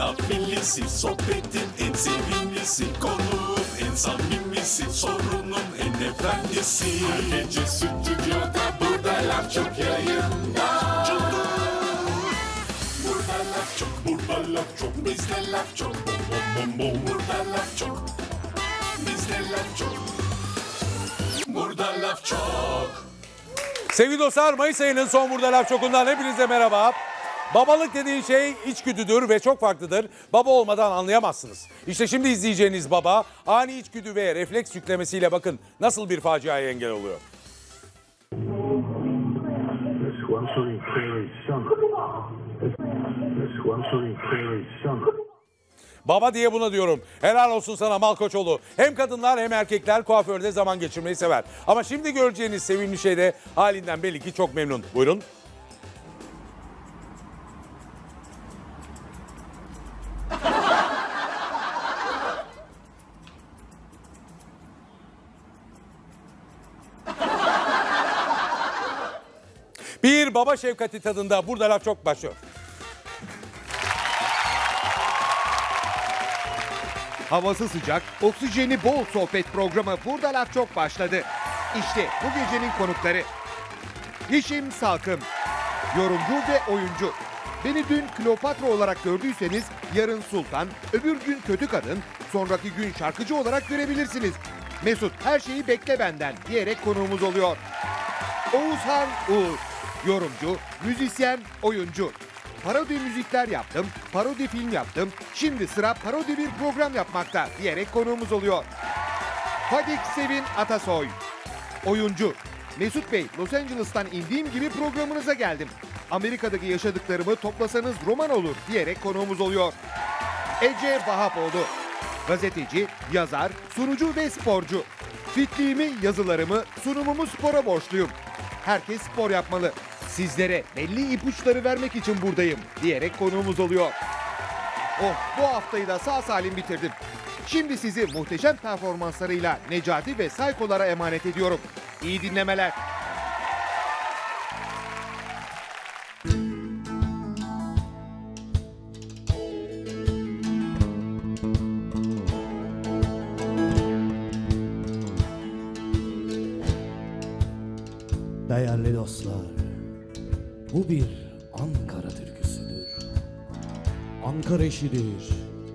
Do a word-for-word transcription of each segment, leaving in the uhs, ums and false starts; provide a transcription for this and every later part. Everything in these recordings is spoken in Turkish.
afillisi, sohbetin en sevimlisi, konuğun en samimisi, sorunun en efendisi. Her gece stüdyoda, burada laf çok yayında. Burada laf çok, burada laf çok, bizde laf çok. Bom bom bom, burada laf çok, bizde laf çok. Burada laf çok. Sevgili dostlar, Mayıs ayının son Burada Laf Çok'undan hepinize merhaba. Babalık dediğin şey içgüdüdür ve çok farklıdır. Baba olmadan anlayamazsınız. İşte şimdi izleyeceğiniz baba ani içgüdü ve refleks yüklemesiyle bakın nasıl bir faciaya engel oluyor. Baba diye buna diyorum. Helal olsun sana Malkoçoğlu. Hem kadınlar hem erkekler kuaförde zaman geçirmeyi sever. Ama şimdi göreceğiniz sevimli şey de halinden belli ki çok memnun. Buyurun. Bir baba şefkati tadında Burada Laf Çok başlıyor. Havası sıcak, oksijeni bol sohbet programı Burada Laf Çok başladı. İşte bu gecenin konukları. Yeşim Salkım, yorumcu ve oyuncu. Beni dün Kleopatra olarak gördüyseniz yarın Sultan, öbür gün Kötü Kadın, sonraki gün şarkıcı olarak görebilirsiniz. Mesut her şeyi bekle benden diyerek konuğumuz oluyor. Oğuzhan Uğur, yorumcu, müzisyen, oyuncu. Parodi müzikler yaptım, parodi film yaptım, şimdi sıra parodi bir program yapmakta diyerek konuğumuz oluyor. Fadik Sevin Atasoy, oyuncu. Mesut Bey, Los Angeles'tan indiğim gibi programınıza geldim. Amerika'daki yaşadıklarımı toplasanız roman olur diyerek konuğumuz oluyor. Ece Vahapoğlu, gazeteci, yazar, sunucu ve sporcu. Fitliğimi, yazılarımı, sunumumu spora borçluyum. Herkes spor yapmalı. Sizlere belli ipuçları vermek için buradayım diyerek konuğumuz oluyor. Oh, bu haftayı da sağ salim bitirdim. Şimdi sizi muhteşem performanslarıyla Necati ve Saykolara emanet ediyorum. İyi dinlemeler. Değerli dostlar, bu bir Ankara türküsüdür. Ankara işidir.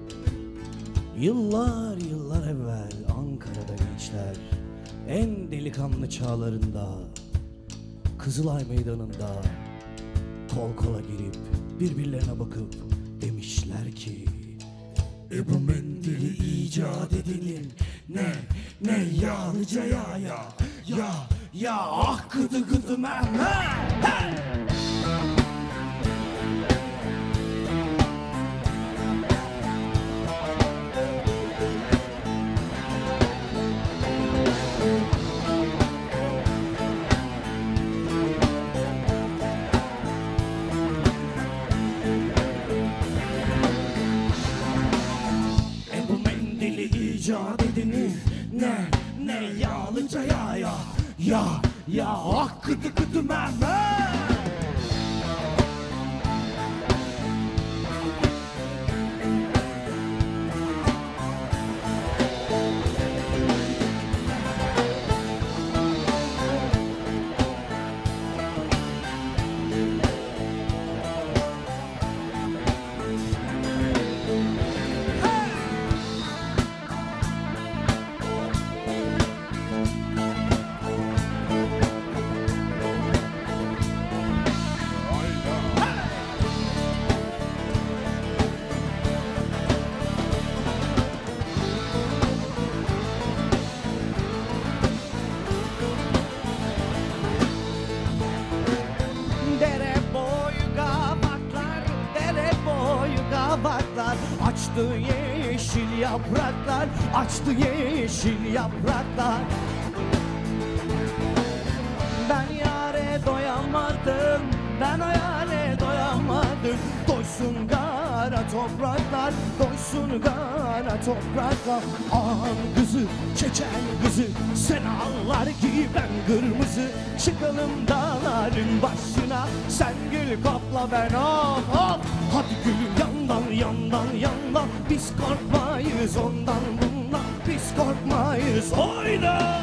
Yıllar yıllar evvel Ankara'da gençler en delikanlı çağlarında Kızılay Meydanı'nda kol kola girip birbirlerine bakıp demişler ki E bu mendili icat edenin ne ne yağlıca ya ya ya ya ah gıdı gıdı mehmet. İcat edeni ne ne yağlıca ya ya ya ya ah kıdı kıdı Mehmet. Açtı yeşil yapraklar, açtı yeşil yapraklar. Ben yâre doyamadım, ben o yâre doyamadım. Doysun kara topraklar, doysun kara topraklar. Ağam kızı, çeçen kızı, sen ağlar ki ben kırmızı. Çıkalım dağların başına, sen gül kapla ben of of. Hadi gülüm yandan yandan yandan. Biz korkmayız ondan bundan, biz korkmayız. Oyna!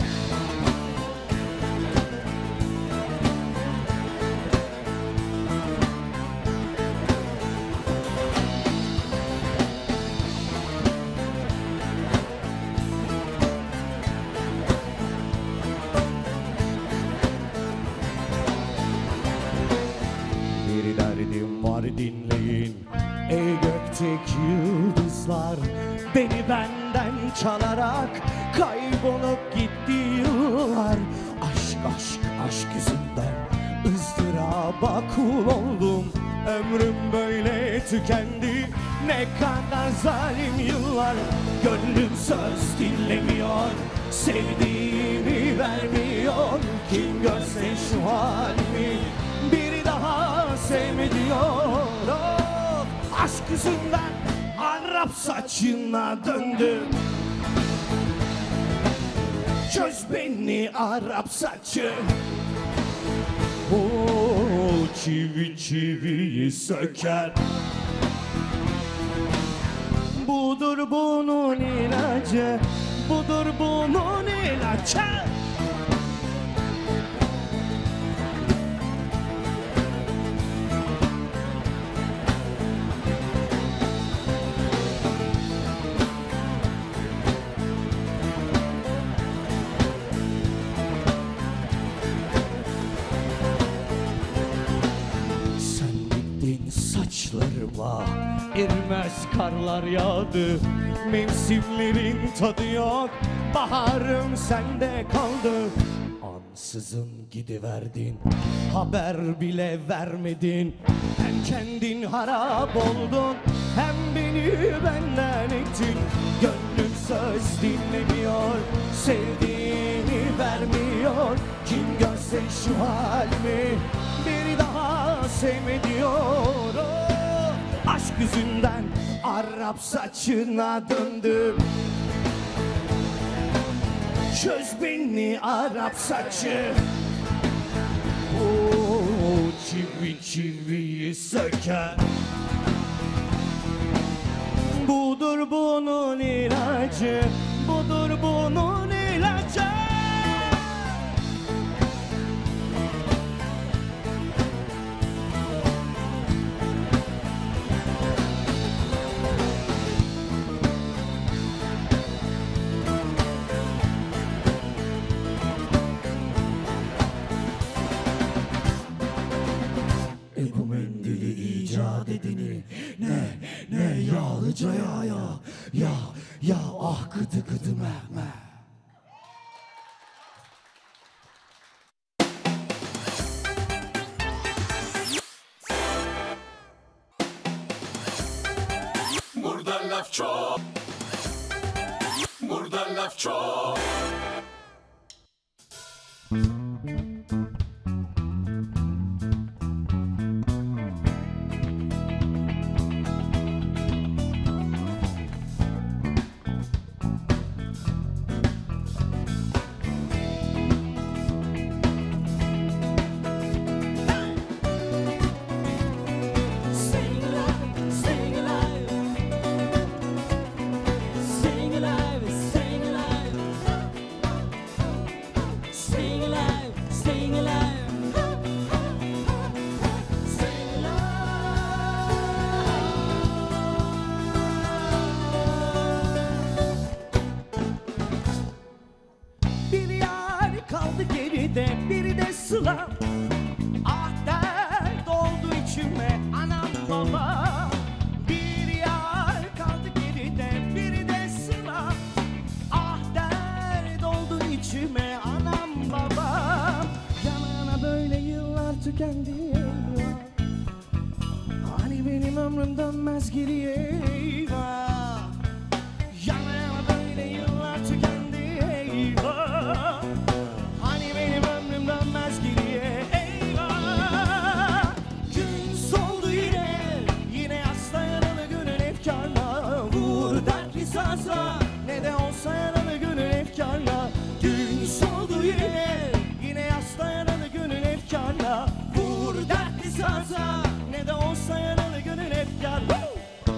Bir derdim var dinleyin ey gökteki yıldızlar. Beni benden çalarak kaybolup gitti yıllar. Aşk aşk aşk yüzünden ızdıraba kul oldum. Ömrüm böyle tükendi, ne kadar zalim yıllar. Gönlüm söz dinlemiyor, sevdiğimi vermiyor. Kim görse şu halimi biri daha sevme diyor. Oh, aşk yüzünden Arap saçına döndüm. Çöz beni Arap saçı. Oh, çivi çiviyi söker. Budur bunun ilacı, budur bunun ilacı. Saçlarıma erimez karlar yağdı. Mevsimlerin tadı yok, baharım sende kaldı. Ansızın gidiverdin, haber bile vermedin. Hem kendin harap oldun, hem beni benden ettin. Gönlüm söz dinlemiyor, sevdiğini vermiyor. Kim görse şu halimi biri daha sevme diyor. Oh, aşk yüzünden Arap saçına döndüm. Çöz beni Arap saçı. Oh, çivi çiviyi söker. Budur bunun ilacı, budur bunun ilacı. E bu mendili icat edeni ne ne yağlıca ya ya ya ya ah gıdı gıdı mehme. Burada laf çok. Burada laf çok. Biri de sıla. Ah dert oldu içime anam baba. Bir yar kaldı geride, biri de sıla. Ah dert oldu içime anam baba. Yanına böyle yıllar tükendi eyvah. Hani benim ömrüm dönmez geriye eyvah. Yanına böyle yıllar tükendi eyvah. Dönmez geriye eyvah. Gün soldu yine, yine asla yaralı gönül efkarla. Vur dertli sazla, ne de olsa yaralı gönül efkarla. Gün soldu yine, yine asla yaralı gönül efkarla. Vur dertli sazla, ne de olsa yaralı gönül efkarla.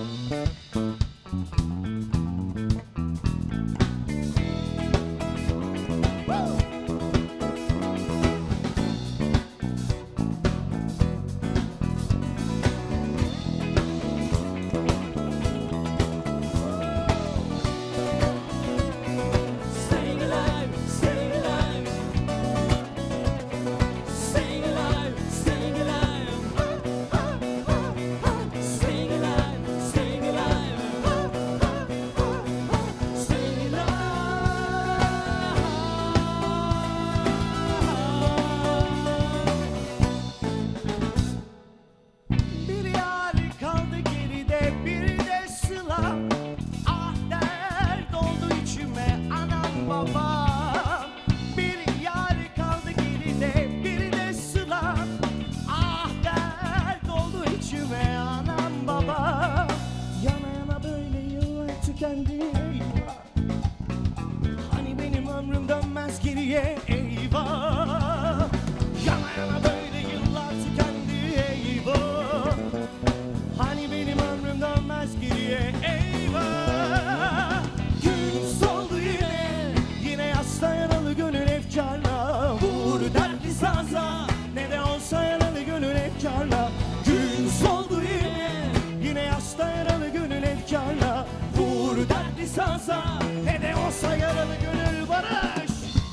lisansa, ne de olsa yaralı gönül barış.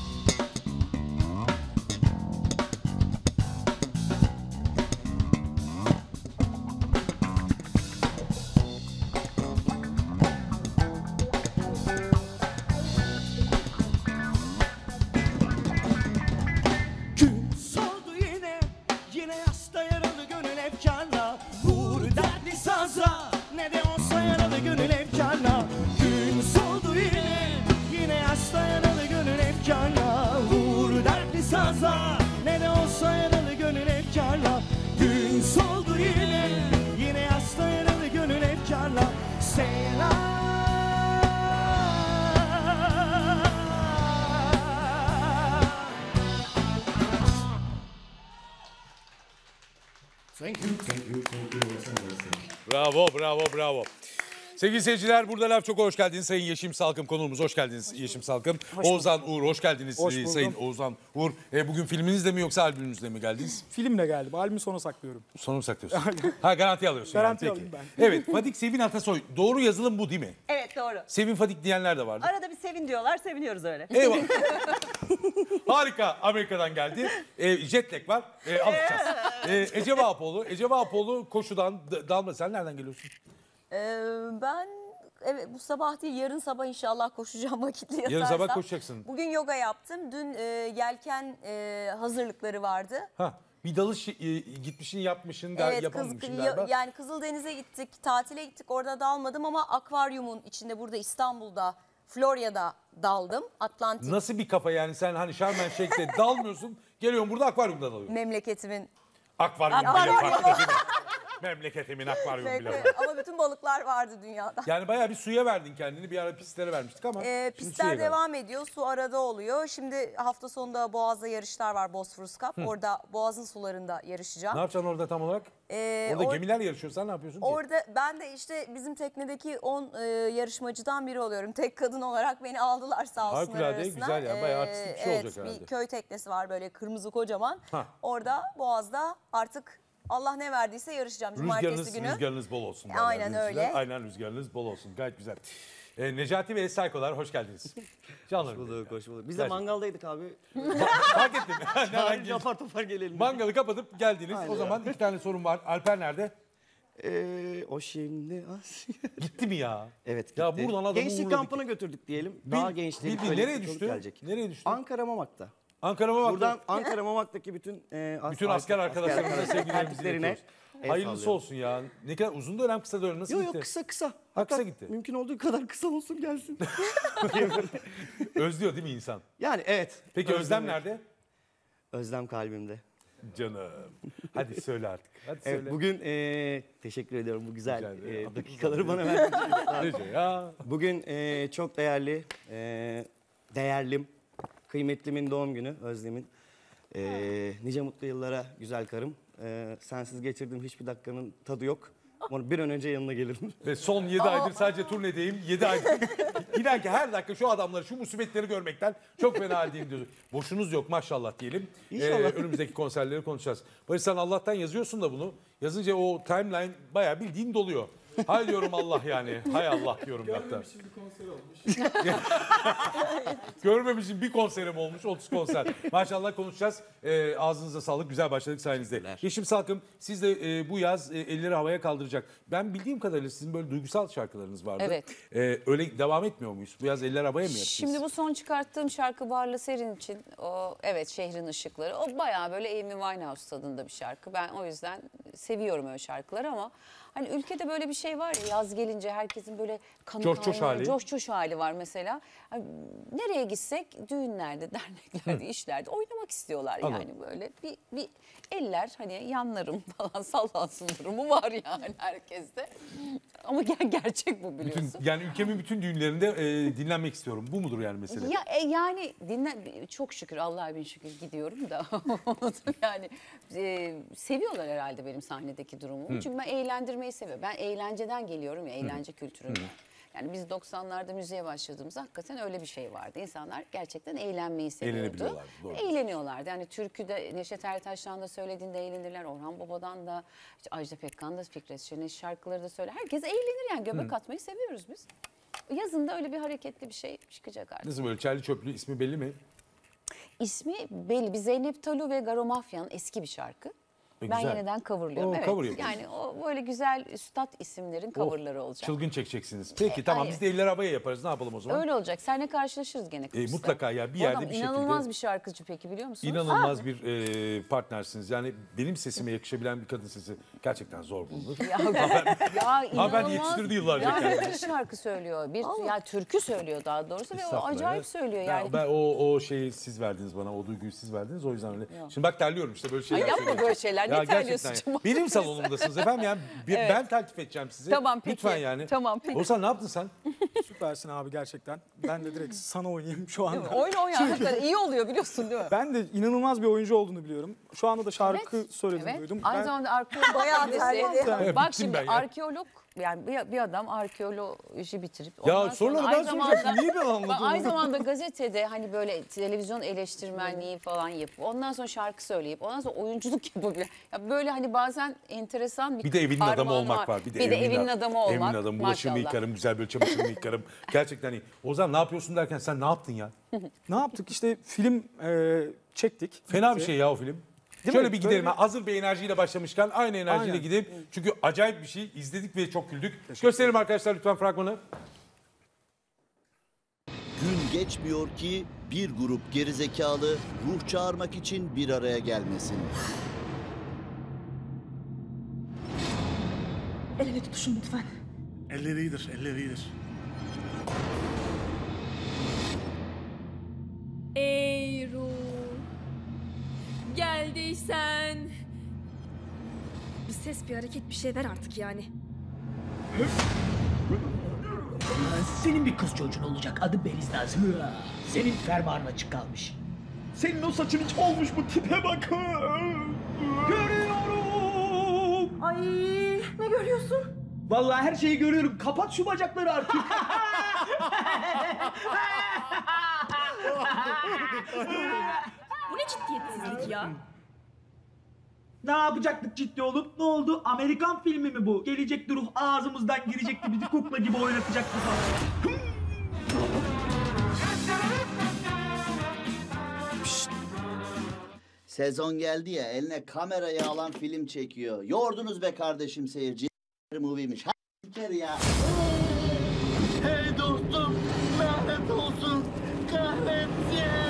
Gün soldu yine, yine yasta yaralı gönül efkarla. Vur dertli saza, ne de olsa yaralı gönül efkarla. Gün soldu yine, yine yasta yaralı gönül efkarla. Vur dertli saza, ne de olsa yaralı gönül efkarla. Gün soldu yine, yine yasta yaralı gönül efkarla. Selam. Thank you, thank you, thank you. Bravo, bravo, bravo. Sevgili seyirciler, burada Laf Çok'a hoş geldiniz. Sayın Yeşim Salkım konuğumuz. Hoş geldiniz Yeşim Salkım. Oğuzhan Uğur, hoş geldiniz Hoş e, buldum. Sayın Oğuzhan Uğur. E, bugün filminizle mi yoksa albümünüzle mi geldiniz? Filmle geldim. Albümü sona saklıyorum. Sonu mu saklıyorsun? Ha, garanti alıyorsun. Garanti yani. alayım Peki. ben. Evet, Fadik Sevin Atasoy. Doğru yazılım bu değil mi? Evet doğru. Sevin Fadik diyenler de vardı. Arada bir sevin diyorlar, seviniyoruz öyle. Eyvallah. Harika. Amerika'dan geldi. E, jet lag var. E, alacağız. E, Ece Vahapoğlu. Ece Vahapoğlu koşudan d- dalma. Sen nereden geliyorsun? Ee, ben evet bu sabah değil yarın sabah inşallah koşacağım vakitli yatarsam. Yarın sabah koşacaksın. Bugün yoga yaptım. Dün e, yelken e, hazırlıkları vardı. Ha, bir dalış e, gitmişin yapmışın da Evet, yapamamışsın Kız- galiba. yani Kızıldeniz'e gittik, tatile gittik. Orada dalmadım ama akvaryumun içinde burada İstanbul'da, Florya'da daldım. Atlantik Nasıl bir kafa yani, sen hani Sharm el Şeyh'te dalmıyorsun, geliyorsun burada akvaryumda dalıyorsun. memleketimin. Akvaryum bile Akvaryum. farklı değil mi? Memleketimin akvaryumu bile farklı. ama bütün balıklar vardı dünyada. Yani bayağı bir suya verdin kendini, bir ara pistlere vermiştik ama. Ee, şimdi suya pistler verdin. devam ediyor. Su arada oluyor. Şimdi hafta sonunda Boğaz'da yarışlar var. Bosphorus Cup. Orada Boğaz'ın sularında yarışacağım. Ne yapacaksın orada tam olarak? Ee, Orada or- gemiler yarışıyor, sen ne yapıyorsun ki? Orada ben de işte bizim teknedeki on e, yarışmacıdan biri oluyorum. Tek kadın olarak beni aldılar sağ olsunlar Harikulade, arasına. güzel ya, bayağı artistik bir şey evet, olacak herhalde. bir köy teknesi var böyle kırmızı kocaman. Ha. Orada Boğaz'da artık Allah ne verdiyse yarışacağım cumartesi Rüzgarınız, günü. rüzgarınız bol olsun. derler Aynen denizciler. öyle. Aynen, rüzgarınız bol olsun. Gayet güzel. Ee, Necati ve Esaykolar, hoş geldiniz. Canlarım. Hoş bulduk, hoş bulduk. Biz de Gerçekten. mangaldaydık abi. Fark ettim. Nereden Çağırınca geldin? apar topar gelelim. Mangalı kapatıp geldiniz. Aynen. O zaman iki tane sorun var. Alper nerede? Ee, o şimdi... Gitti mi ya? evet gitti. Ya buradan adamı Gençlik uğurladık. kampına götürdük diyelim. Bil- Daha gençliği. bildiğin kaliteli nereye çocuk düştü? Gelecek. Nereye düştü? Ankara Mamak'ta. Ankara'ma bak. Buradan Ankara Mamak'taki bütün e, as- Bütün asker arkadaşlarımıza sevgilerimizi tertiplerine iletiyoruz. el Hayırlısı sallıyorum. olsun ya. Ne kadar uzun dönem, kısa dönem nasıl Yok gitti? yok kısa kısa. kısa Hatta gitti. Mümkün olduğu kadar kısa olsun gelsin. Özlüyor değil mi insan? yani evet. Peki Özlem Özlem nerede? Özlem kalbimde. Canım. Hadi söyle artık. Hadi Evet, söyle. bugün e, teşekkür ediyorum bu güzel Rica ederim. e, dakikaları bana verdiğiniz için. Nece ya? Bugün e, çok değerli, e, değerlim, kıymetlimin doğum günü, Özlem'in. E, nice mutlu yıllara güzel karım. E, sensiz geçirdiğim hiçbir dakikanın tadı yok. Onu bir an önce yanına gelirim. Ve son yedi aydır sadece turnedeyim. yedi aydır. İnan ki her dakika şu adamları, şu musibetleri görmekten çok fena haldeyim diyoruz. Boşunuz yok maşallah diyelim. İnşallah. Ee, önümüzdeki konserleri konuşacağız. Barış, sen Allah'tan yazıyorsun da bunu. Yazınca o timeline bayağı bildiğin doluyor. Hay diyorum Allah yani. Hay Allah diyorum hatta. Görmemişim bir konser olmuş. Görmemişim bir konserim olmuş, otuz konser. Maşallah konuşacağız. Ee, ağzınıza sağlık, güzel başladık sayenizde. Yeşim Salkım, siz de e, bu yaz e, elleri havaya kaldıracak. Ben bildiğim kadarıyla sizin böyle duygusal şarkılarınız vardı. Evet. Ee, öyle devam etmiyor muyuz? Bu yaz eller havaya mı yaptınız? Şimdi bu son çıkarttığım şarkı Barla Serin için o evet Şehrin Işıkları. O bayağı böyle Amy Winehouse tadında bir şarkı. Ben o yüzden seviyorum öyle şarkıları ama hani ülkede böyle bir şey var ya, yaz gelince herkesin böyle kanı Coş coş kaynağı, hali. coş coş hali var mesela. Hani nereye gitsek düğünlerde, derneklerde, işlerde oynamak istiyorlar Anladım. yani böyle. Bir, bir eller hani yanlarım falan sallansın durumu var yani herkeste. Ama ger- gerçek bu biliyorsun. Bütün, yani ülkemin bütün düğünlerinde e, dinlenmek istiyorum. Bu mudur yani mesele? Ya e, yani dinle çok şükür Allah'a bin şükür gidiyorum da yani e, seviyorlar herhalde benim sahnedeki durumumu. Çünkü ben eğlendirmeyi seviyorum. Ben eğlenceden geliyorum ya, eğlence kültüründen. Yani biz doksanlarda müziğe başladığımızda hakikaten öyle bir şey vardı. İnsanlar gerçekten eğlenmeyi seviyordu. Eğlenebiliyorlardı, doğru. Eğleniyorlardı. Yani türküde Neşet Ertaş'tan da söylediğinde eğlenirler. Orhan Baba'dan da, işte Ajda Pekkan da, Fikret Şen'in şarkıları da söyler. Herkes eğlenir yani. Göbek atmayı seviyoruz biz. Yazın da öyle bir hareketli bir şey çıkacak artık. Nasıl böyle Charlie Çöplü ismi belli mi? İsmi belli. Bir Zeynep Talu ve Garo Mafya'nın eski bir şarkı. E, Ben güzel. yeniden coverlıyorum. Oo, Evet. cover yapıyorsun. Yani o böyle güzel üstad isimlerin coverları olacak. Çılgın çekeceksiniz. Peki E, tamam ay- biz de eller havaya yaparız. Ne yapalım o zaman? Öyle olacak. Seninle karşılaşırız gene Kıbrıs'ta. mutlaka ya, bir O yerde adam bir inanılmaz şekilde- bir şarkıcı peki, biliyor musunuz? İnanılmaz bir e, partnersiniz. Yani benim sesime yakışabilen bir kadın sesi gerçekten zor bulunur. Ya, ya inanılmaz. yetiştirdi yıllarca Ya kendimi. bir şarkı söylüyor. Bir ya türkü söylüyor daha doğrusu ve o Estağfurullah, acayip evet. söylüyor Ben- yani. Ben, o, o şeyi siz verdiniz bana, o duyguyu siz verdiniz, o yüzden öyle. Şimdi bak terliyorum işte böyle şeyler. Ay yapma söyleyince. böyle şeyler. Ne Ya terliyorsun gerçekten canım? ya. Benim salonumdasınız efendim yani bir- Evet. ben takip edeceğim sizi. Tamam, peki. Lütfen yani. Tamam, peki. Oğuzhan ne yaptın sen? Süpersin abi gerçekten. Ben de direkt sana oynayayım şu anda. Oyna oyna. Hakikaten iyi oluyor biliyorsun değil mi? Ben de inanılmaz bir oyuncu olduğunu biliyorum. Şu anda da şarkı Evet, söylediğini evet. duydum. Aynı Ben- zamanda arkeolog. Bayağı birisi. terledi. Evet, Bak bittim şimdi ben ya. arkeolog, yani bir, bir adam arkeoloji bitirip. Ya ondan sonra soruları aynı ben soracaktım. Niye ben anladım Bak, aynı onu? zamanda gazetede hani böyle televizyon eleştirmenliği falan yapıp ondan sonra şarkı söyleyip ondan sonra oyunculuk yapabilir. Ya böyle hani bazen enteresan bir Bir de evinin adamı kahraman olmak var. Bir de, evinin adamı olmak. Evinin adamı. Bulaşığımı maşallah. yıkarım, güzel böyle çamaşırımı yıkarım. Gerçekten iyi. Ozan ne yapıyorsun derken sen ne yaptın ya? Ne yaptık? İşte film e, çektik. Fena bir Bitti. şey ya o film. Değil Şöyle mi? bir gidelim. Böyle- Hazır bir enerjiyle başlamışken aynı enerjiyle Aynen. gidelim. Çünkü acayip bir şey. İzledik ve çok güldük. Gösterelim arkadaşlar lütfen fragmanı. Gün geçmiyor ki bir grup gerizekalı ruh çağırmak için bir araya gelmesin. Elini tutuşun lütfen. Elleri iyidir, elleri iyidir. Ey ruh, geldiysen. Bir ses, bir hareket, bir şey ver artık yani. Senin bir kız çocuğun olacak, adı Beliznaz. Senin fermuarın açık kalmış. Senin o saçın hiç olmuş mu, tipe bak. Görüyorum. Ay, ne görüyorsun? Vallahi her şeyi görüyorum. Kapat şu bacakları artık. Bu ne ciddiyetsizlik ya? Ne yapacaktık ciddi olup? Ne oldu? Amerikan filmi mi bu? Gelecekti ruh ağzımızdan girecekti, bizi kukla gibi oynatacaktı falan. Sezon geldi ya, eline kamerayı alan film çekiyor. Yordunuz be kardeşim seyirci. Movie'miş. Ha kere ya. Hey dostum, lanet olsun. Kahretsin.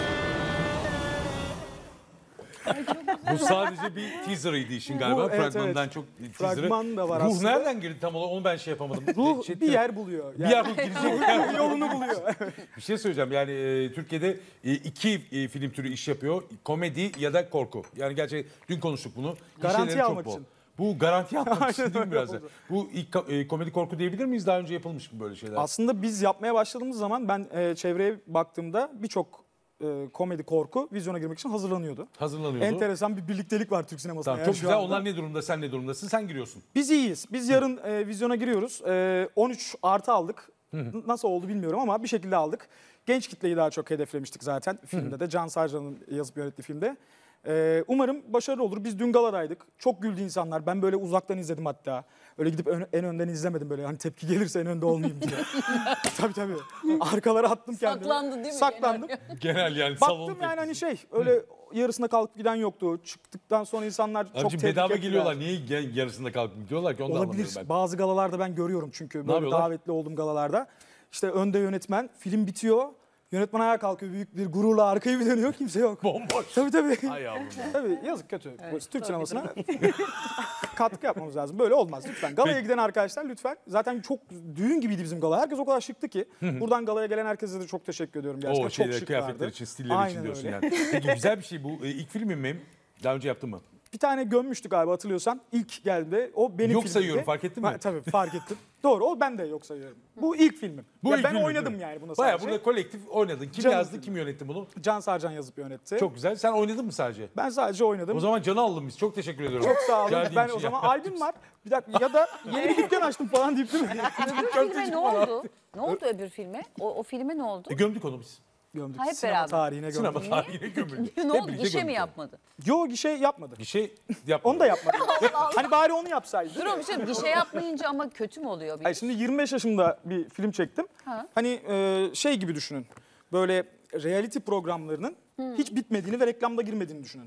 Bu sadece bir teaser'ıydı işin galiba. Bu, evet, Fragmanından evet. çok teaser'ı. Fragman da var Ruh aslında. nereden girdi tam olarak onu ben şey yapamadım. Ruh Şey- bir yer buluyor. Bir Yani yer bulup girecek. yolunu buluyor. Bir şey söyleyeceğim yani e, Türkiye'de e, iki e, film türü iş yapıyor. Komedi ya da korku. Yani gerçekten dün konuştuk bunu. Garanti Gişeleri çok almak bol. için. Bu garanti almak için Aynen değil mi öyle biraz da? oldu. Bu ilk ka- e, komedi korku diyebilir miyiz? Daha önce yapılmış mı böyle şeyler? Aslında biz yapmaya başladığımız zaman ben e, çevreye baktığımda birçok e, komedi korku vizyona girmek için hazırlanıyordu. Hazırlanıyordu. Enteresan bir birliktelik var Türk sinemasında. Tamam, yani çok şu güzel. anda. Onlar ne durumda? Sen ne durumdasın? Sen giriyorsun. Biz iyiyiz. Biz yarın e, vizyona giriyoruz. E, on üç artı aldık. N- Nasıl oldu bilmiyorum ama bir şekilde aldık. Genç kitleyi daha çok hedeflemiştik zaten filmde de. Can Sarcan'ın yazıp yönettiği filmde. E, umarım başarılı olur. Biz dün galadaydık. Çok güldü insanlar. Ben böyle uzaktan izledim hatta. Öyle gidip ön- en önden izlemedim böyle. Hani tepki gelirse en önde olmayayım diye. tabii tabii. Arkalara attım kendimi. Saklandı değil mi? Saklandım. Genel yani salon Baktım yani tepkisi. hani şey öyle yarısında kalkıp giden yoktu. Çıktıktan sonra insanlar çok Abicim tebrik bedava ettiler. geliyorlar. Niye ge- yarısında kalkıp gidiyorlar ki? Onu da Olabilir. anlamıyorum ben. Bazı galalarda ben görüyorum çünkü. Böyle yapıyorlar? davetli olduğum galalarda. İşte önde yönetmen, film bitiyor. Yönetmen ayağa kalkıyor büyük bir gururla arkayı bir dönüyor kimse yok. Bomboş. Tabii tabii. Ay yavrum. Tabii yazık kötü. Türk sinemasına katkı yapmamız lazım. Böyle olmaz lütfen. Galaya giden arkadaşlar lütfen. Zaten çok düğün gibiydi bizim gala. Herkes o kadar şıktı ki. Buradan galaya gelen herkese de çok teşekkür ediyorum gerçekten. O çok şeyler, şıklardı. kıyafetler için, stiller için Aynen diyorsun öyle. yani. Peki güzel bir şey bu. E, ilk filmin mi? Daha önce yaptın mı? bir tane gömmüştük galiba hatırlıyorsan. İlk geldi. O benim Yok filmimdi. sayıyorum, fark ettin mi? Ha, tabii fark ettim. Doğru, o ben de yok sayıyorum. Bu ilk filmim. Bu Ya ilk ben filmin, oynadım değil mi? yani buna Bayağı sadece. burada kolektif oynadın. Kim Canım yazdı, filmi. kim yönetti bunu? Can Sarcan yazıp yönetti. Çok güzel. Sen oynadın mı sadece? Ben sadece oynadım. O zaman canı aldım biz. Çok teşekkür ediyorum. Çok sağ olun. Geldiğin Ben için o zaman ya. albüm var. Bir dakika ya da yeni bir dükkan açtım falan deyip değil mi? Öbür filme ne oldu? Ne oldu öbür filme? O, o filme ne oldu? E, gömdük onu biz. Gömdük. Ha, hep Sinema beraber. tarihine gömdük. Sinema tarihine gömüldük. ne Hep oldu? birlikte Gişe mi gömdük. yapmadı? Yo gişe yapmadı. Bir şey yapmadı. Onu da yapmadı. Hani bari onu yapsaydı. Dur oğlum şey, gişe yapmayınca ama kötü mü oluyor? Bir? Hayır, şimdi yirmi beş yaşımda bir film çektim. Ha. Hani e, şey gibi düşünün. Böyle reality programlarının hiç bitmediğini ve reklamda girmediğini düşünün.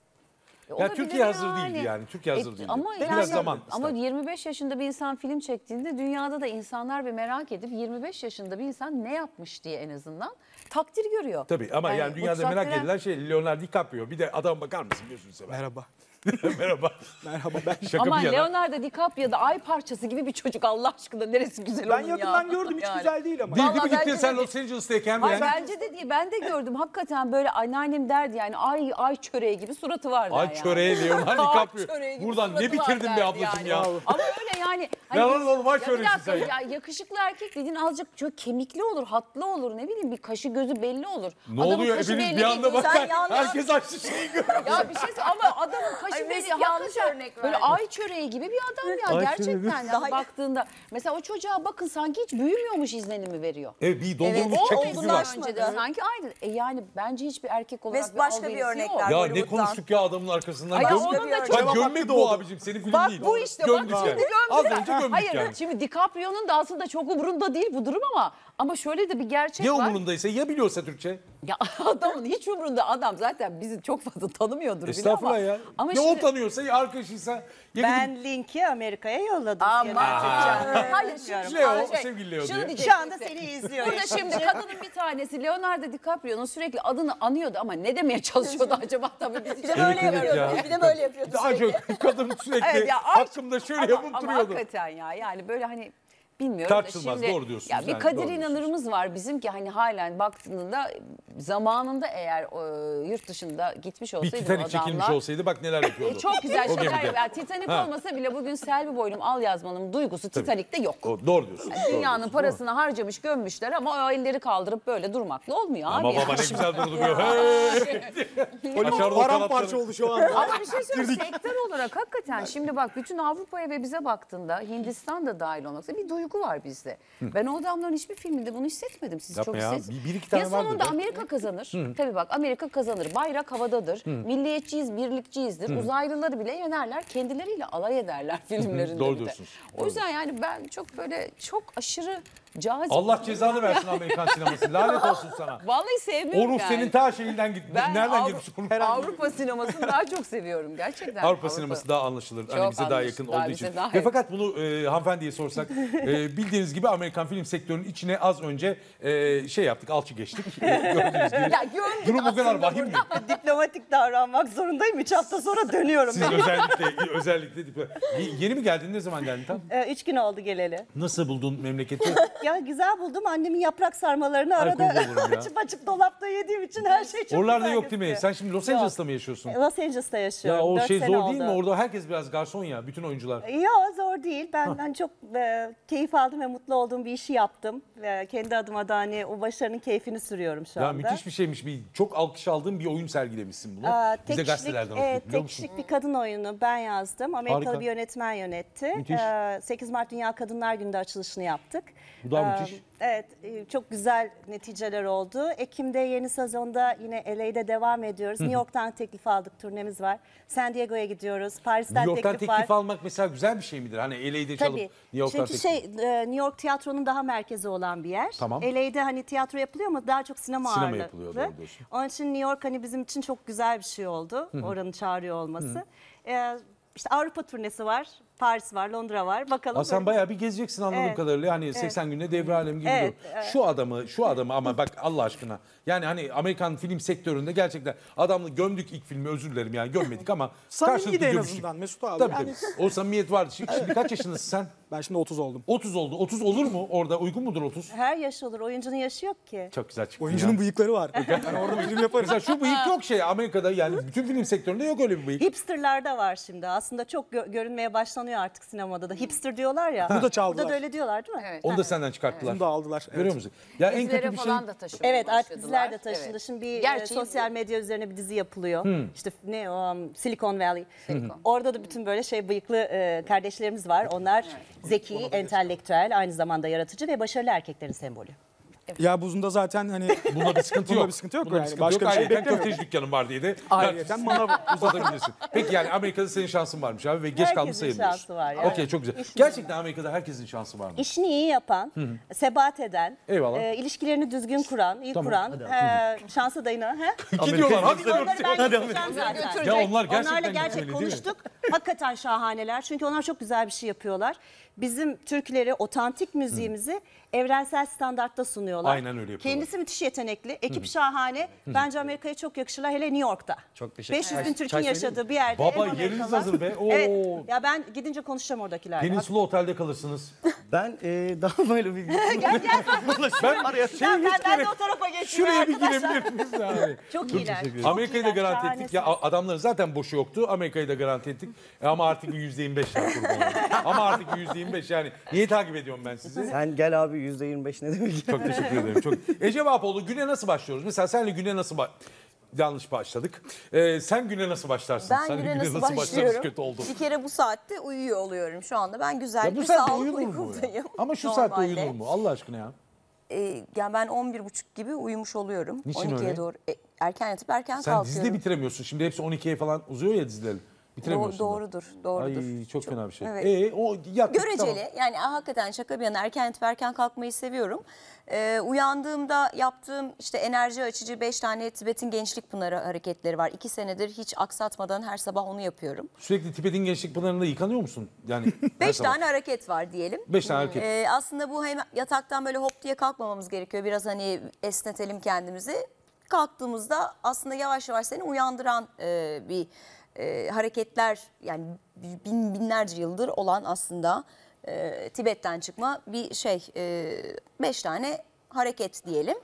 Ya Olabilir Türkiye hazır yani. değildi yani. Türkiye hazır E, değildi. Ama Biraz yani- zaman Ama ister. yirmi beş yaşında bir insan film çektiğinde dünyada da insanlar bir merak edip yirmi beş yaşında bir insan ne yapmış diye en azından takdir görüyor. Tabii ama yani, Yani dünyada mutfak merak veren- edilen şey Leonardo DiCaprio. Bir de adam bakar mısın biliyorsun sen. Merhaba. Merhaba. Merhaba ben. Şaka Ama bir yana. Leonardo DiCaprio'da ay parçası gibi bir çocuk Allah aşkına neresi güzel Ben onun yakından ya. gördüm hiç Yani. güzel değil ama. Değil değil mi? Vallahi Gittin bence sen de- Los Angeles'tayken Hayır yani. bence de değil. Ben de gördüm. Hakikaten böyle anneannem derdi yani ay ay çöreği gibi suratı var der Ay yani. çöreğe Leonardo Ay DiCaprio. çöreği gibi Buradan ne suratı var bitirdin be derdi ablacığım yani. ya. Ama öyle yani. Ya lan biz- normal ya bir çöreğisin dakika, sen ya. ya yakışıklı erkek dediğin azıcık şöyle kemikli olur, hatlı olur, ne bileyim bir kaşı gözü belli olur. Ne Adamın oluyor? kaşı Hepiniz belli bir anda değil. bakar. Sen yandan- Herkes açtı şeyi görüyor. Ya bir şey ama adamın kaşı Ay, belli. Mesut yanlış hakikaten örnek Böyle verdi. ay çöreği gibi bir adam ya Ay gerçekten. çöreği. Yani baktığında mesela o çocuğa bakın sanki hiç büyümüyormuş izlenimi veriyor. Evet bir doldurulmuş O çekimsi bundan var. önce de sanki aynı. E yani bence hiçbir erkek olarak Ve başka bir algısı örnek yok. ver. Ya ne Hollywood'dan. konuştuk ya adamın arkasından. Ay, Göm- onun da Bak çok- gömmek bu abicim senin film Bak değil. bu işte Gömdük bak yani. şimdi gömdük. Az önce gömdük Hayır yani. şimdi DiCaprio'nun da aslında çok umurunda değil bu durum ama ama şöyle de bir gerçek Ya var. umurundaysa ya biliyorsa Türkçe. Ya adamın hiç umurunda adam zaten bizi çok fazla tanımıyordur bile Estağfurullah ama. ya. Ama ya şimdi- o tanıyorsa ya arkadaşıysa. Ya gidip- Ben linki Amerika'ya yolladım. Ama Gene. hayır şimdi Leo, şey, sevgili Leo şunu diye. diyecektim Şu anda size. seni izliyor. Burada şimdi kadının bir tanesi Leonardo DiCaprio'nun sürekli adını anıyordu ama ne demeye çalışıyordu acaba tabii biz hiç Bir de böyle Evet, evet yapıyordu. ya. Bir de böyle yapıyordu. Daha sürekli. çok kadın sürekli Evet ya, ay- hakkımda şöyle ama, yapıp ama duruyordu. hakikaten ya yani böyle hani bilmiyorum Tartışılmaz, da şimdi. doğru diyorsunuz Ya bir yani, kadir doğru inanırımız var bizim ki hani halen baktığında zamanında eğer e, yurt dışında gitmiş Bir olsaydı bu Titanic çekilmiş adamlar. olsaydı bak neler yapıyordu. E, çok güzel O şeyler. gemide. Yani Titanic Ha. olmasa bile bugün Selvi Boylum al yazmanın duygusu Titanic'te yok. O, doğru diyorsun. Yani doğru dünyanın diyorsun, parasını harcamış gömmüşler ama o elleri kaldırıp böyle durmakla olmuyor Ama abi. baba ne güzel durduruyor. Hey! Aşağıda o Paramparça kanatları. oldu şu anda. Ama bir şey söyleyeyim sektör olarak hakikaten şimdi bak bütün Avrupa'ya ve bize baktığında Hindistan da dahil olmak üzere bir duygu var bizde. Ben o adamların hiçbir filminde bunu hissetmedim. Siz Yapma çok ya. hissettiniz. Bir- bir iki tane ya vardır sonunda be. Amerika kazanır. Tabii bak Amerika kazanır. Bayrak havadadır. Milliyetçiyiz, birlikçiyizdir. Uzaylıları bile yenerler. Kendileriyle alay ederler filmlerinde. Doğru bir de. diyorsunuz. O yüzden yani ben çok böyle çok aşırı cazip. Allah cezanı versin Amerikan sineması. Lanet olsun sana. Vallahi sevmiyorum O ruh yani. senin ta şeyinden gitti. Ben Nereden Avru- girmiş onu? Avrupa sinemasını daha çok seviyorum gerçekten. Avrupa sineması daha anlaşılır. Hani Çok bize daha anlaşılır, yakın daha olduğu bize için. daha Ve yakın. fakat bunu e, hanımefendiye sorsak e, bildiğiniz gibi Amerikan film sektörünün içine az önce e, şey yaptık, alçı geçtik. E, gördüğünüz gibi. Ya gömdük Durum o kadar aslında vahim mi? Diplomatik davranmak zorundayım. Üç hafta sonra dönüyorum. Siz özellikle özellikle Y- yeni mi geldin? Ne zaman geldin tam? Ee, üç gün oldu geleli. Nasıl buldun memleketi? Ya güzel buldum. Annemin yaprak sarmalarını Ay, arada kurban olurum ya. açıp açıp dolapta yediğim için her şey çok Oralarda güzel yok değil mi? gözüküyor. Sen şimdi Los Yok. Angeles'ta mı yaşıyorsun? Los Angeles'ta yaşıyorum. Ya o Dört şey sene zor değil mi? oldu. Orada herkes biraz garson ya, bütün oyuncular. Yok zor değil. Ben hani çok e, keyif aldım ve mutlu olduğum bir işi yaptım. Ve kendi adıma da hani o başarının keyfini sürüyorum şu Ya anda. müthiş bir şeymiş. Bir, çok alkış aldığım bir oyun sergilemişsin bunu. Aa, Biz de tek kişilik, gazetelerden okuduk evet, biliyor tek musun? kişilik bir kadın oyunu ben yazdım. Amerikalı Harika. bir yönetmen yönetti. Müthiş. Ee, sekiz Mart Dünya Kadınlar Günü'nde açılışını yaptık. Bu da Ee, müthiş. Evet, e, çok güzel neticeler oldu. Ekim'de yeni sezonda yine L A'de devam ediyoruz. New York'tan teklif aldık, turnemiz var. San Diego'ya gidiyoruz. Paris'ten New York'tan teklif, teklif, var. almak mesela güzel bir şey midir? Hani L A'de çalıp Tabii. New York'tan Çünkü teklif. şey e, New York tiyatronun daha merkezi olan bir yer. Tamam. L A'de hani tiyatro yapılıyor ama daha çok sinema, Sinema ağırlıklı. yapılıyor, doğru diyorsun. Onun için New York hani bizim için çok güzel bir şey oldu. Oranın çağırıyor olması. Ee, işte Avrupa turnesi var. Paris var, Londra var. Bakalım. Aa, sen böyle- bayağı bir gezeceksin anladığım Evet. kadarıyla. Yani Evet. seksen günde devre alem gibi. Evet, diyor. evet. Şu adamı, şu adamı ama bak Allah aşkına. Yani hani Amerikan film sektöründe gerçekten adamla gömdük ilk filmi, özür dilerim yani gömmedik ama Samimi karşılıklı de en gömüştük. azından Mesut abi. Tabii Yani- tabii. O samimiyet vardı. Şimdi, şimdi kaç yaşındasın sen? Ben şimdi otuz oldum. otuz oldu. otuz olur mu orada? Uygun mudur otuz? Her yaş olur. Oyuncunun yaşı yok ki. Çok güzel çıktı Oyuncunun ya. bıyıkları var. Yani orada film yaparız. Mesela şu bıyık yok şey Amerika'da yani bütün film sektöründe yok öyle bir bıyık. Hipsterlarda var şimdi. Aslında çok gö- görünmeye başlanıyor artık sinemada da. Hipster diyorlar ya. Bunu da çaldılar. Burada da öyle diyorlar değil mi? Evet. Onu da senden çıkarttılar. Bunu da aldılar. Görüyor Evet. musun? Ya en Dizilere kötü bir şey. falan da taşımaya Evet artık başladılar. diziler de taşındı. Evet. Şimdi bir Gerçi e, sosyal medya üzerine bir dizi yapılıyor. Hmm. İşte ne o um, Silicon Valley. Orada da bütün böyle şey bıyıklı e, kardeşlerimiz var. Onlar zeki, entelektüel, aynı zamanda yaratıcı ve başarılı erkeklerin sembolü. Ya buzunda zaten hani bunda bir sıkıntı bunda yok. bir sıkıntı yok Bunda bir yani. sıkıntı Başka yok. bir şey Ayrıca beklemiyorum. köfteci dükkanım var diye de Ayrıca manav uzatabilirsin. Peki yani Amerika'da senin şansın varmış abi ve geç kalmış Herkesin sayılmıyorsun. şansı var yani. Okey çok güzel. İşini Gerçekten Amerika'da herkesin şansı var mı? İşini iyi yapan, sebat eden, Eyvallah. e, ilişkilerini düzgün kuran, iyi Tamam. kuran, e, şansa dayına. He? Gidiyorlar hadi gidiyoruz. Onları ben götüreceğim zaten. Ya onlar gerçekten Onlarla gitmeli, gerçek değil mi? konuştuk. Hakikaten şahaneler. Çünkü onlar çok güzel bir şey yapıyorlar. Bizim Türkleri, otantik müziğimizi evrensel standartta sunuyorlar. Aynen öyle yapıyorlar. Kendisi müthiş yetenekli. Ekip şahane. Bence Amerika'ya çok yakışırlar. Hele New York'ta. Çok teşekkür beş yüz bin Çay- Türk'ün çay söyleyeyim yaşadığı bir yerde. Baba, en Amerika yeriniz var. hazır be. Oo. Evet. Ya ben gidince konuşacağım oradakilerle. Peninsula Otel'de kalırsınız. Ben e, daha böyle bir... Gel gel. Ben Araya- şey Ben, hiç ben, ben de gerek- o tarafa geçeyim Şuraya bir arkadaşlar. girebilir miyiz abi? Çok iyiler. çok Amerika'yı da iyiler, garanti ettik. Ya şahanesiniz. adamların zaten boşu yoktu. Amerika'yı da garanti ettik. E ama artık bir yüzde yirmi beş var kurban olayım. Ama artık bir yüzde yirmi beş yani. Niye takip ediyorum ben sizi? Sen gel abi yüzde yirmi beş ne demek? Çok teşekkür ederim. Çok. Ece Vahapoğlu güne nasıl başlıyoruz? Mesela senle güne nasıl ba- yanlış başladık. Ee, sen güne nasıl başlarsın? Ben Senle güne nasıl başlarız başlıyorum? kötü oldu. Bir kere bu saatte uyuyor oluyorum şu anda. Ben güzel Ya bu bir saatte sağlık uyunur mu ya? uykudayım. Ama şu saatte normalde. uyunur mu? Allah aşkına ya. Ee, yani ben on bir buçuk gibi uyumuş oluyorum. Niçin on ikiye öyle? doğru. E, erken yatıp erken Sen kalkıyorum. dizide bitiremiyorsun. Şimdi hepsi on ikiye falan uzuyor ya dizilerin. Bitiremiyorsun. Do- da. doğrudur, doğrudur. Ay çok, fena bir şey. evet. Ee, o yattık, Göreceli. tamam. Yani ah, hakikaten şaka bir yana erken yatıp erken kalkmayı seviyorum. Ee, uyandığımda yaptığım işte enerji açıcı beş tane Tibet'in Gençlik Pınarı hareketleri var. İki senedir hiç aksatmadan her sabah onu yapıyorum. Sürekli Tibet'in Gençlik Pınarı'nda yıkanıyor musun? Yani her Beş sabah. tane hareket var diyelim. Beş tane hareket. Ee, aslında bu hem yataktan böyle hop diye kalkmamamız gerekiyor. Biraz hani esnetelim kendimizi. Kalktığımızda aslında yavaş yavaş seni uyandıran e, bir e, hareketler yani bin, binlerce yıldır olan aslında e, Tibet'ten çıkma bir şey. E, beş tane hareket diyelim.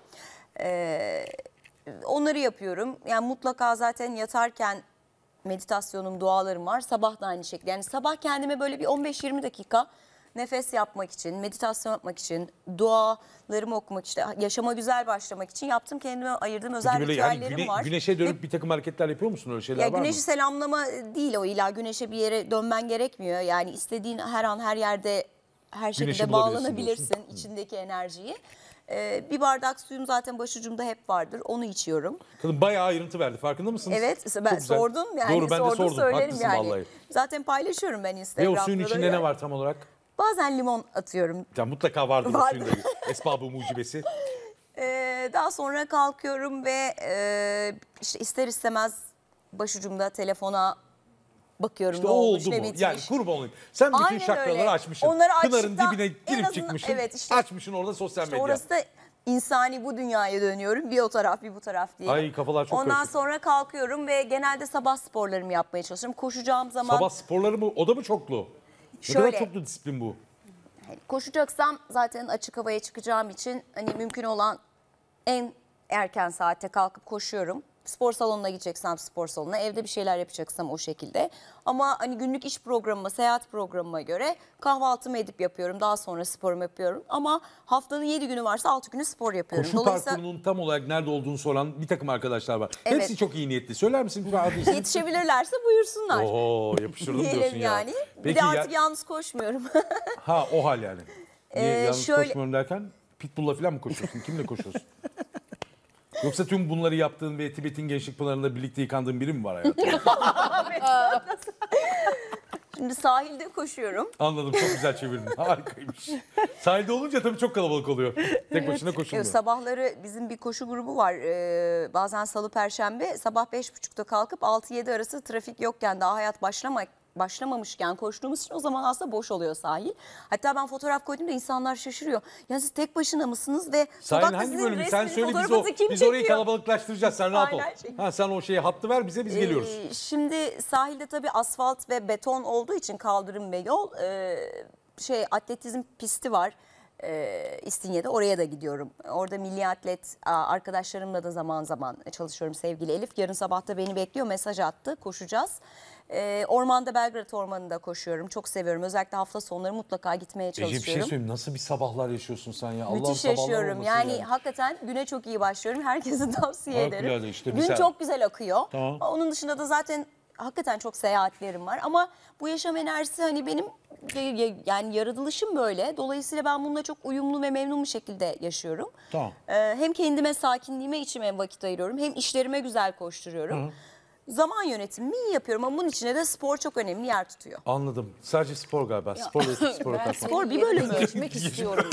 E, onları yapıyorum. Yani mutlaka zaten yatarken meditasyonum, dualarım var. Sabah da aynı şekilde. Yani sabah kendime böyle bir on beş yirmi dakika nefes yapmak için, meditasyon yapmak için, dualarımı okumak için, yaşama güzel başlamak için yaptığım kendime ayırdığım özel Peki böyle yani ritüellerim güne- var. güneşe dönüp bir takım hareketler yapıyor musun? Öyle şeyler Ya var güneşi mı? selamlama değil o, illa güneşe bir yere dönmen gerekmiyor. Yani istediğin her an her yerde her şekilde Güneşi bulabilirsin bağlanabilirsin içindeki enerjiyi. Ee, bir bardak suyum zaten başucumda hep vardır. Onu içiyorum. Kadın bayağı ayrıntı verdi. Farkında mısınız? Evet Çok ben güzel. sordum yani Doğru ben de sordum sordum. söylerim Haklısın yani. vallahi. Zaten paylaşıyorum ben Ve Instagram'da. o suyun da içinde yani. ne var tam olarak? Bazen limon atıyorum. Ya mutlaka vardır o Var. suyun da. Esbabı mucibesi. Ee, daha sonra kalkıyorum ve e, işte ister istemez başucumda telefona bakıyorum. İşte ne o olmuş, oldu ne mu? bitmiş. Yani kurban olayım. Sen bütün Aynen şakraları öyle. açmışsın. Onları Pınarın açtıktan dibine en girip azından- çıkmışsın. evet işte- Açmışsın orada sosyal İşte medya. orası da insani bu dünyaya dönüyorum. Bir o taraf bir bu taraf diye. Ay, kafalar çok Ondan karışık. sonra kalkıyorum ve genelde sabah sporlarımı yapmaya çalışıyorum. Koşacağım zaman Sabah sporları mı? O da mı çoklu? Ne Şöyle. kadar çoklu disiplin bu? koşacaksam zaten açık havaya çıkacağım için hani mümkün olan en erken saatte kalkıp koşuyorum. Spor salonuna gideceksem spor salonuna, evde bir şeyler yapacaksam o şekilde. Ama hani günlük iş programıma, seyahat programıma göre kahvaltımı edip yapıyorum. Daha sonra sporumu yapıyorum. Ama haftanın yedi günü varsa altı günü spor yapıyorum. Koşu parkurunun tam olarak nerede olduğunu soran bir takım arkadaşlar var. Evet. Hepsi çok iyi niyetli. Söyler misin bir adresini? yetişebilirlerse buyursunlar. Oo yapıştırdım diyorsun Diyelim ya. yani. Bir Peki de ya- artık yalnız koşmuyorum. Ha o hal yani. Niye Ee, yalnız şöyle- koşmuyorum derken? Pitbull'la falan mı koşuyorsun? Kimle koşuyorsun? Yoksa tüm bunları yaptığın ve Tibet'in Gençlik Pınarı'nda birlikte yıkandığın biri mi var hayatında? Şimdi sahilde koşuyorum. Anladım, çok güzel çevirdin. Harikaymış. Sahilde olunca tabii çok kalabalık oluyor. Tek başına Ee, koşulmuyor. Sabahları bizim bir koşu grubu var. Ee, bazen salı perşembe sabah beş buçukta kalkıp altı yedi arası trafik yokken daha hayat başlamak başlamamışken koştuğumuz için o zaman aslında boş oluyor sahil. Hatta ben fotoğraf koyduğumda insanlar şaşırıyor. Ya siz tek başına mısınız ve Sahil sokakta hangi sizin bölümü? Sen resmini, söyle biz, o, fotoğrafınızı kim biz orayı çekiyor? kalabalıklaştıracağız. Sen rahat ol. Aynen, çekiyor. Ha, sen o şeyi hattı ver bize, biz geliyoruz. Ee, şimdi sahilde tabii asfalt ve beton olduğu için kaldırım ve yol e, şey atletizm pisti var. E, İstinye'de oraya da gidiyorum. Orada milli atlet a, arkadaşlarımla da zaman zaman çalışıyorum sevgili Elif. Yarın sabah da beni bekliyor, mesaj attı, koşacağız. E, ormanda Belgrad Ormanı'nda koşuyorum. Çok seviyorum. Özellikle hafta sonları mutlaka gitmeye Ece bir şey çalışıyorum. söyleyeyim, nasıl bir sabahlar yaşıyorsun sen ya? Allah'ın Müthiş sabahları yaşıyorum. olması Yani, yani. hakikaten güne çok iyi başlıyorum. Herkese tavsiye Harikulade ederim. işte, Gün misal. çok güzel akıyor. Tamam. Onun dışında da zaten hakikaten çok seyahatlerim var. Ama bu yaşam enerjisi hani benim yani yaratılışım böyle. Dolayısıyla ben bununla çok uyumlu ve memnun bir şekilde yaşıyorum. Tamam. Ee, hem kendime, sakinliğime, içime vakit ayırıyorum. Hem işlerime güzel koşturuyorum. Hı. Zaman yönetimimi iyi yapıyorum ama bunun içine de spor çok önemli yer tutuyor. Anladım. Sadece spor galiba. Spor ve spora Ben katma. Spor bir bölümü. geçmek istiyorum.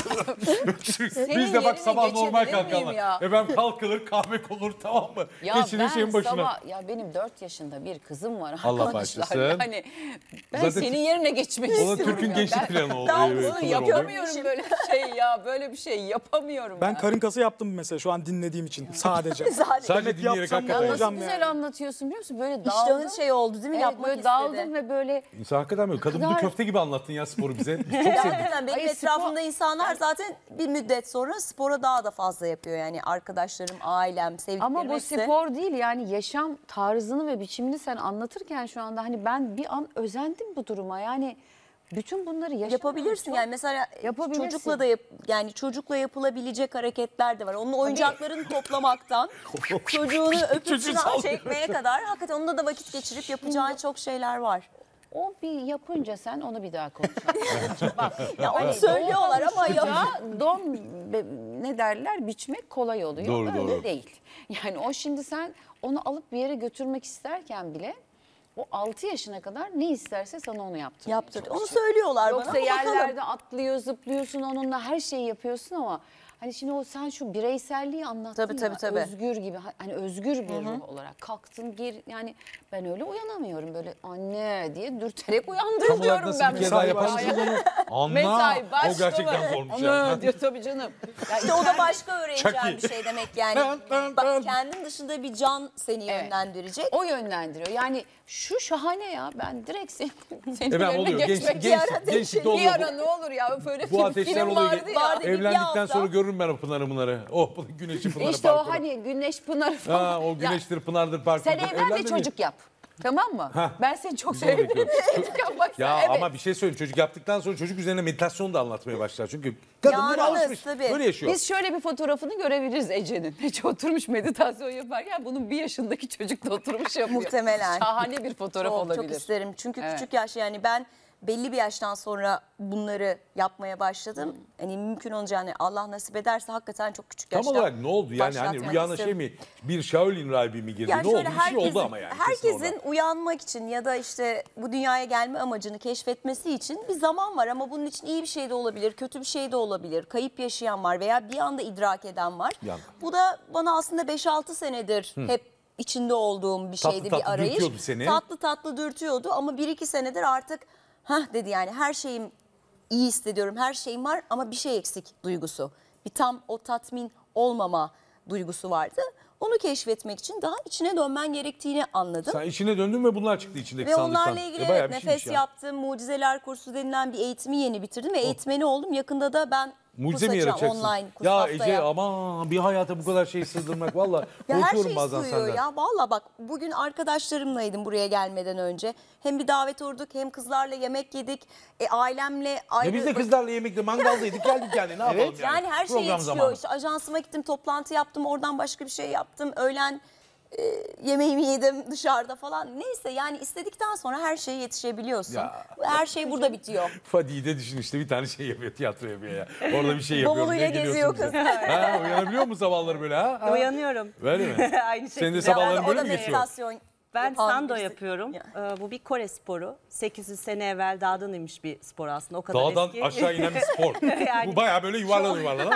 Biz de bak sabah normal geçebilir miyim kalkalım. ya? Efendim kalkılır, kahve konur, tamam mı? Ya Geçilir ben şeyin başına. sabah, ya benim dört yaşında bir kızım var Allah arkadaşlar. bağışlasın. Yani ben Zaten senin yerine geçmek o da istiyorum. Türk'ün ya. gençlik Ben- planı oldu. Ben Evet, bunu kullar oldu. yapamıyorum böyle bir şey ya. Böyle bir şey yapamıyorum Ben ya. karın kası yaptım mesela şu an dinlediğim için sadece. Sadece. Sadece Demek dinleyerek yapsam ne hakikaten. Ya nasıl olacağım güzel yani. anlatıyorsun biliyor musun? Böyle dağıldım. İştahın şey oldu değil mi? Evet, Yapmak böyle istedi. dağıldım ve böyle İnsan hakikaten böyle. Kadın bunu kadar- köfte gibi anlattın ya sporu bize. Biz çok Ya sevdik. hakikaten benim Ay, spor- etrafımda insanlar zaten bir müddet sonra spora daha da fazla yapıyor. Yani arkadaşlarım, ailem, sevdiklerim ama bu hepsi. spor değil yani yaşam tarzını ve biçimini sen anlatırken şu anda hani ben bir an özendim bu duruma. Yani bütün bunları yaşamak Yapabilirsin çok- yani mesela Yapabilirsin. çocukla da yap, yani çocukla yapılabilecek hareketler de var. Onun oyuncaklarını toplamaktan çocuğunu öpücüğüne çekmeye kadar hakikaten onunla da vakit geçirip yapacağın çok şeyler var. O bir yapınca sen onu bir daha konuşalım. Bak, Ya onu hani söylüyorlar ama doğmamış ya. çocuğa don be- ne derler biçmek kolay oluyor. Doğru, Öyle doğru. değil. Yani o şimdi sen onu alıp bir yere götürmek isterken bile o altı yaşına kadar ne isterse sana onu yaptırmaya Yaptır. çalışıyor. Onu söylüyorlar Yoksa bana. ama bakalım. yerlerde atlıyor, zıplıyorsun onunla her şeyi yapıyorsun ama hani şimdi o sen şu bireyselliği anlattın Tabii, ya, tabii, tabii. özgür gibi hani özgür bir ruh olarak kalktın gir yani ben öyle uyanamıyorum böyle anne diye dürterek Tam olarak uyandırıyorum nasıl ben. bir kez daha yapar mısınız Mesai onu? Anla. Mesai başlıyor. O gerçekten zormuş Ana ya. diyor tabii canım. Ya İşte o da başka öğreneceğin Çok iyi. bir şey demek yani. Dın, dın, Bak, dın. kendin dışında bir can seni Evet. yönlendirecek. O yönlendiriyor. Yani şu şahane ya ben direkt senin, senin Efendim yerine oluyor. Genç, geçmek genç, ara gençlikte değişelim. bir oluyor. ara ne olur ya böyle Bu film, ateşler film oluyor. vardı ya. Vardı. bir Evlendikten hafta. sonra görürüm ben o Pınar'ı Pınar'ı. Oh bu güneşi Pınar'ı İşte o parkuru. hani güneş pınar falan. Ha, o Ya, güneştir Pınar'dır parkuru. sen evlen de çocuk yap. Tamam mı? Ha. Ben seni çok Güzel seviyorum. bekliyorum. Çocuk yapmak Ya evet. ama bir şey söyleyeyim. Çocuk yaptıktan sonra çocuk üzerine meditasyon da anlatmaya başlar. Çünkü kadın buna Yalnız alışmış. tabii. Böyle yaşıyor. Biz şöyle bir fotoğrafını görebiliriz Ece'nin. Hiç oturmuş meditasyon yaparken bunun bir yaşındaki çocuk da oturmuş yapıyor. Muhtemelen. Şahane bir fotoğraf Çok, olabilir. çok isterim. Çünkü Evet. küçük yaş yani ben belli bir yaştan sonra bunları yapmaya başladım. Hani mümkün olunca hani Allah nasip ederse hakikaten çok küçük Tam yaşta olarak ne oldu? Yani hani başlatmak rüyana isterim. şey mi? Bir Shaolin rahibi mi girdi? Yani ne oldu? şöyle Bir şey herkesin, oldu ama yani. kesin herkesin orada. uyanmak için ya da işte bu dünyaya gelme amacını keşfetmesi için bir zaman var ama bunun için iyi bir şey de olabilir, kötü bir şey de olabilir. Kayıp yaşayan var veya bir anda idrak eden var. Yani. Bu da bana aslında beş altı senedir hep içinde olduğum bir Tatlı şeydi, tatlı bir arayış. dürtüyordu seni. Tatlı tatlı dürtüyordu ama bir iki senedir artık hah dedi yani her şeyim iyi hissediyorum, her şeyim var ama bir şey eksik duygusu. Bir tam o tatmin olmama duygusu vardı. Onu keşfetmek için daha içine dönmen gerektiğini anladım. Sen içine döndün ve bunlar çıktı içindeki Ve sandıktan. onlarla ilgili E, bayağı evet, bir nefes şeymiş ya. yaptım. Mucizeler kursu denilen bir eğitimi yeni bitirdim ve eğitmeni oldum. Yakında da ben Mucize mi kurs açacağım, yaratacaksın? online kurs Ya haftaya. Ece ama bir hayata bu kadar şey sığdırmak valla Ya her korkuyorum şey bazen sığıyor senden. ya. Valla bak bugün arkadaşlarımlaydım buraya gelmeden önce. Hem bir davet uğradık hem kızlarla yemek yedik. E, ailemle ayrı... Ya biz de kızlarla yemekte mangaldaydık geldik yani ne yapalım yani. Yani her şey Program yetişiyor. zamanı. İşte ajansıma gittim, toplantı yaptım, oradan başka bir şey yaptım. Öğlen e, yemeğimi yedim dışarıda falan. Neyse yani istedikten sonra her şeye yetişebiliyorsun. Ya. Her şey burada bitiyor. Fadi'yi de düşün işte bir tane şey yapıyor, tiyatro yapıyor ya. Orada bir şey yapıyor. Bavuluyla ne geliyorsun geziyor bize? kız. Ha, uyanabiliyor musun sabahları böyle ha? ha? Uyanıyorum. Öyle mi? Aynı şekilde. Senin de sabahların O böyle da mi geçiyor? meditasyon. Ben yapan sando birisi. yapıyorum. Ya. Ee, bu bir Kore sporu. sekiz yüz sene evvel dağdan inmiş bir spor aslında. O kadar Dağdan eski. aşağı inen bir spor. Yani- Bu bayağı böyle yuvarlan yuvarlan.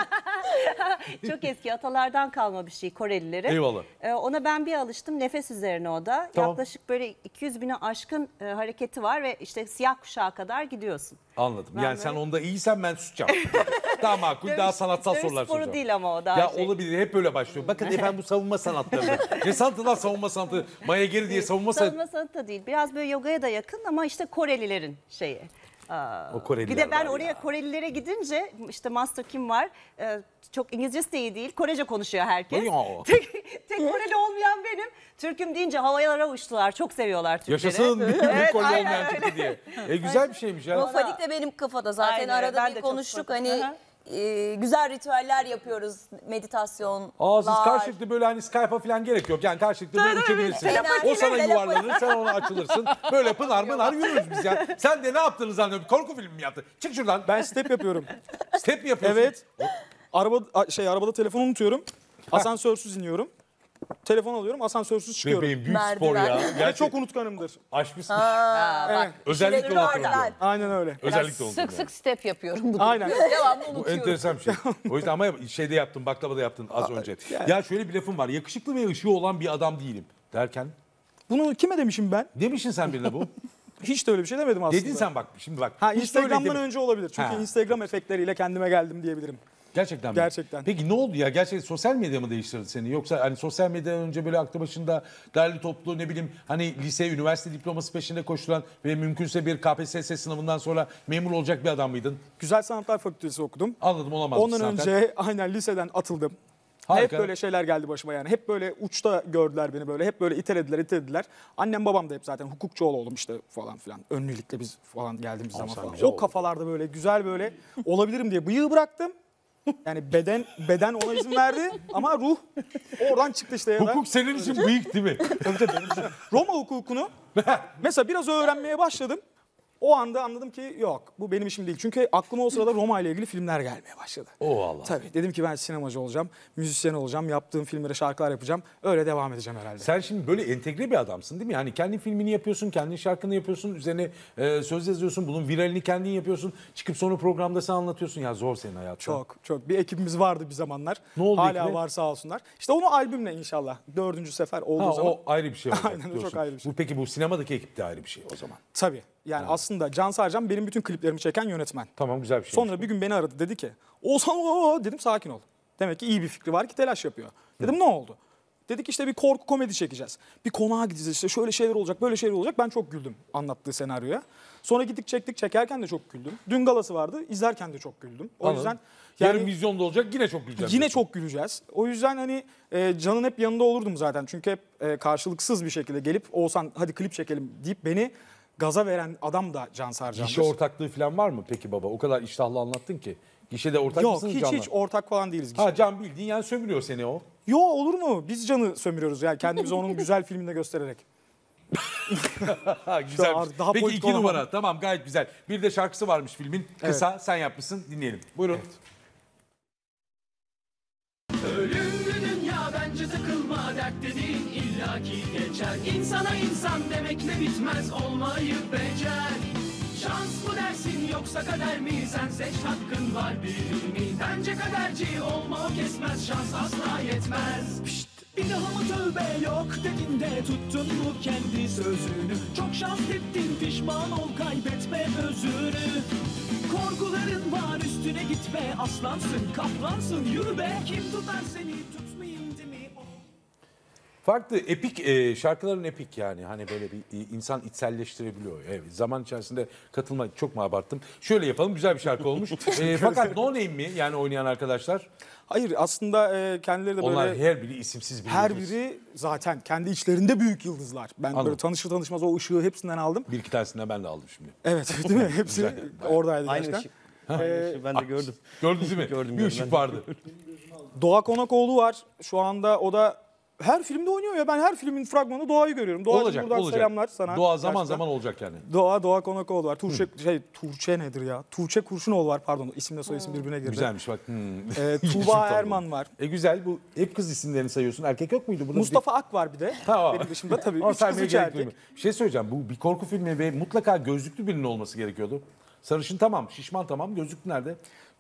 Çok eski, atalardan kalma bir şey Korelilerin. Eyvallah. Ee, ona ben bir alıştım. Nefes üzerine o da. Tamam. Yaklaşık böyle iki yüz bine aşkın e, hareketi var ve işte siyah kuşağa kadar gidiyorsun. Anladım. Ben yani böyle- sen onda iyisen ben susacağım. Daha makul, daha sanatsal dövüş sorular sporu soracağım. değil ama o daha Ya şey. olabilir, hep böyle başlıyor. Bakın efendim bu savunma sanatları. Ne sanatı lan savunma sanatı? Maya geri diye savunma sanatı. Savunma sanatı da değil. Biraz böyle yogaya da yakın ama işte Korelilerin şeyi. Aa, O Koreliler bir de ben var oraya ya. Korelilere gidince işte Master Kim var. Ee, çok İngilizcesi de iyi değil. Korece konuşuyor herkes. Ay ya. tek, tek Koreli olmayan benim. Türk'üm deyince havalara uçtular. Çok seviyorlar Türkleri. Yaşasın bir Evet, Koreli aynen olmayan öyle. Türk'ü diye. E güzel bir şeymiş ya. O Fadik de benim kafada zaten Aynen, arada ben bir de çok konuştuk Fadik. hani Aha. e, güzel ritüeller yapıyoruz, meditasyon. Aa siz karşılıklı böyle hani Skype'a falan gerek yok. Yani karşılıklı böyle uçabilirsin. Telepati, O sana telepati. yuvarlanır, sen ona açılırsın. Böyle pınar pınar yürürüz biz ya. Sen de ne yaptığını zannediyorum. Korku filmi mi yaptın? Çık şuradan. Ben step yapıyorum. Step mi yapıyorsun? Evet. Araba a- şey arabada telefonu unutuyorum. Asansörsüz iniyorum. Telefon alıyorum, asansörsüz çıkıyorum. Bebeğim büyük spor ya. Ve Gerçek çok unutkanımdır. aşmışsın. Evet. Özellikle işleri onu var hatırlıyorum. yani. Aynen öyle. Özellikle onu Sık hatırlıyorum. sık step yapıyorum bu Aynen. Devamlı Bu unutuyorum. enteresan bir şey. O yüzden ama şeyde yaptın, baklavada yaptın az önce. Ya şöyle bir lafım var. Yakışıklı ve ışığı olan bir adam değilim derken. Bunu kime demişim ben? Demişsin sen birine bu. Hiç de öyle bir şey demedim aslında. Dedin sen bak şimdi bak. Ha Hiç Instagram'dan öyle deme. önce olabilir. Çünkü Ha. Instagram efektleriyle kendime geldim diyebilirim. Gerçekten mi? Gerçekten. Peki ne oldu ya? Gerçekten sosyal medya mı değiştirdi seni? Yoksa hani sosyal medyadan önce böyle aklı başında derli toplu ne bileyim hani lise, üniversite diploması peşinde koşturan ve mümkünse bir K P S S sınavından sonra memur olacak bir adam mıydın? Güzel Sanatlar Fakültesi okudum. Anladım, olamaz. Ondan zaten. önce aynen liseden atıldım. Harika. Hep böyle şeyler geldi başıma yani. Hep böyle uçta gördüler beni böyle. Hep böyle itelediler, itelediler. Annem babam da hep zaten hukukçu oğlum işte falan filan. Önlülükle biz falan geldiğimiz zaman sen falan. güzel O oldun. kafalarda böyle güzel böyle olabilirim diye bıyığı bıraktım. Yani beden beden ona izin verdi ama ruh oradan çıktı işte ya da. Hukuk senin için bıyık değil mi? Roma hukukunu mesela biraz öğrenmeye başladım. O anda anladım ki yok bu benim işim değil. Çünkü aklıma o sırada Roma ile ilgili filmler gelmeye başladı. Oh Allah. Tabii dedim ki ben sinemacı olacağım, müzisyen olacağım, yaptığım filmlere şarkılar yapacağım. Öyle devam edeceğim herhalde. Sen şimdi böyle entegre bir adamsın değil mi? Yani kendi filmini yapıyorsun, kendi şarkını yapıyorsun, üzerine e, söz yazıyorsun, bunun viralini kendin yapıyorsun. Çıkıp sonra programda sen anlatıyorsun. Ya zor senin hayatın. Çok çok. Bir ekibimiz vardı bir zamanlar. Ne oldu Hala ekibe? var sağ olsunlar. İşte onu albümle inşallah. Dördüncü sefer olduğu Ha, zaman. o ayrı bir şey olacak Aynen, o diyorsun. çok ayrı bir şey. Bu, peki bu sinemadaki ekip de ayrı bir şey o zaman. Tabii. Yani aslında Can Sarcan benim bütün kliplerimi çeken yönetmen. Tamam, güzel bir şey. Sonra bir gün beni aradı dedi ki Oğuzhan o dedim sakin ol. Demek ki iyi bir fikri var ki telaş yapıyor. Dedim ne oldu? Dedik işte bir korku komedi çekeceğiz. Bir konağa gideceğiz işte şöyle şeyler olacak böyle şeyler olacak. Ben çok güldüm anlattığı senaryoya. Sonra gittik çektik çekerken de çok güldüm. Dün galası vardı izlerken de çok güldüm. O Anladım. yüzden Yarın yani vizyonda olacak yine çok güzel. yine çok güleceğiz. O yüzden hani e, Can'ın hep yanında olurdum zaten. Çünkü hep e, karşılıksız bir şekilde gelip Oğuzhan hadi klip çekelim deyip beni gaza veren adam da Can Sarcan'dır. Gişe ortaklığı falan var mı peki baba? O kadar iştahlı anlattın ki. Gişede ortak Yok mısınız hiç Can'la? hiç ortak falan değiliz. Ha Can bildiğin yani sömürüyor seni o. Yo olur mu? Biz Can'ı sömürüyoruz yani kendimizi onun güzel filminde göstererek. Ha, güzel. Şu an daha Peki politik iki olamadım. numara tamam gayet güzel. Bir de şarkısı varmış filmin. Kısa sen yapmışsın dinleyelim. Buyurun. Ölümlü dünya bence takılma dert dediğin illaki geçer. İnsana insan demekle bitmez olmayı becer. Şans mı dersin yoksa kader mi? Sen seç hakkın var bir mi? Bence kaderci olma o kesmez şans asla yetmez. Pişt, bir daha mı tövbe yok dedin de tuttun mu kendi sözünü? Çok şans ettin pişman ol kaybetme özünü. Korkuların var üstüne git be aslansın kaplansın yürü be. Kim tutar seni tutmayayım değil mi? Farklı epik e, şarkıların epik yani hani böyle bir e, insan içselleştirebiliyor. Evet zaman içerisinde katılmak çok mu abarttım? Şöyle yapalım güzel bir şarkı olmuş. E, fakat no name mi yani oynayan arkadaşlar? Hayır aslında e, kendileri de böyle Onlar her biri isimsiz bir her yıldız. biri zaten kendi içlerinde büyük yıldızlar. Ben Anladım. böyle tanışır tanışmaz o ışığı hepsinden aldım. Bir iki tanesinden ben de aldım şimdi. Evet değil mi? Hepsi Güzel. oradaydı Aynı gerçekten. ışık. Aynı ışığı ben de gördüm. Gördün değil mi? Gördüm, bir gördüm. ışık Ben de vardı. Doğa Konakoğlu var. Şu anda o da her filmde oynuyor ya. Ben her filmin fragmanı Doğa'yı görüyorum. Doğa'cığım Olacak buradan olacak. selamlar sana. Doğa zaman Gerçekten. zaman olacak yani. Doğa, Doğa Konakoğlu var. Tuğçe, şey, Tuğçe nedir ya? Tuğçe Kurşunoğlu var pardon. İsimle soy isim birbirine girdi. Güzelmiş bak. Hmm. Ee, İsim Tuğba tanıdım. Erman var. E güzel bu hep kız isimlerini sayıyorsun. Erkek yok muydu burada? Mustafa Ak var bir de. Ha, Benim dışımda tabii. Ama Üç kız saymaya üç gerek erkek. duymuyor. Bir şey söyleyeceğim. Bu bir korku filmi ve mutlaka gözlüklü birinin olması gerekiyordu. Sarışın tamam, şişman tamam. Gözlüklü nerede?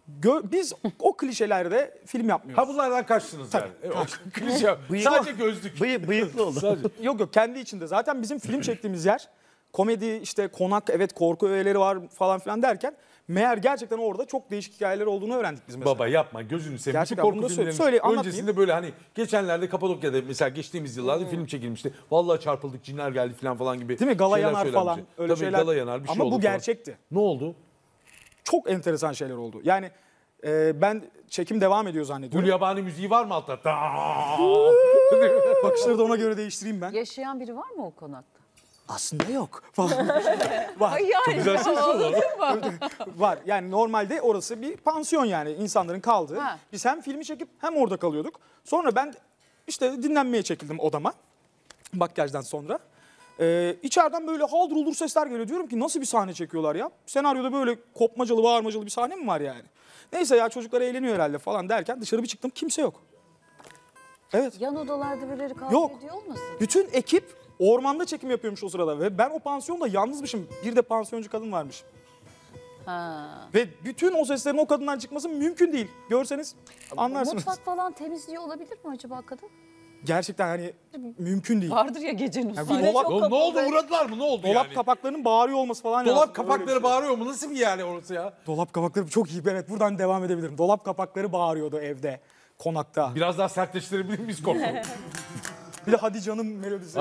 Gö- biz o klişelerde film yapmıyoruz. Ha bunlardan kaçtınız yani. E, o klişe. Sadece gözlük. Bıyı, bıyıklı oldu. Sadece. Yok yok kendi içinde. Zaten bizim film çektiğimiz yer komedi işte konak evet korku öğeleri var falan filan derken meğer gerçekten orada çok değişik hikayeler olduğunu öğrendik biz mesela. Baba yapma gözünü seveyim. Gerçekten Korku bunu da söyle- filmlerinin söyle, anlatmayayım. öncesinde böyle hani geçenlerde Kapadokya'da mesela geçtiğimiz yıllarda film çekilmişti. Vallahi çarpıldık cinler geldi falan falan gibi. Değil mi? Gala şeyler yanar söylenmişti. falan, öyle Tabii şeyler. gala yanar bir şey Ama bu oldu falan. gerçekti. Ne oldu? Çok enteresan şeyler oldu. Yani e, ben çekim devam ediyor zannediyorum. Gül yabani müziği var mı altta? Bakışları da ona göre değiştireyim ben. Yaşayan biri var mı o konakta? Aslında yok. Falan. Var. Ay yani. Güzel ses oldu. Var. Yani normalde orası bir pansiyon yani insanların kaldığı. Ha. Biz hem filmi çekip hem orada kalıyorduk. Sonra ben işte dinlenmeye çekildim odama. Makyajdan sonra. Ee, içeriden böyle haldır uldur sesler geliyor. Diyorum ki nasıl bir sahne çekiyorlar ya? Senaryoda böyle kopmacalı, bağırmacalı bir sahne mi var yani? Neyse ya çocuklar eğleniyor herhalde falan derken dışarı bir çıktım kimse yok. Evet. Yan odalarda birileri kavga Yok. ediyor olmasın? Bütün ekip ormanda çekim yapıyormuş o sırada ve ben o pansiyonda yalnızmışım. Bir de pansiyoncu kadın varmış. Ha. Ve bütün o seslerin o kadından çıkması mümkün değil. Görseniz anlarsınız. Mutfak falan temizliyor olabilir mi acaba kadın? Gerçekten hani mümkün değil. Vardır ya gecenin Yani saati. dolap, Oğlum ne oldu uğradılar mı ne oldu dolap yani? kapaklarının bağırıyor olması falan lazım. Dolap Öyle bir kapakları şey. bağırıyor mu? Nasıl bir yani orası ya? Dolap kapakları çok iyi. Evet buradan devam edebilirim. Dolap kapakları bağırıyordu evde, konakta. Biraz daha sertleştirebilir miyiz korku? Bir de hadi canım melodisi.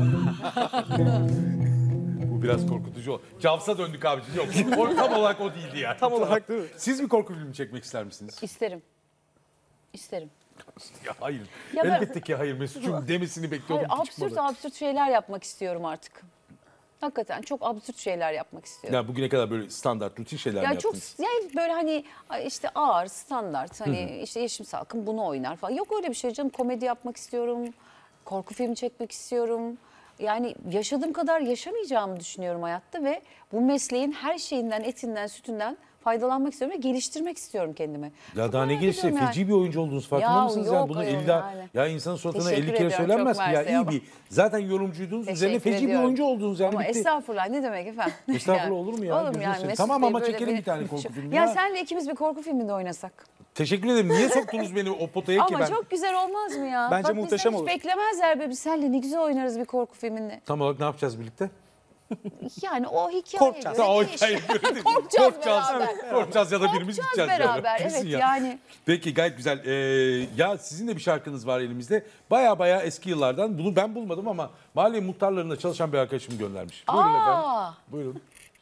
Bu biraz korkutucu oldu. Cavs'a döndük abiciğim. Yok o tam olarak o değildi yani. Tam olarak değil mi? Siz bir korku filmi çekmek ister misiniz? İsterim. İsterim. Ya hayır. Ya ben- Elbette ki hayır Mesut'cum demesini bekliyordum. Hayır, ki absürt çıkmadı. absürt şeyler yapmak istiyorum artık. Hakikaten çok absürt şeyler yapmak istiyorum. Ya bugüne kadar böyle standart rutin şeyler mi Ya çok yaptınız? yani böyle hani işte ağır, standart hani işte Yeşim Salkım bunu oynar falan. Yok öyle bir şey canım. Komedi yapmak istiyorum. Korku filmi çekmek istiyorum. Yani yaşadığım kadar yaşamayacağımı düşünüyorum hayatta ve bu mesleğin her şeyinden, etinden, sütünden faydalanmak istiyorum ve geliştirmek istiyorum kendimi. Ya Çok daha ne merak gelirse ediyorum yani. feci bir oyuncu olduğunuz farkında Ya mısınız? yok Yani bunu ayol elli yani. ya insanın suratına Teşekkür elli kere ediyorum, söylenmez çok ki ya mersi iyi ama. bir zaten yorumcuydunuz üzerine Teşekkür feci bir ediyorum. oyuncu oldunuz yani Ama bitti. estağfurullah ne demek efendim? Estağfurullah Yani, olur mu ya? Olur mu Gözünü yani? seveyim. Mesut Tamam Bey ama böyle çekelim bir tane korku filmi Ya, ya. senle ikimiz bir korku filminde oynasak. Teşekkür ederim. Niye soktunuz beni o potaya ki Ama ben? çok güzel olmaz mı ya? Bence Bak muhteşem bizden olur. hiç beklemezler be biz senle ne güzel oynarız bir korku filminde. Tam olarak ne yapacağız birlikte? Yani o hikaye Korkacağız. göre Ha, o değişir. hikaye göre Korkacağız, Korkacağız. beraber. Korkacağız ya da birimiz Korkacağız gideceğiz. yani. beraber, Kesin evet ya. yani. Peki gayet güzel. Ee, ya sizin de bir şarkınız var elimizde. Baya baya eski yıllardan. Bunu ben bulmadım ama mahalle muhtarlarında çalışan bir arkadaşım göndermiş. Buyurun Aa. efendim. Buyurun.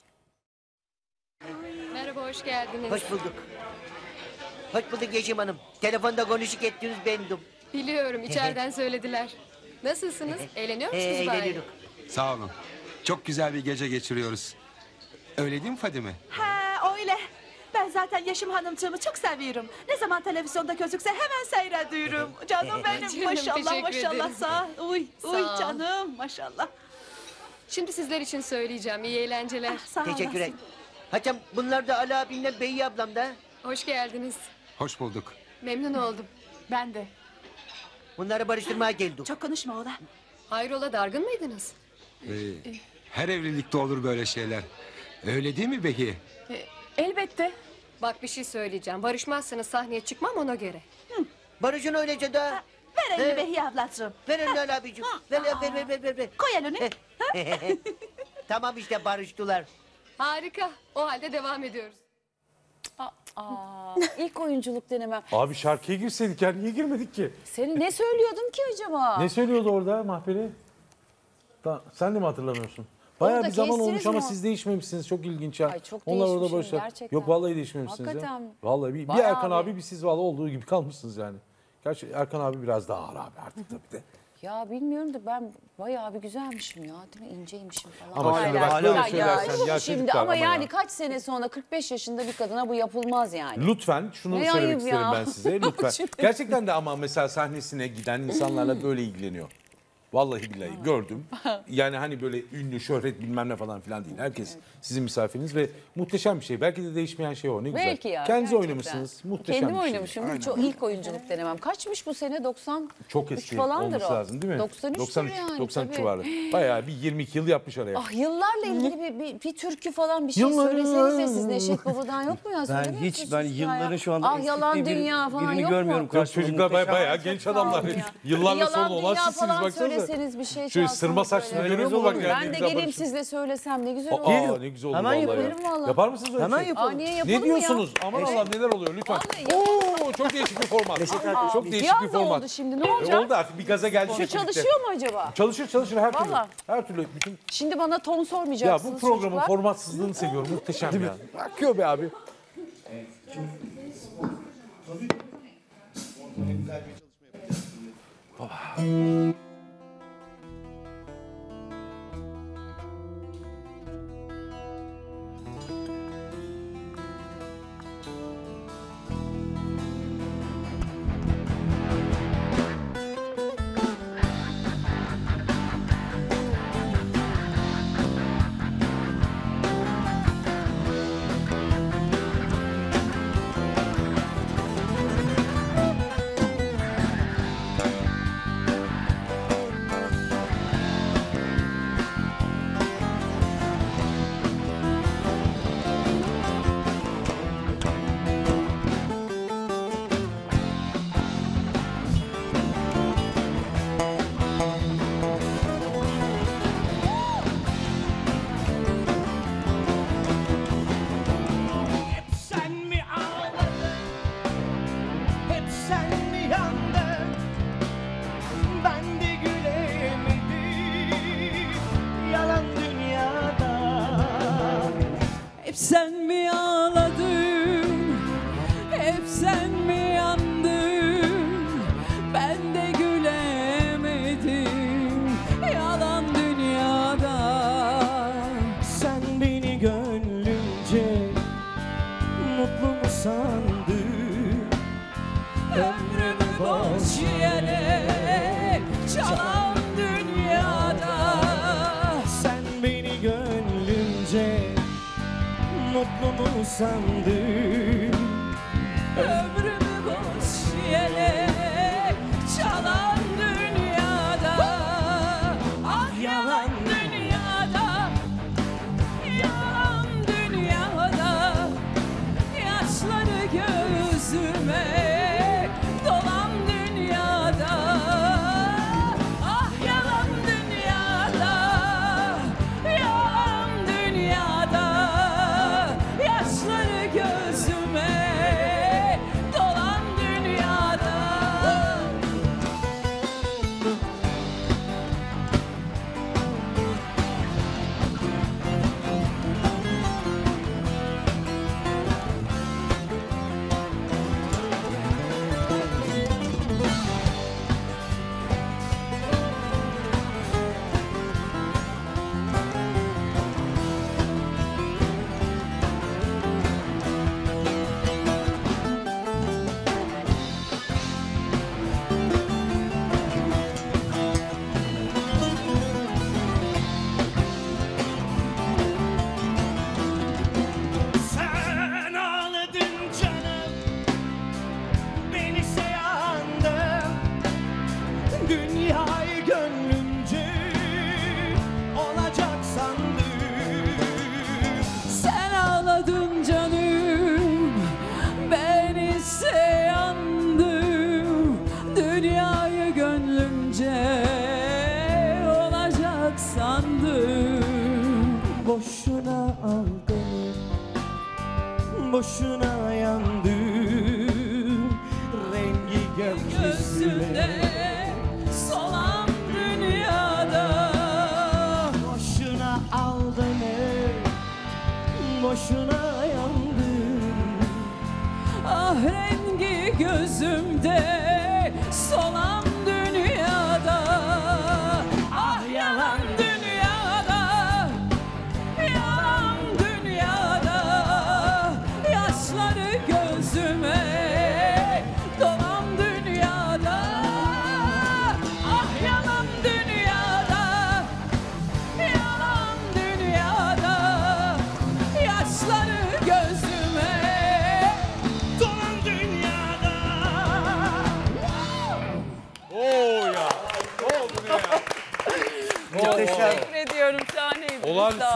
Merhaba, hoş geldiniz. Hoş bulduk. Hoş bulduk Yeşim Hanım. Telefonda konuşuk ettiniz bendim. Biliyorum, içeriden söylediler. Nasılsınız? Eğleniyor Ee, musunuz bari? eğleniyoruz. Sağ olun. Çok güzel bir gece geçiriyoruz. Öyle değil mi Fadime? Ha öyle. Ben zaten Yeşim Hanımcığımı çok seviyorum. Ne zaman televizyonda gözükse hemen seyrediyorum. Canım benim Canım, maşallah teşekkür maşallah ederim. sağ. Uy Sağ uy ol. canım maşallah. Şimdi sizler için söyleyeceğim. İyi eğlenceler. Sağ Teşekkür olasın. ederim. Haçam bunlar da Ali abimle Beyi ablam da. Hoş geldiniz. Hoş bulduk. Memnun oldum. Ben de. Bunları barıştırmaya geldik. Çok konuşma ola. Hayrola, dargın mıydınız? Ee, her evlilikte olur böyle şeyler. Öyle değil mi Behi? Elbette. Bak bir şey söyleyeceğim. Barışmazsanız sahneye çıkmam ona göre. Barışın öylece de. Ver elini He. Behiye ablacığım. Ver elini Ali abicim. Ver, ver, ver, ver, ver, ver. Koy elini. Tamam işte barıştılar. Harika. O halde devam ediyoruz. Aa, ilk oyunculuk denemem. Abi şarkıya girseydik ya niye girmedik ki? Seni ne söylüyordum ki acaba? Ne söylüyordu orada Mahperi? Da, sen de mi hatırlamıyorsun? Bayağı Orada bir zaman kestiniz olmuş ama mi? siz değişmemişsiniz. Çok ilginç ya. Ay, çok Onlar orada değişmişim barışlar. gerçekten. Yok vallahi değişmemişsiniz Hakikaten ya. mi? Vallahi bir, bir Bayağı Erkan bir- abi bir siz vallahi olduğu gibi kalmışsınız yani. Gerçi Erkan abi biraz daha ağır abi artık tabii de. Ya bilmiyorum da ben bayağı bir güzelmişim ya değil mi? İnceymişim falan. Ama şimdi bak Hala. böyle Ya, söylersen ya, ya şimdi çocuklar ama ama yani ya. kaç sene sonra kırk beş yaşında bir kadına bu yapılmaz yani. Lütfen şunu Ne söylemek ayıp isterim ya. ben size. Lütfen. Şimdi- Gerçekten de ama mesela sahnesine giden insanlarla böyle ilgileniyor. Vallahi billahi gördüm. Yani hani böyle ünlü, şöhret bilmem ne falan filan değil. Herkes evet. sizin misafiriniz ve muhteşem bir şey. Belki de değişmeyen şey o. Ne güzel. Belki ya. Kendiniz gerçekten. oynamışsınız. Muhteşem Kendim bir şey. oynamışım. Çok ilk oyunculuk denemem. Kaçmış bu sene? doksan Çok eski falandır olması o. lazım değil mi? doksan üç doksan üç, yani. doksan üç civarı. Bayağı bir yirmi iki yıl yapmış araya. Ah yıllarla ilgili bir, bir, bir türkü falan bir şey Yıllar- söylesenize siz Neşet Baba'dan yok mu ya? Ben Söylemiyor hiç ben musunuz yılların ya? şu anda Ah yalan eksikliği bir- dünya falan birini yok görmüyorum mu? karşımda. Çocuklar bayağı, Muhteşem. bayağı genç adamlar. Ya. Yıllarla Yalan sonra olan dünya sizsiniz falan baksanıza. söyleseniz bir şey Şöyle çalsanız sırma saçlı böyle. görüyor musun bak? yani? Ben de Güzel geleyim barışın. sizle söylesem ne güzel olur. Aa, ne güzel olur Hemen vallahi. yapalım. ya. Vallahi. Yapar mısınız öyle Hemen şey? yapalım. Aa, niye yapalım Ne diyorsunuz? ya? Aman Evet. Allah'ım neler oluyor lütfen. Vallahi Oo, çok değişik bir format. Aa, çok bir değişik bir anda format. oldu şimdi, ne E, olacak? oldu artık bir gaza geldi. Şu çalışıyor mu acaba? Çalışır çalışır her türlü. Vallahi. Her türlü. Bütün... Şimdi bana ton Ya sormayacaksınız bu programın çocuklar. formatsızlığını seviyorum. Muhteşem ya. Akıyor be abi. Hep sen mi ağladın? Hep sen mi yandın? Ben de gülemedim yalan dünyada. Hep sen mi ağladın, hep sen mi yandın, ben de gülemedim yalan dünyada. Sen beni gönlünce mutlu mu sandın? Ömrümü boş yere çalan dünyada. Sen beni gönlünce mutlu mu sandın? Ömrümü boş yere çalan dünyada. Ah yalan dünyada, yalan dünyada. Yaşları gözüme dolan dünyada. Ah yalan dünyada, yalan dünyada. Yaşları gözüme dolan dünyada. Sen ağladın canım, beni yandın. Dünyayı gönlünce olacak sandım. Sen ağladın canım, ben ise yandım. Dünyayı gönlümce olacak sandım. Boşuna aldanıp, boşuna yandım. Rengi gökyüzüne Gözünde solan dünyada. boşuna aldanıp, boşuna yandım. Ah rengi gözümde solan dünyada. Ah yalan dünyada, yalan dünyada. Yaşları gözüme dolan dünyada. Ah yalan dünyada.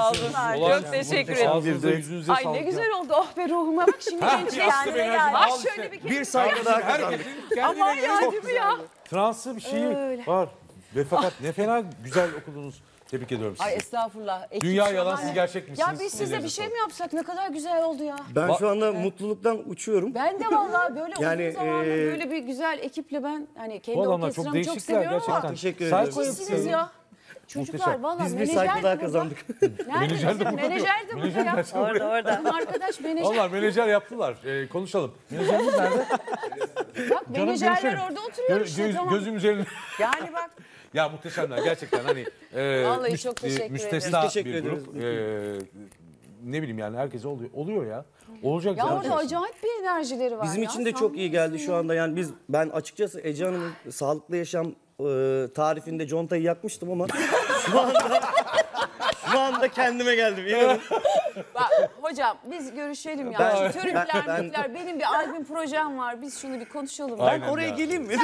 Sağ olun. Olan- Çok teşekkür Ağzınıza, ederim. yüzünüze Ay ne sağlık güzel ya. oldu. Oh be ruhuma bak şimdi Ha, genç yastı beni hacım, Bak al şöyle işte. bir Bir sayfa daha kazandık. Aman ya Çok değil mi güzel. ya? Transı bir şeyi Öyle. var. Ve fakat ne fena güzel okudunuz. Tebrik ediyorum sizi. Ay estağfurullah. Ekip Dünya yalan, şahane. siz gerçek misiniz? Ya biz size bir Ellerinize şey mi yapsak? Ne kadar güzel oldu ya. Ben şu anda mutluluktan uçuyorum. Ben de vallahi böyle Yani, uzun zamandır e, böyle bir güzel ekiple ben hani kendi Bu adamlar çok orkestramı çok, değişikler seviyorum gerçekten. ama Teşekkür Psycho ederim. sizsiniz yapıyor. ya. Çocuklar Muhteşem. vallahi Biz bir menajer sayfa de daha burada. kazandık. Nerede Menajer de bizim? burada Menajer de diyor. burada ya. Menajer de Orada orada. Bizim arkadaş menajer. Onlar menajer yaptılar. Ee, konuşalım. Menajerimiz nerede? Bak Canım, menajerler görüşelim. orada oturuyor Gö- işte göz- tamam. Gözüm üzerinde. Yani bak Ya muhteşemler gerçekten hani. E, Vallahi müst- çok teşekkür e, ederim. müstesna Biz teşekkür bir grup. E, ne bileyim yani herkese oluyor. Oluyor ya. Olacak ya zaten. orada acayip bir enerjileri var Bizim ya. için de çok iyi geldi şu anda. Yani biz ben açıkçası Ece Hanım'ın sağlıklı yaşam e, tarifinde contayı yakmıştım ama şu anda şu anda kendime geldim. İnanın. Bak hocam biz görüşelim ya. Ben- Şu Türkler, ben- Türkler. Benim bir albüm projem var. Biz şunu bir konuşalım. Aynen Ben oraya ya. geleyim mi?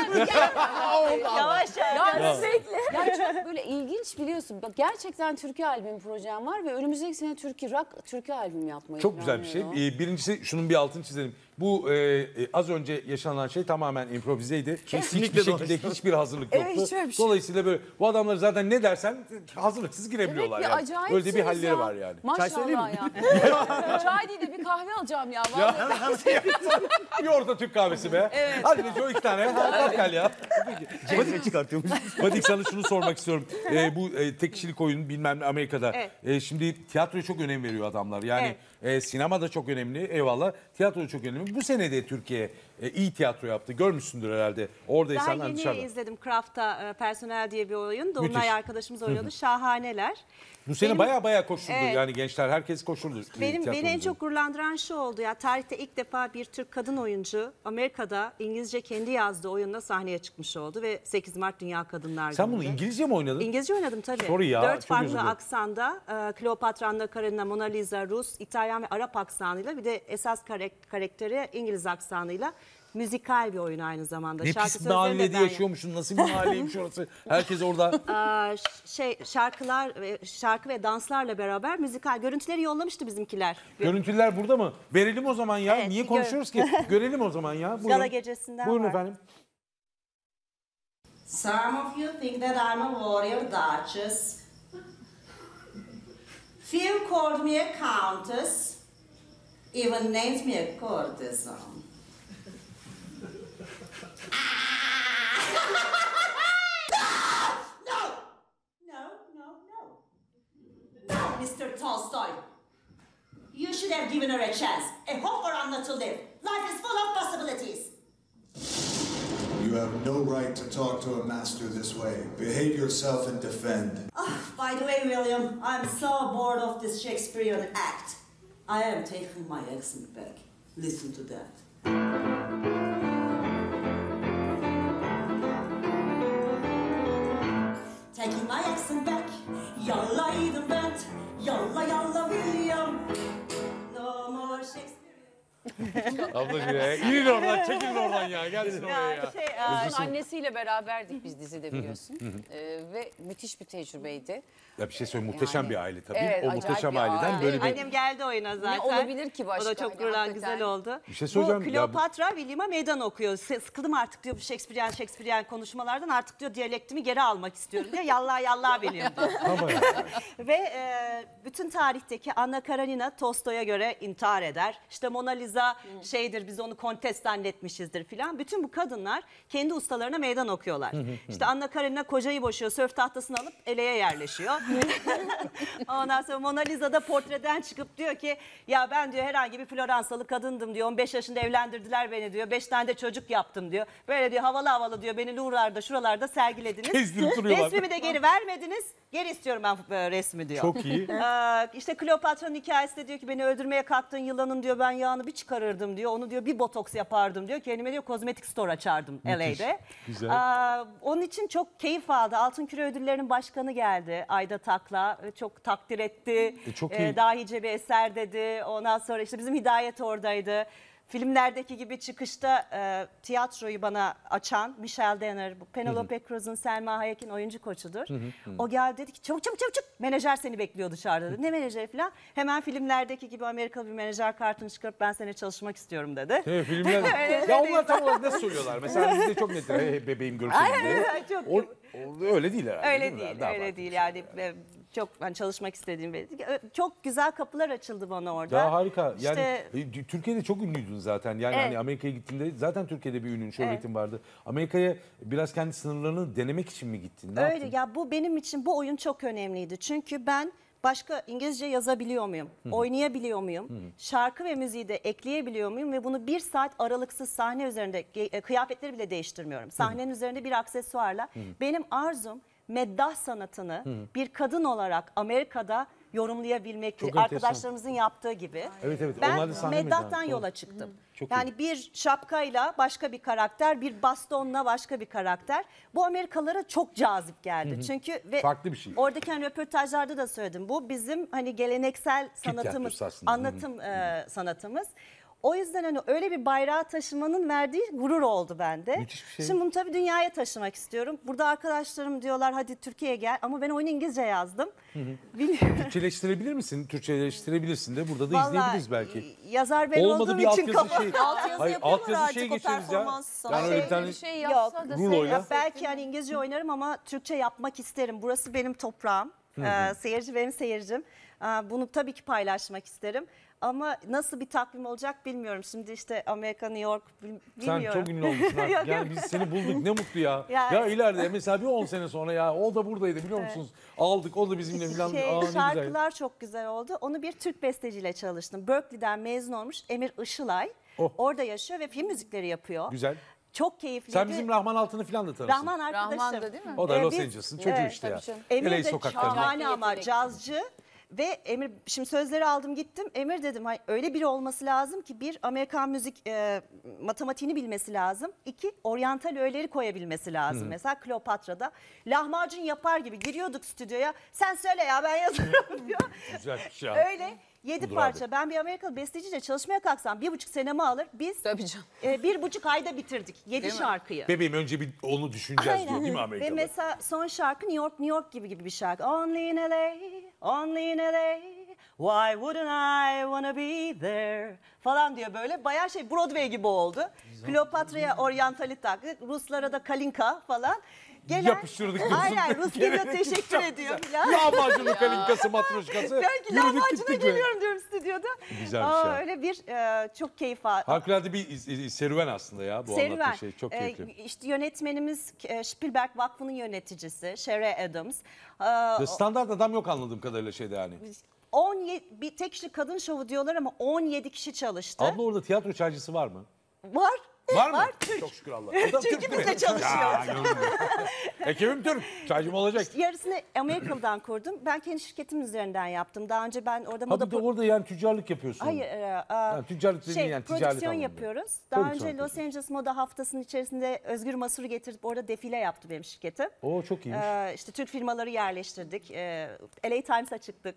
Yavaş Ya yavaş. Ya çok böyle ilginç biliyorsun. Bak gerçekten türkü albüm projem var ve önümüzdeki sene türkü rock türkü albüm yapmayı Çok güzel bir şey. planlıyorum. Ee, birincisi şunun bir altını çizelim. Bu e, e, az önce yaşanan şey tamamen improvizeydi. Kesinlikle Hiçbir şekilde doğru. hiçbir hazırlık Evet, yoktu. hiç öyle bir şey Dolayısıyla böyle bu adamlar zaten ne dersen hazırlıksız girebiliyorlar Evet, bir yani. acayipsiniz Öyle de bir halleri ya. var yani. Maşallah söyleyeyim mi? ya. Çay değil de bir kahve alacağım ya. Vallahi. Bir orta Türk kahvesi be. Evet. Hadi Neco iki tane. Hadi gel ya. Cebime çıkartıyormuş. Fadik sana şunu sormak istiyorum. Ee, bu e, tek kişilik oyun bilmem ne Amerika'da. Evet. E, şimdi tiyatroya çok önem veriyor adamlar. Yani e, sinema da çok önemli eyvallah. Tiyatro da çok önemli. Bu sene de Türkiye e, iyi tiyatro yaptı. Görmüşsündür herhalde. Oradaysan Daha hani yeni dışarıda. izledim Craft'ta e, Personel diye bir oyun. Dolunay Müthiş. arkadaşımız oynadı. Şahaneler. Bu sene Benim- baya baya koşuldu. Evet. Yani gençler herkes koşuldu. e, Benim beni en tiyatromuza. çok gururlandıran şu oldu ya, tarihte ilk defa bir Türk kadın oyuncu Amerika'da İngilizce kendi yazdığı oyunla sahneye çıkmış oldu ve sekiz Mart Dünya Kadınlar Sen bunu Günü'nde. İngilizce mi oynadın? İngilizce oynadım tabii. Sorry ya, Dört çok farklı özür dilerim. aksanda, e, Kleopatra, Anna Karenina, Mona Lisa, Rus, İtalyan ve Arap aksanıyla, bir de esas karek- karakteri İngiliz aksanıyla müzikal bir oyun aynı zamanda. Ne Şarkı pis sözlerini de mahallede ben yaşıyormuşsun. Nasıl bir mahalleymiş orası? Herkes orada. Aa, ş- şey şarkılar ve şarkı ve danslarla beraber müzikal görüntüleri yollamıştı bizimkiler. Görüntüler burada mı? Verelim o zaman ya. Evet, Niye bir konuşuyoruz ki? Görelim o zaman ya. Buyurun. Gala gecesinden Buyurun var. efendim. Some of you think that I'm a warrior duchess. Few called me a countess, even named me a courtesan. No! No, no, no. No, Mister Tolstoy. You should have given her a chance, a hope for Anna to live. Life is full of possibilities. You have no right to talk to a master this way. Behave yourself and defend. Oh, by the way, William, I'm so bored of this Shakespearean act. I am taking my accent back. Listen to that. Taking my accent back. Yallaydım ben. Yalla yalla William. No more Shakespeare. Ablacığım ya. İnin oradan, çekilin oradan ya. Gelsin oraya ya. Şey, Onun annesiyle beraberdik biz dizide biliyorsun. Ee, ve müthiş bir tecrübeydi. Ya bir şey söyleyeyim, muhteşem Yani, bir aile tabii. evet, o acayip muhteşem bir aileden aile. böyle bir... Annem geldi oyuna zaten. olabilir ki başka? O da çok Hani gururlan, hakikaten. güzel oldu. Bir şey söyleyeceğim. Bu Ya bu- Kleopatra William'a meydan okuyor. Se- Sıkıldım artık diyor bu Shakespearean Shakespearean konuşmalardan, artık diyor diyalektimi geri almak istiyorum diyor. Yallah yallah William diyor. Ama ya. Ve e, bütün tarihteki Anna Karenina Tolstoy'a göre intihar eder. İşte Mona Lisa şeydir, biz onu kontes zannetmişizdir filan. Bütün bu kadınlar kendi ustalarına meydan okuyorlar. İşte Anna Karenina kocayı boşuyor, sörf tahtasını alıp eleğe yerleşiyor. Ondan sonra Mona Lisa da portreden çıkıp diyor ki ya ben diyor herhangi bir Floransalı kadındım diyor. on beş yaşında evlendirdiler beni diyor. beş tane de çocuk yaptım diyor. Böyle diyor havalı havalı diyor beni Louvre'larda şuralarda sergilediniz. Gezdirip duruyorlar. Resmimi de geri vermediniz. Geri istiyorum ben bu resmi diyor. Çok iyi. Ee, işte Kleopatra'nın hikayesi de diyor ki beni öldürmeye kalktığın yılanın diyor ben yağını bir çıkarırdım diyor. Onu diyor bir botoks yapardım diyor. Kendime diyor kozmetik store açardım L A'de. Güzel. Ee, onun için çok keyif aldı. Altın Küre Ödülleri'nin başkanı geldi. Ayda Takla. Çok takdir etti. E, çok Ee, iyi. dahice bir eser dedi. Ondan sonra işte bizim Hidayet oradaydı. filmlerdeki gibi çıkışta e, tiyatroyu bana açan Michelle Danner, bu Penelope Cruz'un, Selma Hayek'in oyuncu koçudur. Hı hı, hı. O geldi dedi ki çabuk çabuk çabuk çabuk menajer seni bekliyor dışarıda dedi. Ne menajeri falan. Hemen filmlerdeki gibi Amerikalı bir menajer kartını çıkarıp ben seninle çalışmak istiyorum dedi. He, filmler. Ya onlar tam olarak nasıl soruyorlar? Mesela bizde çok nettir. Hey bebeğim görüşelim diye. Çok O, o, öyle değil herhalde. Öyle mi? değil, Daha öyle farklı. değil yani. E, Çok ben çalışmak istediğim belli. Çok güzel kapılar açıldı bana orada. Daha harika. Yani İşte, e, Türkiye'de çok ünlüydün zaten. Yani Evet. hani Amerika'ya gittiğinde zaten Türkiye'de bir ünün, şöhretin vardı. Amerika'ya biraz kendi sınırlarını denemek için mi gittin? Ne öyle yaptın? ya, bu benim için bu oyun çok önemliydi. Çünkü ben başka İngilizce yazabiliyor muyum? Hı hı. Oynayabiliyor muyum? Hı hı. Şarkı ve müziği de ekleyebiliyor muyum? Ve bunu bir saat aralıksız sahne üzerinde ge- kıyafetleri bile değiştirmiyorum. Sahnenin üzerinde bir aksesuarla. Hı hı. Benim arzum meddah sanatını Hı hı. bir kadın olarak Amerika'da yorumlayabilmektir. Çok enteresan. Arkadaşlarımızın yaptığı gibi. Evet, evet. Ben Onlar da sahne meddahtan meydana. yola Doğru. çıktım. Çok yani iyi. bir şapkayla başka bir karakter, bir bastonla başka bir karakter. Bu Amerikalılara çok cazip geldi. Hı hı. Çünkü ve Farklı bir şey. oradaki hani röportajlarda da söyledim. Bu bizim hani geleneksel sanatımız, tiyatrosu aslında. anlatım e, sanatımız. O yüzden hani öyle bir bayrağı taşımanın verdiği gurur oldu bende. Müthiş bir şey. Şimdi bunu tabii dünyaya taşımak istiyorum. Burada arkadaşlarım diyorlar hadi Türkiye'ye gel ama ben oyunu İngilizce yazdım. Hı hı. Bilmiyorum. Türkçeleştirebilir misin? Türkçeleştirebilirsin de burada da Vallahi, izleyebiliriz belki. Yazar ben Olmadı olduğum bir için altyazı kafa. şey. Hayır, altyazı şey geçeriz ya. Yani öyle bir tane Yok. ruloyla. Ya belki hani İngilizce oynarım ama Türkçe yapmak isterim. Burası benim toprağım. Hı hı. Ee, seyirci benim seyircim. Ee, bunu tabii ki paylaşmak isterim. Ama nasıl bir takvim olacak bilmiyorum. Şimdi işte Amerika, New York bil- Sen bilmiyorum. çok ünlü olmuşsun artık. Yok, Yani yok. biz seni bulduk, ne mutlu ya. Ya- Ya ileride mesela bir on sene sonra ya o da buradaydı biliyor musunuz? Aldık, o da bizimle falan. Şey, Aa, ne güzel. şarkılar çok güzel oldu. Onu bir Türk besteciyle çalıştım. Berkeley'den mezun olmuş Emir Işılay. Oh. Orada yaşıyor ve film müzikleri yapıyor. Güzel. Çok keyifliydi. Sen bizim Rahman Altın'ı falan da tanırsın. Rahman arkadaşım. Rahman da değil mi? O da Ee, Los biz- Angeles'ın çocuğu Evet, işte tabii ya. canım. L A Emir de sokaklarında. şahane ama cazcı. Ve Emir, şimdi sözleri aldım gittim. Emir dedim "Hay, öyle biri olması lazım ki bir Amerikan müzik e, matematiğini bilmesi lazım. İki oryantal öğeleri koyabilmesi lazım. Hı. Mesela Kleopatra'da lahmacun yapar gibi giriyorduk stüdyoya. Sen söyle ya ben yazarım diyor. Güzel bir şey ya. Öyle yedi Budur parça. abi. Ben bir Amerikalı besteciyle çalışmaya kalksam bir buçuk senemi alır. Biz e, bir buçuk ayda bitirdik yedi Değil mi? şarkıyı. Bebeğim önce bir onu düşüneceğiz diyor değil mi Ve Amerikalı? mesela son şarkı New York, New York gibi gibi bir şarkı. Only in L A, only in L A, why wouldn't I wanna be there falan diyor böyle. Bayağı şey Broadway gibi oldu. Kleopatra'ya oryantali taktık. Ruslara da Kalinka falan. Gelen, Yapıştırdık diyorsun. Aynen Rus geliyor teşekkür Çok ediyor güzel. falan. Lahmacunu, kalinkası, matroşkası. Belki Yürüdük lahmacuna gittik böyle. geliyorum diyorum stüdyoda. Güzel bir Aa, şey. öyle bir e, çok keyif aldım. Harikulade bir iz- iz- serüven aslında ya bu Serüven. anlattığın şey. Çok Ee, keyifli. işte yönetmenimiz e, Spielberg Vakfı'nın yöneticisi Sherry Adams. Ee, Ve standart adam yok anladığım kadarıyla şeyde yani. on yedi bir tek kişi kadın şovu diyorlar ama on yedi kişi çalıştı. Abla orada tiyatro çaycısı var mı? Var. Var mı? Var Türk. Çok şükür Allah. O da Çünkü Türk değil bizde mi? çalışıyor. Ya, gördüm. Ekibim Türk. Çaycım olacak. İşte yarısını Amerika'dan kurdum. Ben kendi şirketimin üzerinden yaptım. Daha önce ben orada Ha moda bir de orada yani tüccarlık yapıyorsun. Hayır, e, e, Yani tüccarlık dediğin şey, yani ticaret prodüksiyon anlamında. yapıyoruz. Daha Prodüksiyon önce Los Angeles Moda Haftası'nın içerisinde Özgür Masur'u getirip orada defile yaptı benim şirketim. Oo çok iyiymiş. Ee, işte Türk firmaları yerleştirdik. Ee, L A Times'a çıktık.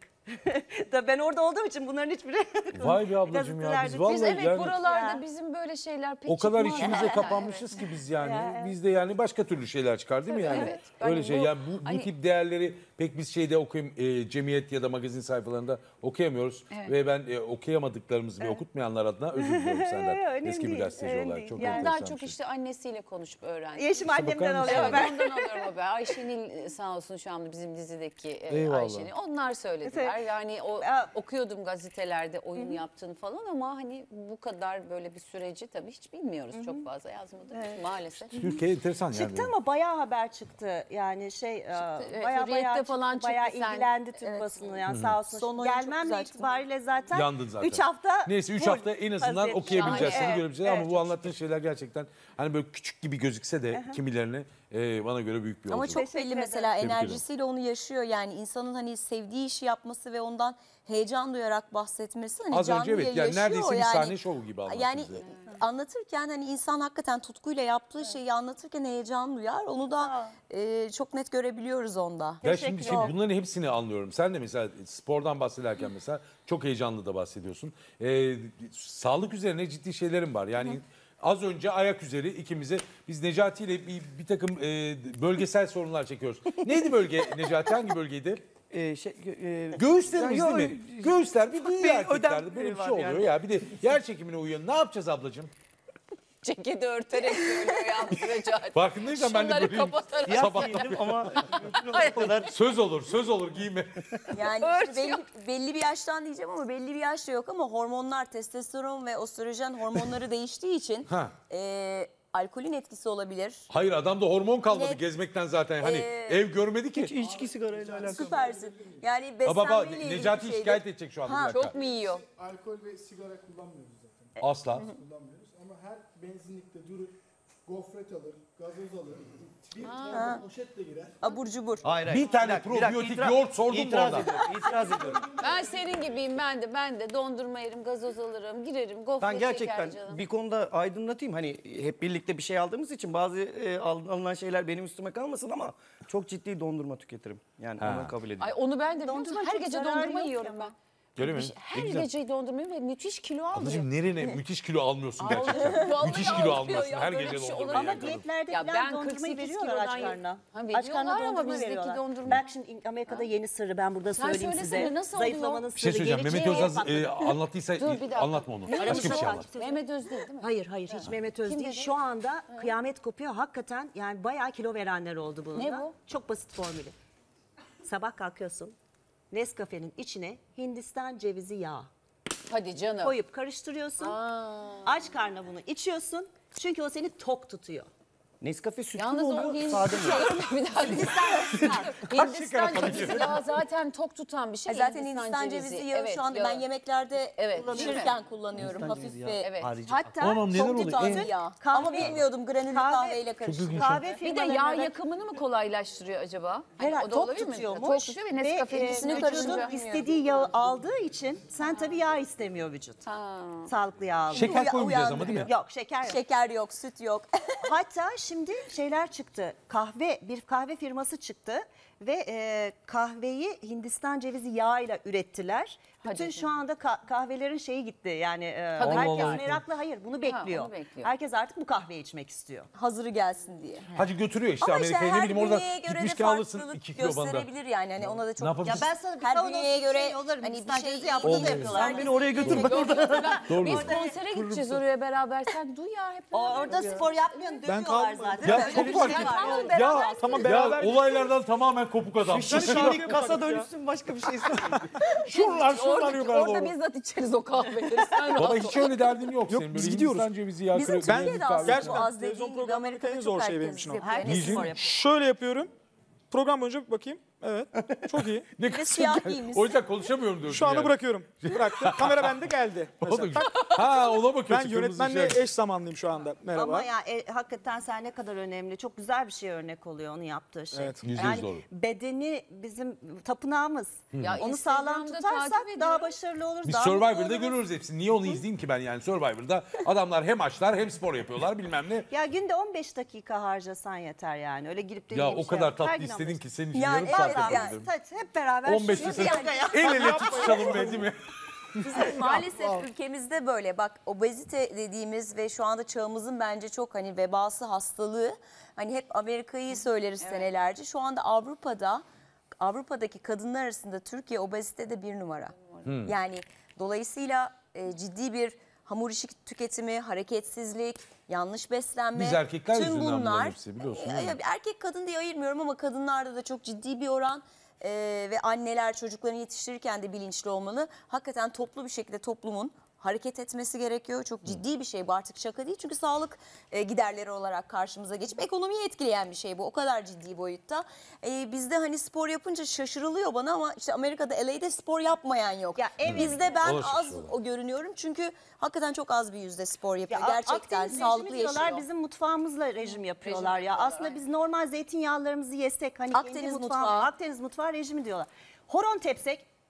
Da ben orada olduğum için bunların hiçbiri Vay be ablacığım ya, biz gazetelerde- vallahi Biz evet yani- buralarda Ya. bizim böyle şeyler pek O kadar çıkmaz. içimize Yani. kapanmışız ki biz yani. Ya, evet. Bizde yani başka türlü şeyler çıkar değil mi yani? Evet. Öyle Yani şey. bu- yani bu, bu hani- tip değerleri pek biz şeyde okuyum e, cemiyet ya da magazin sayfalarında okuyamıyoruz. Evet. Ve ben e, okuyamadıklarımızı ve okutmayanlar adına özür diliyorum senden. Önemli Eski bir değil, gazeteci önemli olarak. değil. Çok Yani- Daha enteresan çok bir şey. işte annesiyle konuşup öğrendim. Yeşim İşte annemden bakar mısın? alıyor Evet ben. ondan alıyorum haber. Ayşenil sağ olsun şu anda bizim dizideki e, Eyvallah. Ayşenil. Onlar söylediler. Yani o okuyordum gazetelerde oyun yaptığını falan ama hani bu kadar böyle bir süreci tabii hiç bilmiyoruz. Çok fazla yazmadık maalesef. Türkiye enteresan yani. Çıktı ama bayağı haber çıktı. Yani şey e, evet, bayağı Hürriyet'te bayağı falan çıktı, bayağı çıktı sen. ilgilendi Türk Evet. basını yani Hı. sağ olsun. Son oyun çok Gelmemle güzel çıktı. itibariyle zaten Yandın zaten. üç hafta Neyse üç full hafta en azından vaziyet. okuyabileceğiz, Şahane. seni Evet, görebileceğiz. Ama evet. bu anlattığın şeyler gerçekten hani böyle küçük gibi gözükse de kimilerine e, bana göre büyük bir Ama yolculuk. çok belli mesela Tebrik ederim. enerjisiyle onu yaşıyor. Yani insanın hani sevdiği işi yapması ve ondan heyecan duyarak bahsetmesi hani Az canlı önce evet, yani yaşıyor. neredeyse bir yani, sahne şovu gibi anlattı Yani bize. anlatırken hani insan hakikaten tutkuyla yaptığı şeyi anlatırken heyecan duyar. Onu da e, çok net görebiliyoruz onda. Ya şimdi şey, bunların hepsini anlıyorum. Sen de mesela spordan bahsederken mesela çok heyecanlı da bahsediyorsun. Ee, sağlık üzerine ciddi şeylerim var. Yani Hı. az önce ayak üzeri ikimize biz Necati ile bir, bir takım e, bölgesel sorunlar çekiyoruz. Neydi bölge Necati? Hangi bölgeydi? Ee, şey, e, Göğüslerimiz Ya, değil mi? Göğüsler bir büyüyor erkeklerde. ödem Böyle bir var şey oluyor yani. ya. Bir de yer çekimine uyuyor. Ne yapacağız ablacığım? Ceketi örterek söylüyor yalnız Necati. Farkındaysan ben de Şunları böyleyim. kapatarak. Sabahtan. ama kadar söz olur, söz olur giyme. Yani işte belli, belli bir yaştan diyeceğim ama belli bir yaşta yok ama hormonlar, testosteron ve östrojen hormonları değiştiği için Ha. e, alkolün etkisi olabilir. Hayır adamda hormon kalmadı Yine- gezmekten zaten. Hani Ee, ev görmedi ki. Hiç içki sigarayla alakalı. Süpersin. Yani Baba, baba, beslenmeyle ilgili Necati bir şeydir. şikayet edecek şu anda, bir Ha. dakika. Çok mu yiyor? Alkol ve sigara kullanmıyoruz zaten. Asla. Kullanmıyoruz ama her benzinlikte durup gofret alır, gazoz alır, bir Ha. tane poşetle girer. Abur cubur. Hayır, Bir tane probiyotik yoğurt sordum mu itiraz orada? ediyorum, itiraz ediyorum. Ben senin gibiyim ben de. Ben de dondurma yerim, gazoz alırım, girerim, gofret Ben şeker gerçekten canım. bir konuda aydınlatayım. Hani hep birlikte bir şey aldığımız için bazı e, al- alınan şeyler benim üstüme kalmasın ama çok ciddi dondurma tüketirim. Yani Ha. onu kabul ediyorum. Ay onu ben de biliyor Dondurma musun? Her çok gece zararı dondurma yok yiyorum ben. Öyle mi? Bir şey- Ne Her güzel. gece dondurma yiyorum ve müthiş kilo Ablacığım almıyorum. nerene müthiş kilo almıyorsun Almıyorum. gerçekten. Vallahi Müthiş kilo almıyor almıyorsun. ya, Her böyle gece bir şey dondurma olabilir. yiyen Ama kadın. diyetlerde Ya falan ben dondurmayı kırk sekiz veriyorlar aç kilodan karnına. Ha, Aç veriyorlar karnına ama dondurma bizdeki veriyorlar. dondurma- Bak şimdi Amerika'da yeni sırrı ben burada Sen söyleyeyim söylesene, size. nasıl Zayıflamanın Bir şey sırrı söyleyeceğim. Mehmet geleceğe Özaz bak. e, anlattıysa Dur, bir dakika. anlatma onu. Ne? Başka bir şey anlat. Mehmet Öz değil değil mi? Hayır hayır hiç Mehmet Öz Kim değil. dedi? Şu anda kıyamet kopuyor. Hakikaten yani bayağı kilo verenler oldu bununla. Ne bu? Çok basit formülü. Sabah kalkıyorsun. Nescafe'nin içine Hindistan cevizi yağı Hadi canım. koyup karıştırıyorsun. Aç karnına bunu içiyorsun. Çünkü o seni tok tutuyor. Nescafe sütlü mü Yalnız o oluyor, Hindistan, sade mi? bir daha Hindistan şeker cevizi yağı zaten tok tutan bir şey. E zaten Hindistan cevizi yağı Evet, şu anda yağı. ben yemeklerde Evet, pişirirken kullanıyorum. Hindistan Hafif cevizi ve yağı. Evet. Harici. Hatta Anam neler çok oluyor? tutan E? bir yağ. Kahve- Ama bilmiyordum granüllü kahve- kahveyle karıştırıyorum. kahve Bir de yağ firmalarına da- yakımını mı kolaylaştırıyor acaba? Hani Herhalde o da tok olabilir mi? tutuyormuş. Tok tutuyor ve Nescafe e, ikisini vücudun karıştırıyor. istediği yağı aldığı için sen tabii yağ istemiyor vücut. Ha. Sağlıklı yağ alıyor. Şeker Uya- koymayacağız ama değil mi? uyandırıyor. Yok şeker yok. Şeker yok, süt yok. Hatta şimdi şeyler çıktı. Kahve bir kahve firması çıktı ve e, kahveyi Hindistan cevizi yağıyla ürettiler. Bütün Hadi şu anda ka- kahvelerin şeyi gitti. Yani e, Tadı herkes gitti. meraklı hayır bunu bekliyor. onu bekliyor. Herkes artık bu kahveyi içmek istiyor. Hazırı gelsin diye. Hacı götürüyor işte Ama işte Amerika'ya ne her bileyim orada bünyeye göre de gitmişken alırsın farklılık iki kilo banda. gösterebilir yani. Hani ona da Ne çok... yapabiliriz? Ben sana bir Her kavanoz bünyeye göre şey yollarım. hani bir Hindistan şey cevizi yaptığını da Olmuyor. yapıyorlar. Sen beni oraya götür ben orada. Doğru. Biz konsere gideceğiz oraya beraber. Sen duy ya hep. O orada spor yapmıyorsun Ben dövüyorlar kaldım. zaten. Ya Öyle çok bir fark şey ettim. var. Tamam, Ya, beraber. Tamam ya beraber. olaylardan tamamen kopuk adam. Şişlik kasa dönüşsün başka bir şey söyle. Şuralar şuralar Orada, yukarı orada doğru. bizzat içeriz o kahveleri. Sen Baba rahat ol. hiç öyle derdin yok Yok, senin. biz Böyle gidiyoruz. Hindistan cevizi yağı. Bizim kırık- Türkiye'de Ben- aslında gerçekten bu az televizyon dediğin gibi programlarında Amerika'da en çok zor şey herkes benim için o. yapıyor. Yani Niçin? spor yapıyor. Şöyle yapıyorum. Program boyunca bir bakayım. Evet. Çok iyi. Ne de kısım siyah gel- giymişsin. O yüzden konuşamıyorum diyorsun Şu anda yani. bırakıyorum. Bıraktım. Kamera bende geldi. O da Mesela. güzel. Tak. Ha ona bakıyorsun. Ben kırmızı yönetmenle şey. eş zamanlıyım şu anda. Merhaba. Ama ya e, hakikaten sen ne kadar önemli. Çok güzel bir şey örnek oluyor onu yaptığı şey. Evet. Yüzde yüz Yani doğru. bedeni bizim tapınağımız. Ya Onu sağlam Instagram'da tutarsak takip daha ediyorum. başarılı oluruz. Biz daha mutlu Survivor'da oluruz. görüyoruz hepsini. Niye onu izleyeyim ki ben yani Survivor'da adamlar hem açlar hem spor yapıyorlar bilmem ne. Ya günde on beş dakika harcasan yeter yani. Öyle girip de Ya yeni bir o şey kadar yap. Her tatlı gün istedin on beş. ki senin için Yani yarım evet, saat yani, yapabilirim. hadi hep beraber on beş şu lira yoga yap. el ele tutuşalım be değil mi? Bizim maalesef ülkemizde böyle bak obezite dediğimiz ve şu anda çağımızın bence çok hani vebası hastalığı hani hep Amerika'yı söyleriz senelerce. Şu anda Avrupa'da Avrupa'daki kadınlar arasında Türkiye obezitede bir numara. Hmm. Yani dolayısıyla e, ciddi bir hamur işi tüketimi, hareketsizlik, yanlış beslenme. Biz erkekler tüm yüzünden bunların bunlar, hepsi, biliyorsun e, değil mi? e, erkek kadın diye ayırmıyorum ama kadınlarda da çok ciddi bir oran. Ee, ve anneler çocuklarını yetiştirirken de bilinçli olmalı. Hakikaten toplu bir şekilde toplumun hareket etmesi gerekiyor. Çok ciddi bir şey bu, artık şaka değil. Çünkü sağlık e, giderleri olarak karşımıza geçip ekonomiyi etkileyen bir şey bu. O kadar ciddi boyutta. E, bizde hani spor yapınca şaşırılıyor bana ama işte Amerika'da L A'de spor yapmayan yok. Ya evet. Bizde ben O da az şaşırıyorlar. o görünüyorum çünkü hakikaten çok az bir yüzde spor yapıyor. Ya, Gerçekten Akdeniz sağlıklı rejimi diyorlar, yaşıyor. bizim mutfağımızla rejim yapıyorlar Rejim ya. yapıyorlar, Aslında aynen. biz normal zeytinyağlarımızı yesek hani Akdeniz kendi mutfağı. Akdeniz mutfağı rejimi diyorlar. Horon tepsek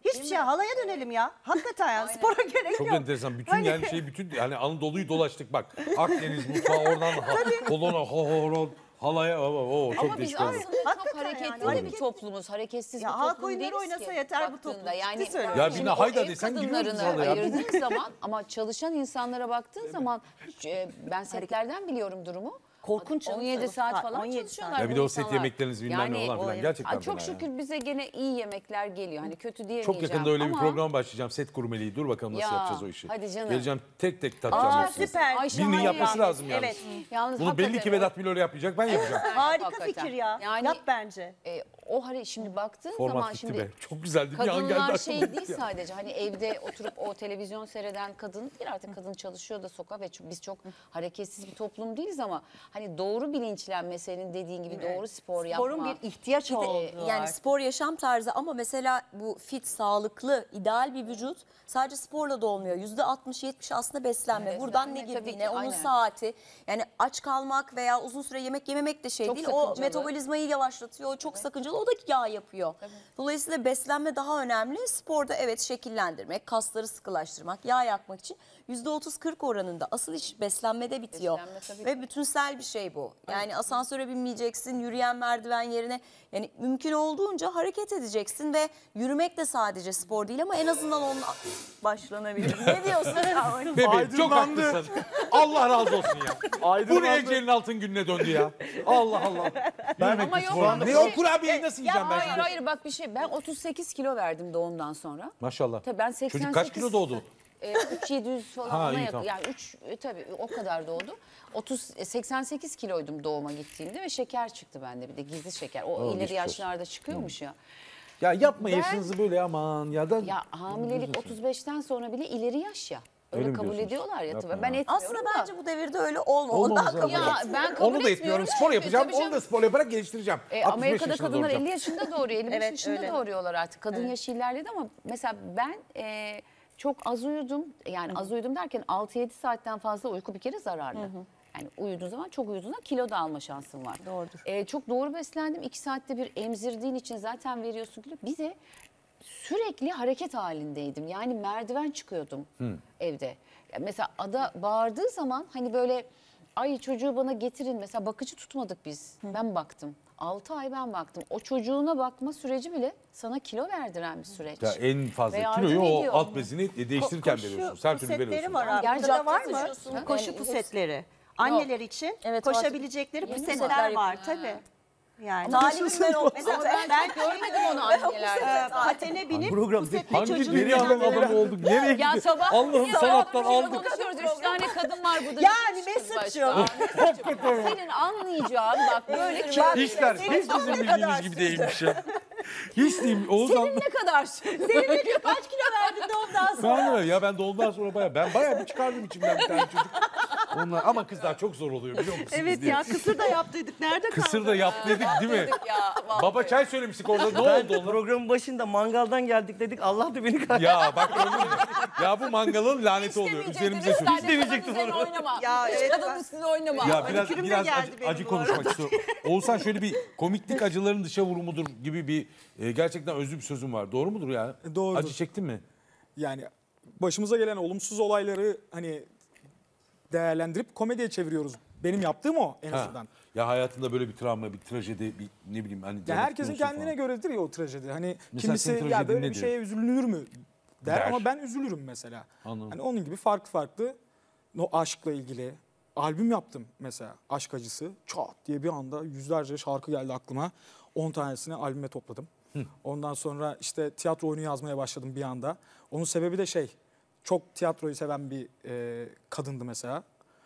Hiçbir şey halaya dönelim ya. Hakikaten yani spora gerek Çok yok. enteresan. Bütün Hani- yani şey bütün yani Anadolu'yu dolaştık bak. Akdeniz mutfağı oradan ha, kolona horon halaya o, o çok Ama biz değişik oldu. aslında çok hareketli bir toplumuz. Hareketsiz Ya bir halk toplum oyunları değiliz oynasa ki yeter bu baktığında. toplum. Yani Ciddi söylüyorum. Ya şimdi birine o hayda ev desen giriyoruz kadınlarını vallahi ya. ayırdığın zaman ama çalışan insanlara baktığın zaman e, ben setlerden biliyorum durumu. Korkunç. on yedi saat falan on yedi çalışıyorlar. Ya bir bu de o set insanlar. yemekleriniz bilmem ne falan filan. o- Gerçekten Ay, çok fena ya. şükür bize gene iyi yemekler geliyor. Hani kötü diyemeyeceğim. Çok yakında öyle bir ama- program başlayacağım. Set kurmeliği. Dur bakalım nasıl Ya, yapacağız o işi. hadi canım. Geleceğim tek tek tatacağım. Aa, hepsini. süper. Ay, Birinin şahane yapması yalnız. lazım yalnız. Evet. Yalnız Bunu belli hakikaten ki o- Vedat Milor yapacak, ben yapacağım. Harika Hakikaten. fikir ya. Yani- Yap bence. E, o hani şimdi baktığın Format zaman gitti şimdi be. Çok güzeldi. Bir an geldi kadınlar aklıma. şey değil sadece hani evde oturup o televizyon seyreden kadın değil, artık kadın çalışıyor da sokağa ve biz çok hareketsiz bir toplum değiliz ama hani doğru bilinçlenme, senin dediğin gibi doğru spor yapma. Sporun bir ihtiyaç Bir de, oldu. yani artık. spor yaşam tarzı ama mesela bu fit, sağlıklı, ideal bir vücut sadece sporla da olmuyor. yüzde altmış yetmiş aslında beslenme. Beslenme Buradan ne tabii girdiğine, ki, onun aynen. saati. Yani aç kalmak veya uzun süre yemek yememek de şey Çok değil. O sakıncalı. metabolizmayı yavaşlatıyor. O çok sakıncalı. O da yağ yapıyor. Dolayısıyla beslenme daha önemli. Sporda evet şekillendirmek, kasları sıkılaştırmak, yağ yakmak için yüzde otuz kırk oranında. Asıl iş beslenmede bitiyor. Beslenme tabii Ve ki. bütünsel bir şey bu. Yani asansöre binmeyeceksin, yürüyen merdiven yerine yani mümkün olduğunca hareket edeceksin ve yürümek de sadece spor değil ama en azından onunla başlanabilir. Ne diyorsun? Bebeğim çok Aydınlandı. haklısın. Allah razı olsun ya. Bu Aydınlandı. ne Ece'nin altın gününe döndü ya. Allah Allah. Ama yok, spor. bir Ne şey- o kurabiyeyi nasıl yiyeceğim ben Hayır şimdi? hayır bak bir şey, ben otuz sekiz kilo verdim doğumdan sonra. Maşallah. Tabii ben seksen sekiz. Çocuk kaç kilo doğdu? E, üç yedi yüz falan Ha, ona iyi, yakın. tamam. Yani üç e, tabii o kadar doğdu. otuz e, seksen sekiz kiloydum doğuma gittiğimde ve şeker çıktı bende, bir de gizli şeker. O Oh, ileri geçmiş olsun. yaşlarda çıkıyormuş ya. Ya yapma Ben- yaşınızı böyle aman ya da... Ya hamilelik otuz beşten sonra bile ileri yaş ya. Öyle, Öyle mi kabul diyorsunuz? ediyorlar ya. Yapma Tabii. Ben ya. etmiyorum Aslında da. bence bu devirde öyle olmamalı. Olmamız Ben kabul lazım. Ya etmiyorum. ben kabul Onu da etmiyorum. etmiyorum. Spor yapacağım. Tabii Onu da canım. spor yaparak geliştireceğim. E, altmış beş Amerika'da yaşında kadınlar doğuracağım. elli yaşında doğuruyor, elli beş Evet, yaşında öyle. doğuruyorlar artık. Kadın yaşı ilerledi ama mesela ben e, çok az uyudum. Yani az uyudum derken altı yedi saatten fazla uyku bir kere zararlı. Yani uyuduğun zaman, çok uyuduğun zaman kilo da alma şansın var. Doğrudur. E, çok doğru beslendim. iki saatte bir emzirdiğin için zaten veriyorsun kilo. Bir de sürekli hareket halindeydim. Yani merdiven çıkıyordum evde. Ya mesela ada bağırdığı zaman hani böyle ay çocuğu bana getirin. Mesela bakıcı tutmadık biz. Ben baktım. altı ay ben baktım. O çocuğuna bakma süreci bile sana kilo verdiren bir süreç. Ya en fazla Ve yardım kiloyu o ediyor. alt bezini değiştirirken Koşu veriyorsunuz. Her türlü pusetleri veriyorsunuz. var abi. Gerçekten Burada var mı? taşıyorsun. Koşu Yani pusetleri. Anneler için Evet, koşabilecekleri Yeni pusetler pusetler var yapıyor. tabii. Yani Talibim ben o. Mesela Ama ben çok görmedim onu annelerde. e, patene binip Program pusetli hangi çocuğun veri alan üzerine- adam olduk? Nereye Ya gidiyor? sabah Allah'ım niye sanattan sabah aldık. konuşuyoruz. Üç tane kadın var burada. Yani Konuşuyoruz Mesut'cum. başta. Senin anlayacağın bak böyle kilo. İşler hiç bizim bildiğimiz gibi değilmiş ya. Hiç değil. Oğuzhan Senin ne kadar? Senin ne kaç kilo verdin doğumdan sonra? ben de ya ben doğumdan sonra bayağı ben bayağı bir çıkardım içimden bir tane çocuk. Onlar ama kızlar çok zor oluyor biliyor musunuz? Evet diye. ya kısır da yaptıydık. Nerede kaldı? Kısır da yaptı dedik değil mi? Dedik ya, vallahi. Baba çay söylemiştik orada ne Ben oldu onlar? programın başında mangaldan geldik dedik. Allah da beni kahretsin. Ya bak öyle mi? Ya bu mangalın laneti oluyor. Üzerimize Sen sürüyor. de demeyecektim kadın üzerine onu. oynama. Ya Hiç evet, kadının bak. üstüne oynama. Ya Ay, biraz kürüm de biraz geldi acı, benim acı bu konuşmak istiyorum. Oğuzhan şöyle bir komiklik acıların dışa vurumudur gibi bir e, gerçekten özlü bir sözüm var. Doğru mudur ya? Doğrudur. Acı çektin mi? Yani başımıza gelen olumsuz olayları hani değerlendirip komediye çeviriyoruz. Benim yaptığım o en Ha. azından. Ya hayatında böyle bir travma, bir trajedi, bir ne bileyim hani. Ya canı herkesin sıkıyorsun kendine falan. göredir ya o trajedi. Hani Mesela senin kimisi ya trajedin böyle bir nedir? şeye üzülünür mü der, Der. ama ben üzülürüm mesela. Anladım. Hani onun gibi farklı farklı o aşkla ilgili albüm yaptım mesela, Aşk Acısı. Çat diye bir anda yüzlerce şarkı geldi aklıma. on tanesini albüme topladım. Ondan sonra işte tiyatro oyunu yazmaya başladım bir anda. Onun sebebi de şey, çok tiyatroyu seven bir e, kadındı mesela.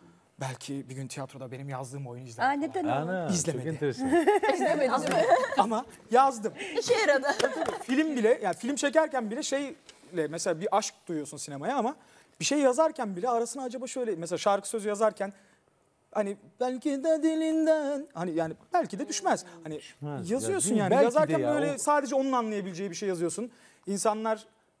Belki bir gün tiyatroda benim yazdığım oyunu izler. Aa, neden o? Ana, İzlemedi. çok enteresan. İzlemedin değil mi? Ama yazdım. İşe yaradı. Film bile, yani film çekerken bile şeyle mesela bir aşk duyuyorsun sinemaya ama bir şey yazarken bile arasına acaba şöyle, mesela şarkı sözü yazarken hani belki de dilinden, hani yani belki de düşmez. Hani Düşmez. yazıyorsun Ya değil mi? yani Belki de yazarken ya, böyle o- sadece onun anlayabileceği bir şey yazıyorsun. İnsanlar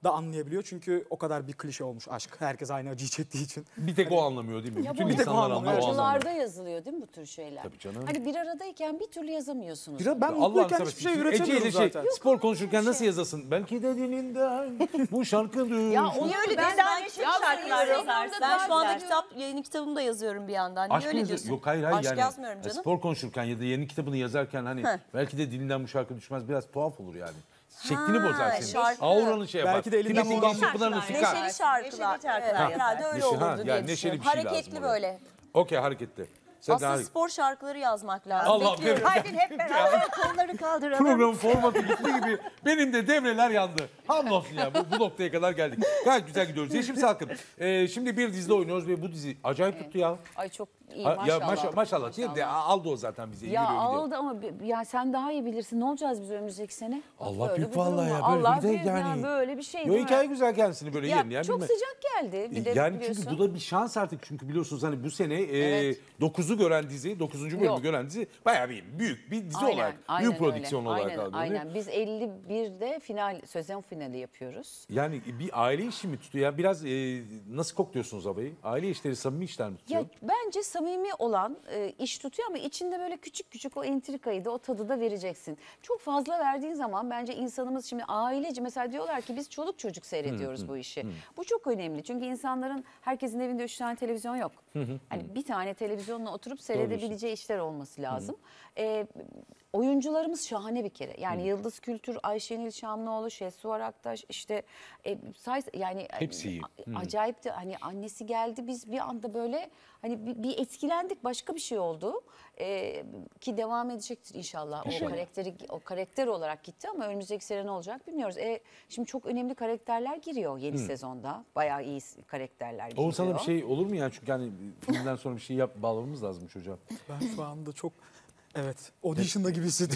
da anlayabiliyor. Çünkü o kadar bir klişe olmuş aşk. Herkes aynı acıyı çektiği için. Bir tek o anlamıyor değil mi? Ya Bütün bu bir tek o insanlar anlamıyor. anlıyor. o anlamıyor. acılarda yazılıyor değil mi bu tür şeyler? Tabii canım. Hani bir aradayken bir türlü yazamıyorsunuz. Bir- ben Allah'ını mutluyken seversen. hiçbir şey Ece ile üretemiyorum şey, zaten. spor konuşurken nasıl yazasın? Belki de dilinden bu şarkıdır. Ya onu öyle Ben ben, daha ben, neşeli ya şarkılar ben, yazarsın. ben şu anda Güzel. kitap, yeni kitabımı da yazıyorum bir yandan. Niye Aşk öyle yazı- diyorsun? Yok hayır hayır Aşk yani. yazmıyorum canım. Spor konuşurken ya da yeni kitabını yazarken hani Heh. belki de dilinden bu şarkı düşmez biraz tuhaf olur yani. Şeklini bozar senin. şarkı. Auranı şey yapar. Belki de elinden Timitin olan gamsıklarını sıkar. Neşeli şarkılar. Neşeli şarkılar Evet, herhalde öyle Neşe- olurdu ha, diye yani neşeli düşünüyorum. bir şey lazım Hareketli oraya. böyle. Okey hareketli. Sen de Aslında hareket- spor şarkıları yazmak lazım. Allah Bekliyorum. bilir. Haydi hep beraber kolları kaldıralım. Programın formatı gitti gibi benim de devreler yandı. Hamdolsun ya bu, bu noktaya kadar geldik. Gayet güzel gidiyoruz. Yeşim Salkım. Ee, şimdi bir dizide oynuyoruz ve bu dizi acayip tuttu ya. Ay çok iyi Ha, maşallah. Ya maşallah, maşallah. Değil de aldı o zaten bizi. Ya yürüyor gidiyor. aldı ama bi- ya sen daha iyi bilirsin. Ne olacağız biz önümüzdeki sene? Allah Böyle büyük bir durum vallahi var. ya. Böyle Allah bir de büyük ya, yani. böyle bir şey Yo değil mi? hikaye güzel kendisini böyle Ya yerine. Yani çok bilmem. sıcak geldi bir de Yani biliyorsun. çünkü bu da bir şans artık çünkü biliyorsunuz hani bu sene Evet. dokuzu gören dizi, dokuzuncu bölümü Yok. gören dizi bayağı bir büyük bir dizi Aynen, olarak, aynen büyük prodüksiyon öyle. olarak aynen, algılanıyor. aynen. Biz elli birde final, sezon finali yapıyoruz. Yani bir aile işi mi tutuyor? Yani biraz e, nasıl kokluyorsunuz havayı? Aile işleri samimi işler mi tutuyor? Ya bence samimi olan e, iş tutuyor ama içinde böyle küçük küçük o entrikayı da o tadı da vereceksin. Çok fazla verdiğin zaman bence insanımız şimdi aileci mesela diyorlar ki biz çoluk çocuk seyrediyoruz Hı, bu hı, işi. hı. Bu çok önemli çünkü insanların herkesin evinde üç tane televizyon yok. Hı hı, Hani bir tane televizyonla oturup seyredebileceği işler olması lazım. E, oyuncularımız şahane bir kere. Yani Hı. Yıldız Kültür, Ayşenil Şamlıoğlu, Şehsuvar Aktaş işte e, say, yani Hepsi iyi. Hı. acayip de hani annesi geldi biz bir anda böyle hani bir, bir etkilendik başka bir şey oldu Ee, ki devam edecektir inşallah. İnşallah. O karakteri o karakter olarak gitti ama önümüzdeki sene ne olacak bilmiyoruz. E, şimdi çok önemli karakterler giriyor yeni Hı. sezonda bayağı iyi karakterler giriyor. Oğuzhan'a bir şey olur mu ya? Çünkü hani filmden sonra bir şey yap, bağlamamız lazım çocuğa. Ben şu anda çok evet audition'da gibi hissettim.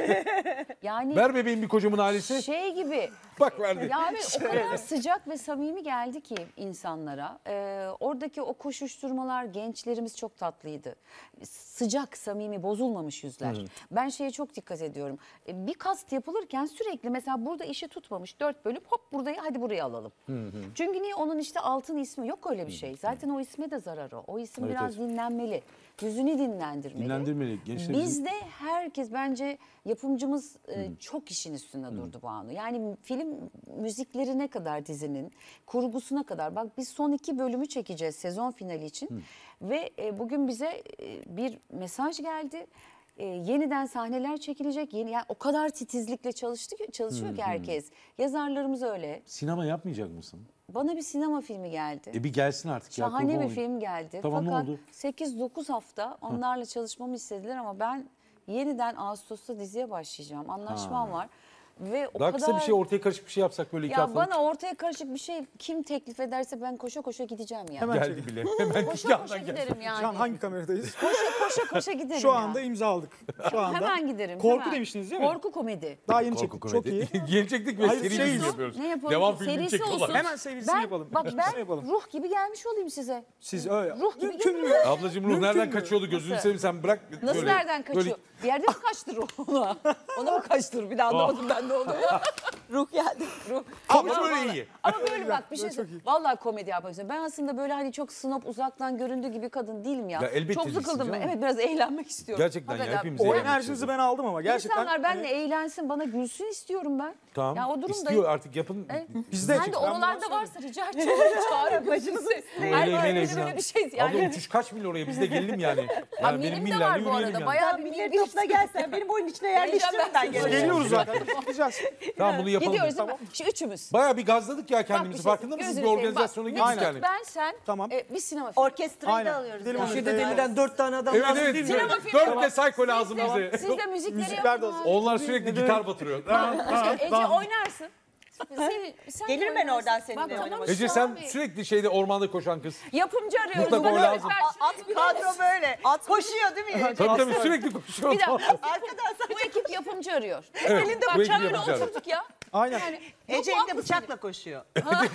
Yani Ver bebeğin bir kocamın ailesi. şey gibi. Bak verdi. Yani o kadar sıcak ve samimi geldi ki insanlara. Ee, oradaki o koşuşturmalar gençlerimiz çok tatlıydı. Sıcak, samimi, bozulmamış yüzler. Hı. Ben şeye çok dikkat ediyorum. Ee, bir kast yapılırken sürekli mesela burada işi tutmamış dört bölüm hop burayı hadi buraya alalım. Hı hı. Çünkü niye onun işte altın ismi yok öyle bir şey. Zaten o isme de zarar o. O isim Evet, biraz evet. dinlenmeli. Yüzünü dinlendirmeli. Dinlendirmeli. Gençler Bizde herkes bence yapımcımız e, çok işin üstünde durdu Banu. Yani film müziklerine kadar dizinin, kurgusuna kadar. Bak biz son iki bölümü çekeceğiz sezon finali için. Ve e, bugün bize e, bir mesaj geldi. E, yeniden sahneler çekilecek. Yeni, yani o kadar titizlikle çalıştı ki, çalışıyor Hı, ki hı. herkes. Yazarlarımız öyle. Sinema yapmayacak mısın? Bana bir sinema filmi geldi. E bir gelsin artık ya. Şahane kurban bir olayım. film geldi. Tamam, ne Fakat oldu? sekiz dokuz hafta onlarla çalışmamı istediler ama ben yeniden Ağustos'ta diziye başlayacağım. Anlaşmam Ha. var. Ve o Daha kadar... kısa bir şey ortaya karışık bir şey yapsak böyle iki Ya haftalık. bana ortaya karışık bir şey kim teklif ederse ben koşa koşa gideceğim ya. Hemen Geldi çekin. bile. Hemen Koşa yandan koşa geldi. giderim yani. Şu an hangi kameradayız? Koşa koşa koşa giderim Şu ya. anda imza aldık. Şu anda. Hemen giderim. Korku hemen. demiştiniz değil mi? Korku komedi. Daha yeni Korku çektik. Çok iyi. komedi. Yeni çektik ve Hayır, seri şey- film yapıyoruz. Ne yapalım? Devam filmini Serisi çekiyorlar. olsun. Hemen serisini ben, yapalım. Bak ben Yapalım. ruh gibi gelmiş olayım size. Siz öyle. Ruh gibi Mümkün mü? gelin. Ablacığım ruh Mümkün nereden mü? kaçıyordu gözünü Nasıl? seveyim sen bırak. Nasıl böyle- nereden kaçıyor? böyle- Bir yerde mi kaçtı ruh ona? Ona mı kaçtı ruh? Bir daha anlamadım ben ne oldu. ruh geldi. Ruh. Ama Ama böyle vallahi- iyi. Ama böyle bak bir şey Böyle çok söyleyeyim. Vallahi komedi yapmak istiyorum. Ben aslında böyle hani çok snob uzaktan göründüğü gibi kadın değilim ya. Ya elbette çok değilsin sıkıldım ben. canım. Evet biraz eğlenmek istiyorum. Gerçekten ya, Hakikaten. hepimiz O eğlenmek enerjinizi istiyoruz. ben aldım ama gerçekten. İnsanlar benimle hani eğlensin, bana gülsün istiyorum ben. Tamam. Ya o durumda. İstiyor artık yapın. Evet. Biz de Sen de ekip, ben oralarda bunu varsa rica edeceğim. Çağırın başınızı. Öyle Her yemeğine böyle izin böyle al. bir şey Abla yani. uçuş kaç mil oraya biz de gelelim yani. Ha, Yani benim de millerle var bu yürüyelim arada. yani. Bayağı bir Milleri bir topla gelsen benim oyun içine yerleştirin ben gelirim. geliyoruz zaten. Gideceğiz. Tamam bunu yapalım. Gidiyoruz değil mi? Şu üçümüz. Bayağı bir gazladık ya Bak kendimizi. bir şey- Farkında mısınız? Bir gözünü seveyim. organizasyona Bak, girdik Mesut, yani. Ben sen Tamam. e, bir sinema filmi. Orkestrayı Aynen. da alıyoruz. Gidelim yani. o Köşede deliden dört tane adam Evet lazım evet. değil mi? Sinema filmi. Dört de psycho lazım Siz de- bize. Siz de müzikleri Müzikler de yapın. hazır. Onlar sürekli gitar batırıyor. Ece oynarsın. Senin, sen de Gelirim ben oynarsın. oradan seninle Bak, tamam, oynamak. şu Ece an sen bir sürekli şeyde ormanda koşan kız. Yapımcı arıyoruz. Mutlaka Bak, o böyle lazım. karşına At kadro böyle. At koşuyor değil mi? Tabii tabii sürekli koşuyor. Bir dakika. Arkadan Bu ekip yapımcı arıyor. Evet, Elinde bu ekip bıçakla yapımcı arıyor. oturduk ya. Aynen. Yani, Ece yok, elinde haklısın. bıçakla koşuyor.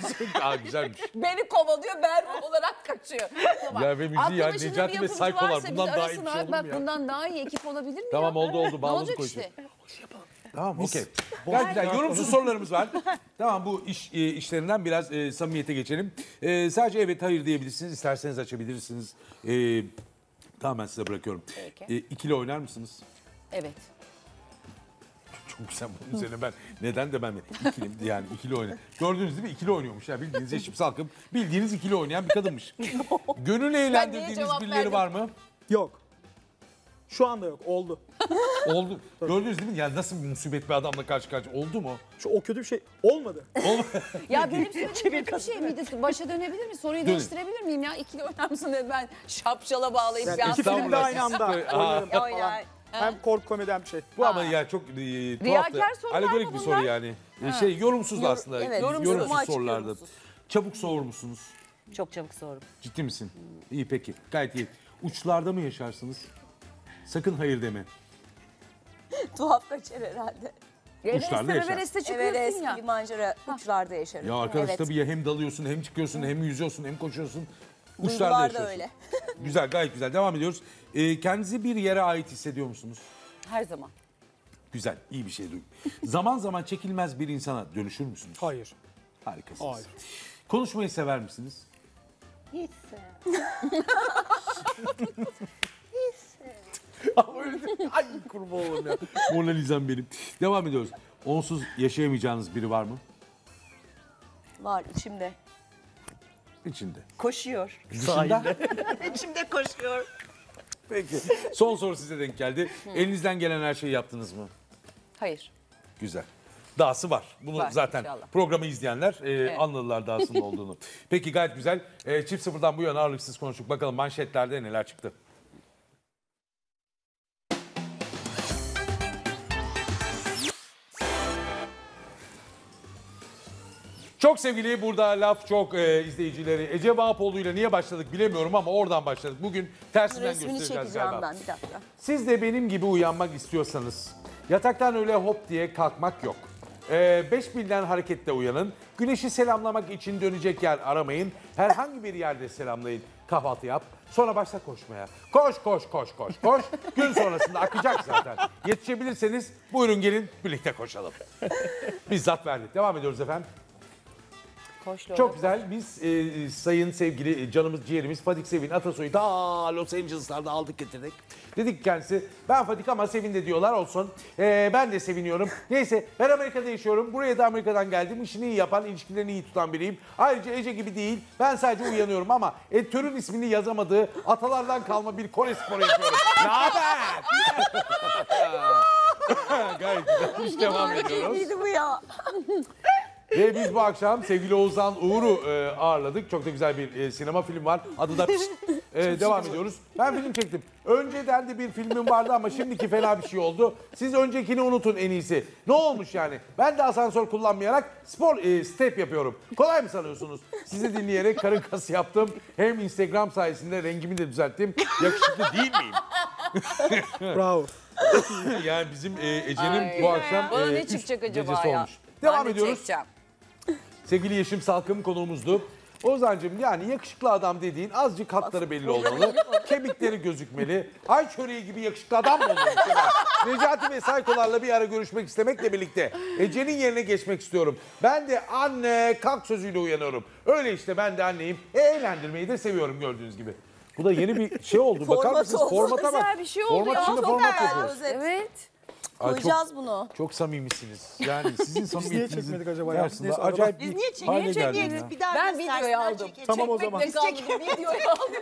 Aa güzelmiş. Beni kovalıyor, ben ruh olarak kaçıyor. Ya ve müziği Aklın ya, başında Necati bir ve yapımcı Saykolar, varsa bundan bizi daha iyi bir arasın şey abi. olur mu Bak ya? bundan daha iyi ekip olabilir mi Tamam ya? oldu oldu Ne bağladık olacak o işi. işte? Tamam, Mis. okey. Boş Gayet güzel. rahat Yorumsuz olun. sorularımız var. Tamam, bu iş e, işlerinden biraz e, samimiyete geçelim. E, sadece evet, hayır diyebilirsiniz. İsterseniz açabilirsiniz. E, tamam, ben size bırakıyorum. Peki. E, ikili oynar mısınız? Evet. Çok güzel, bunun üzerine ben neden de ben de ikili, yani ikili oynar. Gördünüz değil mi? İkili oynuyormuş ya. Bildiğiniz Yeşim Salkım bildiğiniz ikili oynayan bir kadınmış. Gönül eğlendirdiğiniz cevap birileri verdim? var mı? Yok. Şu anda yok. Oldu. Oldu. Gördünüz değil mi? Yani nasıl bir musibet bir adamla karşı karşıya oldu mu? Şu o kötü bir şey olmadı. Ya benim söylediğim kötü bir şey miydi? Başa dönebilir mi? Soruyu Dönün. değiştirebilir miyim ya? İkili oynar mısın dedi, ben şapşala bağlayıp Yani bir iki anda- filmde aynı anda oynarım Aa. falan. Hem korku komedi hem şey. Bu ama ya çok e, tuhaftı. Riyakar sorular mı Alegorik bir soru bunlar? yani. E, Ha. şey yorumsuz Yor- aslında. evet, yorumsuz, yorumsuz. Açık sorulardı. yorumsuz. Çabuk soğur musunuz? Çok çabuk sorum. Ciddi misin? İyi peki. Gayet iyi. Uçlarda mı yaşarsınız? Sakın hayır deme. Tuhaf kaçar herhalde. Uçlarda yaşar. Everest'e çıkıyorsun Everest ya. gibi manzara uçlarda yaşarım. Ya arkadaş Evet. tabii ya, hem dalıyorsun hem çıkıyorsun hem yüzüyorsun hem koşuyorsun. Uçlarda Duygular da yaşıyorsun. öyle. Güzel, gayet güzel. Devam ediyoruz. E, kendinizi bir yere ait hissediyor musunuz? Her zaman. Güzel, iyi bir şey duydum. Zaman zaman çekilmez bir insana dönüşür müsünüz? Hayır. Harikasınız. Hayır. Konuşmayı sever misiniz? Hiç Ama öyle değil. Ay kurban olayım ya. Mona Lisa'm benim. Devam ediyoruz. Onsuz yaşayamayacağınız biri var mı? Var içimde. İçinde. Koşuyor. Dışında? İçimde koşuyor. Peki. Son soru size denk geldi. Elinizden gelen her şeyi yaptınız mı? Hayır. Güzel. Dahası var. Bunu Var, zaten inşallah. programı izleyenler e, Evet. anladılar dahasının olduğunu. Peki, gayet güzel. E, Çift Sıfır'dan bu yana ağırlıksız konuştuk. Bakalım manşetlerde neler çıktı. Çok sevgili burada laf çok e, izleyicileri. Ece Vahapoğlu ile niye başladık bilemiyorum ama oradan başladık. Bugün tersinden Resmini göstereceğiz çekeceğim galiba. ben bir dakika. Siz de benim gibi uyanmak istiyorsanız yataktan öyle hop diye kalkmak yok. Ee, beş milden hareketle uyanın. Güneşi selamlamak için dönecek yer aramayın. Herhangi bir yerde selamlayın. Kahvaltı yap. Sonra başla koşmaya. Koş koş koş koş koş. Gün sonrasında akacak zaten. Yetişebilirseniz buyurun gelin birlikte koşalım. Bizzat verdik. Devam ediyoruz efendim. Koş Çok güzel. Biz e, sayın sevgili e, canımız ciğerimiz Fadik Sevin Atasoy'u ta Los Angeles'larda aldık getirdik. Dedik ki kendisi ben Fadik ama Sevin de diyorlar olsun. E, ben de seviniyorum. Neyse ben Amerika'da yaşıyorum. Buraya da Amerika'dan geldim. İşini iyi yapan, ilişkilerini iyi tutan biriyim. Ayrıca Ece gibi değil. Ben sadece uyanıyorum ama e, türün ismini yazamadığı atalardan kalma bir Kore sporu yapıyorum. Ne haber? Gayet güzel. Devam ediyoruz. Neydi bu ya? Ve biz bu akşam sevgili Oğuzhan Uğur'u e, ağırladık. Çok da güzel bir e, sinema film var. Adı da Pişt. E, devam ediyoruz. Ben film çektim. Önceden de bir filmim vardı ama şimdiki fena bir şey oldu. Siz öncekini unutun en iyisi. Ne olmuş yani? Ben de asansör kullanmayarak spor e, step yapıyorum. Kolay mı sanıyorsunuz? Sizi dinleyerek karın kası yaptım. Hem Instagram sayesinde rengimi de düzelttim. Yakışıklı değil miyim? Bravo. Yani bizim e, Ece'nin Ay. bu akşam Bana e, ne üst çıkacak acaba gecesi ya? olmuş. Devam Ben de ediyoruz. çekeceğim. Sevgili Yeşim Salkım konuğumuzdu. Ozan'cığım yani yakışıklı adam dediğin azıcık hatları belli olmalı. Kemikleri gözükmeli. Ay çöreği gibi yakışıklı adam mı olur? Necati ve Saykolarla bir ara görüşmek istemekle birlikte Ece'nin yerine geçmek istiyorum. Ben de anne kalk sözüyle uyanıyorum. Öyle işte ben de anneyim. E, eğlendirmeyi de seviyorum gördüğünüz gibi. Bu da yeni bir şey oldu. Bakar Format mısınız? oldu. Formata bak. Güzel bir şey oldu Format ya. içinde Çok format güzel, yapıyoruz. özet. Evet. Ay, Koyacağız bunu. Çok samimisiniz. Yani sizin samimiyetinizin çekmedik acaba ya? karşısında Neyse, acayip Biz bir niye çekiyoruz? hale geldim ya. Çekmeyiz. Bir daha Ben göstersinler, videoyu aldım. çekelim. Tamam o zaman. Çekmekle kaldım. Videoyu aldım.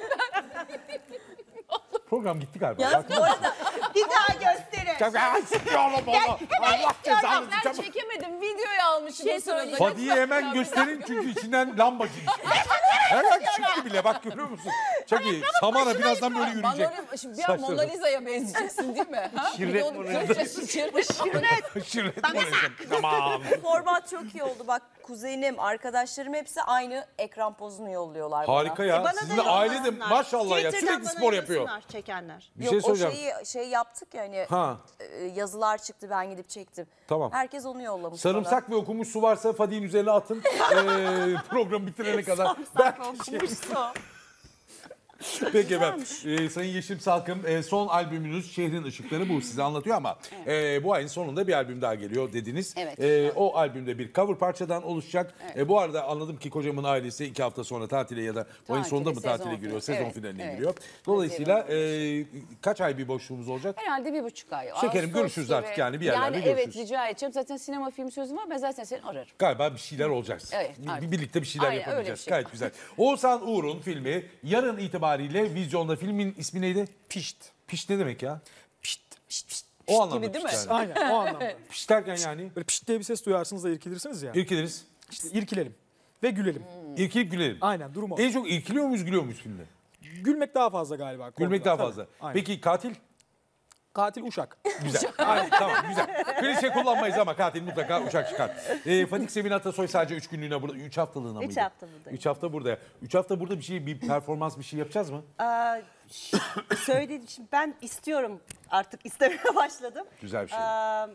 Program gitti galiba. Yalnız Farkında bu mısın? arada Bir daha gösterin. Çok ay, istiyorum onu. Allah cezanızı Ben çabuk. çekemedim. Videoyu almışım. Şey o sırada. söyleyeceğim. Fadi'yi hemen gösterin çünkü içinden lamba çıkmış. Hemen çıktı bile bak görüyor musun? Çok iyi. Samara birazdan böyle Bana yürüyecek. oraya- şimdi bir an Mona Lisa'ya benzeyeceksin değil mi? Ha? Şirret Bir de onu Mona görünce Lisa. şirret. Şirret. Şirret olacak. Tamam. format çok iyi oldu. Bak kuzenim, arkadaşlarım hepsi aynı ekran pozunu yolluyorlar bana. Harika ya. Bana da Sizin de aile de yollasınlar. maşallah ya Twitter'dan sürekli bana spor yapıyor. yollasınlar Çekenler. Bir Yok şey o söyleyeceğim. şeyi şey yaptık ya hani Ha. e, yazılar çıktı ben gidip çektim. Tamam. Herkes onu yollamış bana. Sarımsak ve okumuş su varsa Fadi'nin üzerine atın. ee, program bitirene kadar. Ben Okumuşsa. Peki ben e, Sayın Yeşim Salkım e, son albümünüz Şehrin Işıkları bu size anlatıyor ama e, bu ayın sonunda bir albüm daha geliyor dediniz. Evet. E, o albümde bir cover parçadan oluşacak. Evet. E, bu arada anladım ki kocamın ailesi iki hafta sonra tatile ya da o ayın sonunda mı tatile giriyor, sezon evet, finaline evet. giriyor. Dolayısıyla e, kaç ay bir boşluğumuz olacak? Herhalde bir buçuk ay. Şekerim Ağustos görüşürüz gibi. artık yani bir yerlerde yani görüşürüz. Evet rica edeceğim. Zaten sinema film sözüm var. Ben zaten seni ararım. Galiba bir şeyler olacak. Evet, Bir- artık. Birlikte bir şeyler Aynen, yapabileceğiz. öyle bir şey. Gayet güzel. Oğuzhan Uğur'un filmi yarın itibariyle vizyonda. Filmin ismi neydi? Pişt. Pişt ne demek ya? Pişt. Pişt pişt. O anlamda gibi değil mi? pişt yani. Aynen o anlamda. Pişt derken yani? Böyle pişt diye bir ses duyarsınız da irkilirsiniz ya. İrkiliriz. İşte irkilelim ve gülelim. İrkilip gülelim. Aynen durum o. En çok irkiliyor muyuz gülüyor muyuz filmde? Gülmek daha fazla galiba. Gülmek korkudan. daha fazla. Tabii, aynen. Peki katil? Katil uşak. Güzel. Aynen, tamam güzel. Klişe kullanmayız ama katil mutlaka uçak çıkar. Ee, Fadik Sevin Atasoy sadece üç günlüğüne burada. Üç haftalığına mıydı? Üç hafta buradayım. Üç hafta burada. Üç hafta burada bir şey, bir performans bir şey yapacağız mı? Aa, ş- söyledi, şimdi ben istiyorum artık istemeye başladım. Güzel bir şey. Aa,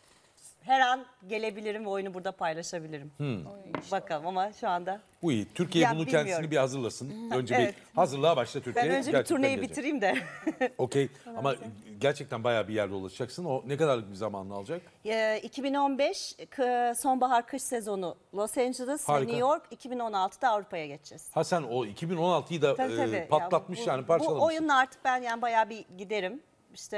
her an gelebilirim ve oyunu burada paylaşabilirim. Hmm. Bakalım ama şu anda. Bu iyi. Türkiye Ya, bunun bilmiyorum. kendisini bir hazırlasın. Önce Evet. bir hazırlığa başla Türkiye. Ben önce bir Gerçekten turneyi gelecek. bitireyim de. Okey ama gerçekten bayağı bir yerde ulaşacaksın. O ne kadarlık bir zamanını alacak? Ee, iki bin on beş kı- sonbahar kış sezonu Los Angeles ve Harika. New York, iki bin on altıda Avrupa'ya geçeceğiz. Ha sen o iki bin on altıyı da Tabii, e, tabii. Ya patlatmış bu- yani Bu parçalamış. oyunla artık ben yani bayağı bir giderim. İşte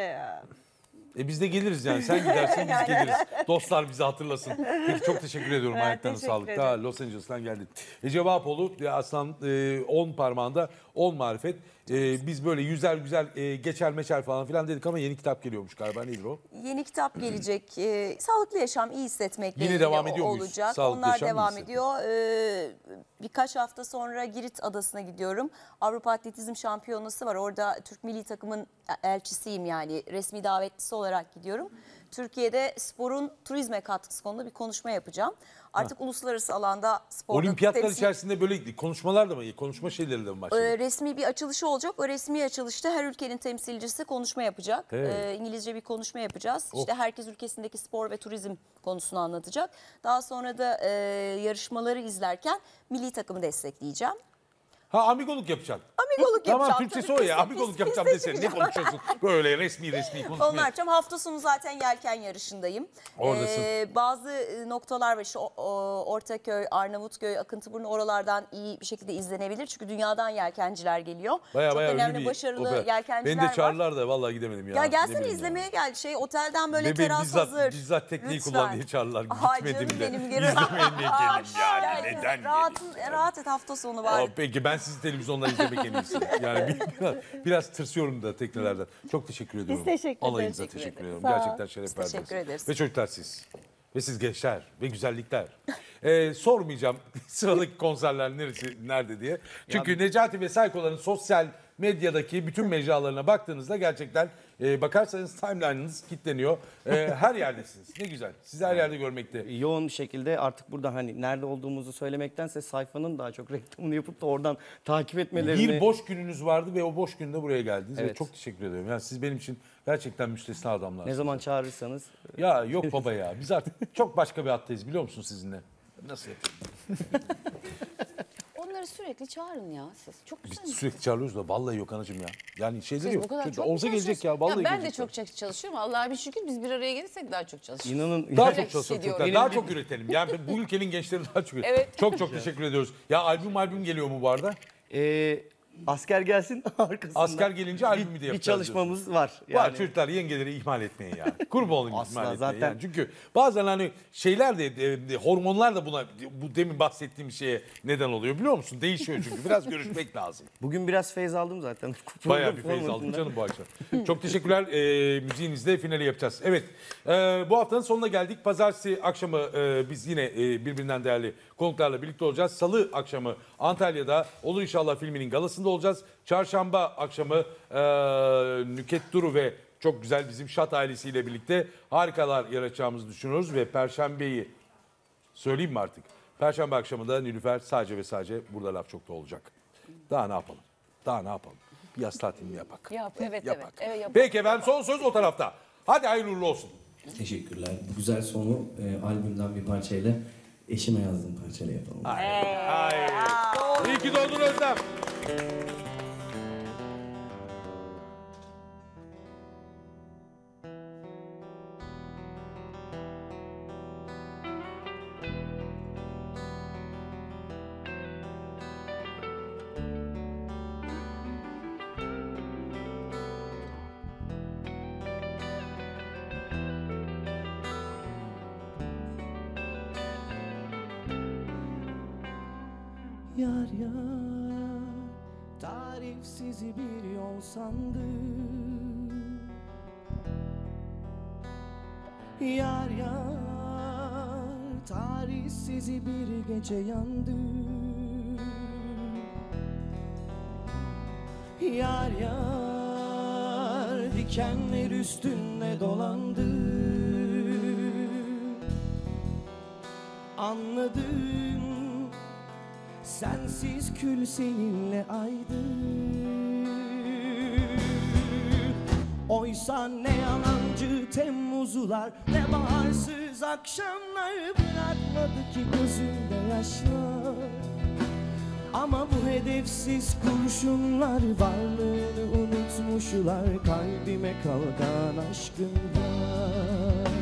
e, E biz de geliriz yani. Sen gidersen biz geliriz. Dostlar bizi hatırlasın. Peki çok teşekkür ediyorum. Ben Ayaklarına teşekkür sağlık. ederim. Ta Los Angeles'tan geldin. Ece Vahapoğlu ya aslan on parmağında on marifet. E, biz böyle yüzer güzel e, geçer meçer falan filan dedik ama yeni kitap geliyormuş galiba. Nedir o? Yeni kitap gelecek. Ee, sağlıklı yaşam, iyi hissetmekle Yine ilgili devam ediyor muyuz? olacak. Sağlıklı Onlar yaşam, iyi devam hissetmek. ediyor. Ee, birkaç hafta sonra Girit Adası'na gidiyorum. Avrupa Atletizm Şampiyonası var. Orada Türk milli takımın elçisiyim yani. Resmi davetlisi olarak gidiyorum. Türkiye'de sporun turizme katkısı konusunda bir konuşma yapacağım. Artık Ha. uluslararası alanda sporda Olimpiyatlar temsil- içerisinde böyle konuşmalar da mı? Konuşma şeyleri de mi başladı? Ee, resmi bir açılışı olacak. O resmi açılışta her ülkenin temsilcisi konuşma yapacak. Evet. Ee, İngilizce bir konuşma yapacağız. Oh. İşte herkes ülkesindeki spor ve turizm konusunu anlatacak. Daha sonra da e, yarışmaları izlerken milli takımı destekleyeceğim. Ha amigoluk yapacaksın. Amigoluk Tamam yapacağım. Türkçesi Tabii, o ya. pis- Amigoluk pis- yapacağım pis desene. Ne yapacağım. konuşuyorsun? Böyle resmi resmi konuşmuyor. Onlar yapacağım. Hafta sonu zaten yelken yarışındayım. Oradasın. Ee, bazı e, noktalar var. İşte o- o- Ortaköy, Arnavutköy, Akıntıburnu oralardan iyi bir şekilde izlenebilir. Çünkü dünyadan yelkenciler geliyor. Baya Çok baya önemli, ünlü bir başarılı opera. yelkenciler Beni de var. çağırırlar da vallahi gidemedim ya. Ya gelsene Gidemedim izlemeye gel. Şey otelden böyle Bebeğim teras bizzat, hazır. bizzat tekniği Lütfen. kullan diye çağırırlar. Ay Gitmedim canım de. benim, geri- İzlemeye ne geleyim yani? Herkes Neden rahat, geleyim? rahat et hafta sonu var. Aa, peki ben sizi televizyonda izlemek en iyisi. Yani bir- biraz, biraz tırsıyorum da teknelerden. Çok teşekkür ediyorum. teşekkür ederiz. Alayınıza Teşekkür teşekkür ederiz. ediyorum. Sağ ol. Gerçekten şeref Biz verdiniz. teşekkür ederiz. Ve çocuklar siz. Ve siz gençler ve güzellikler. Ee, sormayacağım sıradaki konserler neresi, nerede diye. Çünkü Necati ve Saykoların sosyal medyadaki bütün mecralarına baktığınızda gerçekten e, bakarsanız timeline'ınız kilitleniyor. E, her yerdesiniz. Ne güzel. Sizi her yerde görmekte. Yoğun bir şekilde artık burada hani nerede olduğumuzu söylemektense sayfanın daha çok reklamını yapıp da oradan takip etmelerini... Bir boş gününüz vardı ve o boş günde buraya geldiniz. Ve Evet. çok teşekkür ediyorum. Yani siz benim için gerçekten müstesna adamlarsınız. Ne zaman çağırırsanız. Ya yok baba ya. Biz artık çok başka bir hattayız biliyor musun sizinle? Nasıl yapayım? Onları sürekli çağırın ya siz. Çok Biz güzel. sürekli çağırıyoruz da vallahi yok anacığım ya. Yani şeyleri Siz yok. bu kadar Çünkü çok olsa mu gelecek ya. çalışıyorsunuz? Vallahi ben de gelecek. çok çok çalışıyorum. Allah'a bir şükür biz bir araya gelirsek daha çok çalışıyoruz. İnanın. Daha Öyle çok çalışalım hissediyorum. çocuklar. Daha çok üretelim. Yani bu ülkenin gençleri daha çok üretelim. Evet. Çok çok teşekkür ediyoruz. Ya albüm albüm geliyor mu bu arada? Ee, asker gelsin arkasından. Asker gelince albümü de bir, bir yapacağız çalışmamız var. Var Yani. çocuklar yengeleri ihmal etmeyin ya. Kurban olayım Asla, ihmal etmeyin. zaten- Yani. Çünkü bazen hani şeyler de e, de, hormonlar da buna bu demin bahsettiğim şeye neden oluyor biliyor musun? Değişiyor çünkü. Biraz görüşmek lazım. Bugün biraz feyz aldım zaten. Bayağı bir feyz aldım canım bu akşam. Çok teşekkürler. E, müziğinizde finali yapacağız. Evet e, bu haftanın sonuna geldik. Pazartesi akşamı e, biz yine e, birbirinden değerli konuklarla birlikte olacağız. Salı akşamı Antalya'da Olur İnşallah filminin galasında olacağız. Çarşamba akşamı e, Nüket Duru ve çok güzel bizim Şat ailesiyle birlikte harikalar yaratacağımızı düşünüyoruz. Ve Perşembeyi söyleyeyim mi artık? Perşembe akşamı da Nilüfer sadece ve sadece burada Laf Çok'ta olacak. Daha ne yapalım? Daha ne yapalım? Bir yaz tatilini yapak. Yap, evet, Yapak. evet. evet yap. Peki efendim son söz o tarafta. Hadi hayırlı uğurlu olsun. Teşekkürler. Bu güzel sonu e, albümden bir parçayla eşime yazdığım parçayla yapalım. Ay. İyi ki doğdun Özlem. Yar yar tarifsiz bir yol sandım. Yar yar tarihsiz bir gece yandı. Yar yar dikenler üstünde dolandı. Anladım, sensiz kül seninle aydı. Oysa ne yalancı Temmuzlar, ne baharsız akşamlar bırakmadı ki gözümde yaşlar. Ama bu hedefsiz kurşunlar varlığını unutmuşlar, kalbime kalkan aşkın var.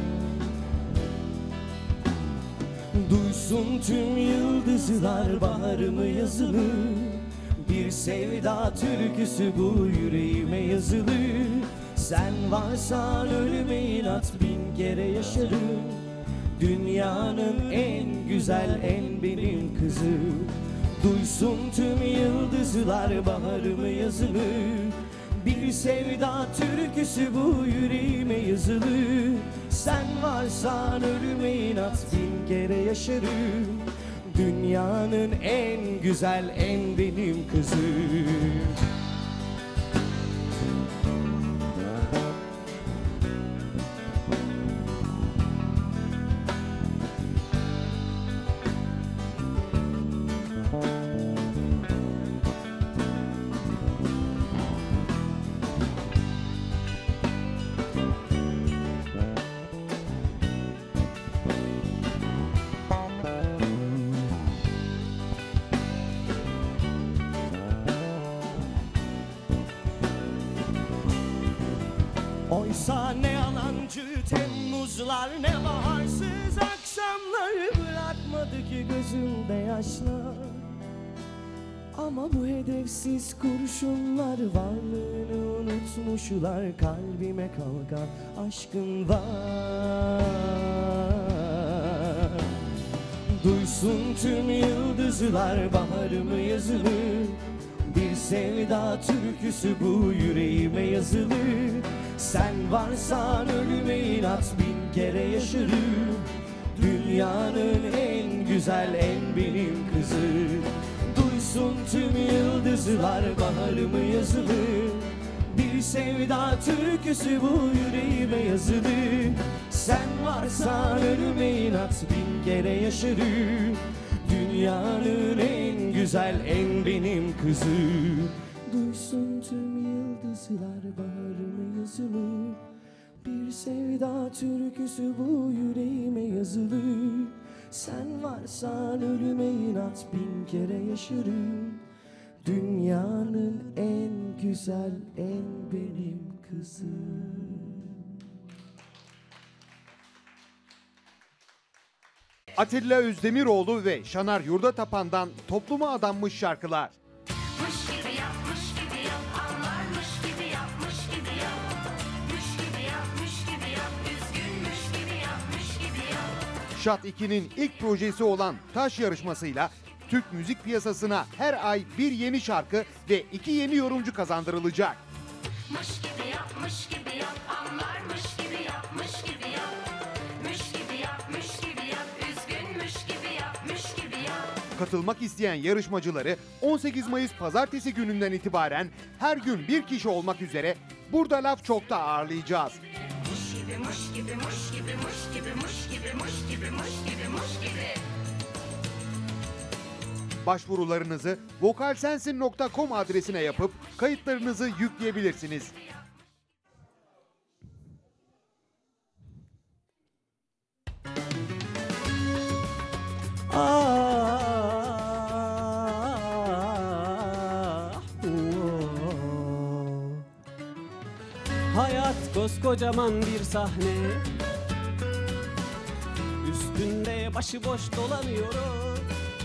Duysun tüm yıldızlar baharımı yazılı, bir sevda türküsü bu yüreğime yazılı. Sen varsan ölüme inat bin kere yaşarım. Dünyanın en güzel en benim kızı. Duysun tüm yıldızlar baharımı yazılı, bir sevda türküsü bu yüreğime yazılı. Sen varsan ölüme inat bin kere yaşarım. Dünyanın en güzel en benim kızı. Oysa ne yalancı Temmuzlar, ne baharsız akşamlar bırakmadı ki gözümde yaşlar. Ama bu hedefsiz kurşunlar varlığını unutmuşlar, kalbime kalkan aşkın var. Duysun tüm yıldızlar baharımı yazılı, bir sevda türküsü bu yüreğime yazılı. Sen varsan ölüme inat bin kere yaşarım. Dünyanın en güzel en benim kızı. Duysun tüm yıldızlar baharımı yazılı, bir sevda türküsü bu yüreğime yazılı. Sen varsan ölüme inat bin kere yaşarım. Dünyanın en güzel en benim kızı. Duysun tüm yıldızlar baharımı yazılı, bir sevda türküsü bu yüreğime yazılı. Sen varsan ölüme inat bin kere yaşarım. Dünyanın en güzel en benim kızım. Atilla Özdemiroğlu ve Şanar Yurdatapan'dan topluma adanmış şarkılar. Mış gibi yapmış gibi yap, anlarmış gibi yapmış gibi yap. Müş gibi yapmış gibi yap, üzgünmüş gibi yapmış gibi yap. Şat iki'nin ilk projesi olan Taş yarışmasıyla Türk müzik piyasasına her ay bir yeni şarkı ve iki yeni yorumcu kazandırılacak. Mış gibi yapmış gibi yap, anlarmış gibi yapmış gibi yap. Müş gibi yapmış gibi yap, üzgünmüş gibi yapmış gibi yap. Katılmak isteyen yarışmacıları on sekiz Mayıs Pazartesi gününden itibaren her gün bir kişi olmak üzere Burada Laf Çok'ta ağırlayacağız. Muş gibi muş gibi muş gibi muş gibi muş gibi muş gibi muş gibi muş gibi. Başvurularınızı vokalsensin nokta com adresine yapıp kayıtlarınızı yükleyebilirsiniz. Ah, oh. Hayat koskocaman bir sahne, üstünde başıboş dolanıyoruz.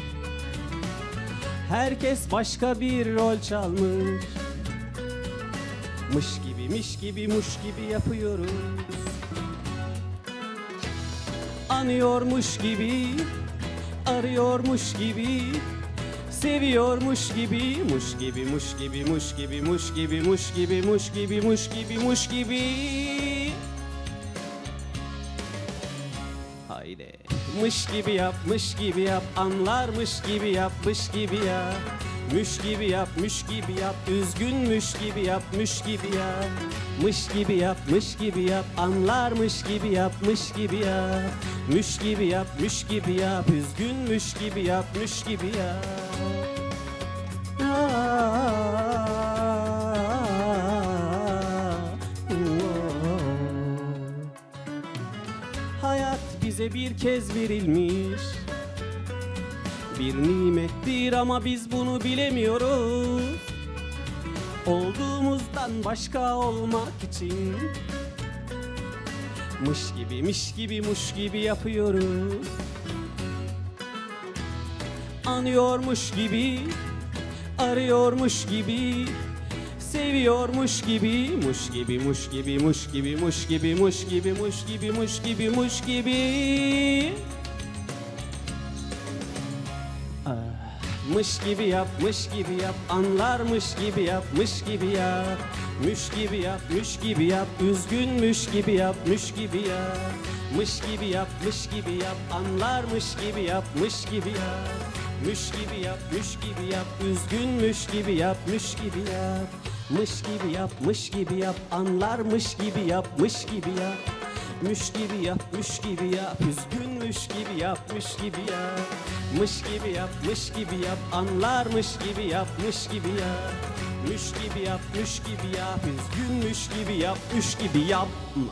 Herkes başka bir rol çalmış, mış gibi miş gibi muş gibi yapıyoruz. Anıyormuş gibi, arıyormuş gibi, Seviyormuş gibi, muş gibi, muş gibi, muş gibi, muş gibi, muş gibi, muş gibi, muş gibi, muş gibi. Haydi. Mış gibi yap, mış gibi yap, anlarmış gibi yapmış gibi ya. Müş gibi yap, müş gibi yap, üzgünmüş gibi yapmış gibi ya. Mış gibi yap, mış gibi yap, anlarmış gibi yapmış gibi ya. Müş gibi yap, müş gibi yap, üzgünmüş gibi yapmış gibi ya. Hayat bize bir kez verilmiş bir nimettir ama biz bunu bilemiyoruz. Olduğumuzdan başka olmak için mış gibi, miş gibi, muş gibi yapıyoruz. Anıyormuş gibi, arıyormuş gibi, seviyormuş gibi, muş gibi, muş gibi, muş gibi, muş gibi, muş gibi, muş gibi, muş gibi, muş gibi. Mış gibi yap, mış gibi yap, anlarmış gibi yapmış gibi ya. Müş gibi yap, müş gibi yap, üzgünmüş gibi yapmış gibi ya. Mış gibi yap, mış gibi yap, anlarmış gibi yapmış gibi ya. Müş gibi yap, müş gibi yap, üzgünmüş gibi yapmış gibi ya. Mış gibi yap, mış gibi yap, anlarmış gibi yapmış gibi ya. Müş gibi yapmış gibi yap, üzgünmüş gibi yapmış gibi ya. Mış gibi yapmış gibi yap, anlarmış gibi yapmış gibi ya. Müş gibi yapmış gibi yap, üzgünmüş gibi yapmış gibi yapma.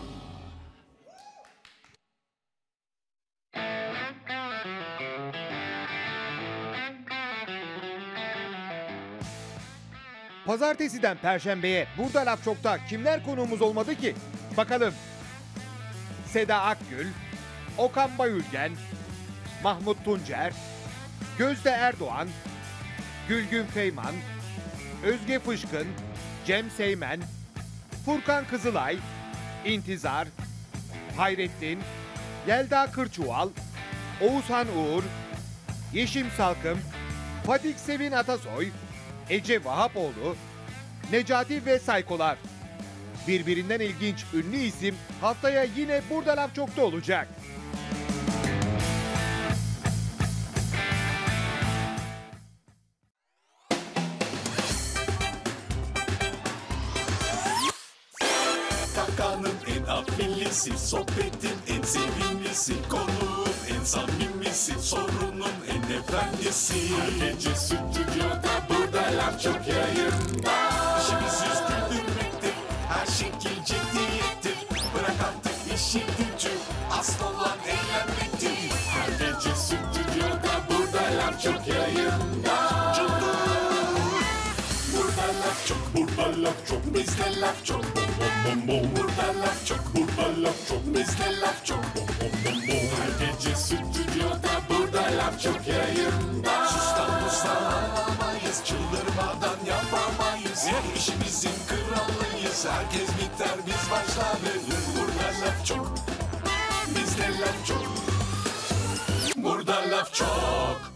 Pazartesiden Perşembe'ye Burada Laf Çok'ta kimler konuğumuz olmadı ki? Bakalım. Seda Akgül, Okan Bayülgen, Mahmut Tuncer, Gözde Erdoğan, Gülgün Feyman, Özge Fışkın, Cem Seymen, Furkan Kızılay, İntizar, Hayrettin, Yelda Kırçuval, Oğuzhan Uğur, Yeşim Salkım, Fadik Sevin Atasoy, Ece Vahapoğlu, Necati ve Saykolar. Birbirinden ilginç ünlü isim haftaya yine Burada Laf Çok'ta olacak. Kakanın en afillisi, sohbetin en sevimlisi, konuğun en samimisi, sorunun en efendisi. Her gece stüdyoda Burada Laf Çok yayında. İşimiz yüz güldürmektir, her şekil ciddiyettir. Bırak artık işi gücü, asıl olan eğlenmektir. Her gece stüdyoda Burada Laf Çok yayında. Burada laf çok, burada laf çok, bizde laf çok. Bom bom bom. Burada laf çok, burada laf çok, bizde laf çok. Bom bom bom bom. Her gece stüdyoda Burada Laf Çok yayında. Sustan mustan anlamayız, çıldırmadan yapamayız. İşimizin kralıyız, herkes biter biz başlarız. Burada laf çok, bizde laf çok. Burada laf çok.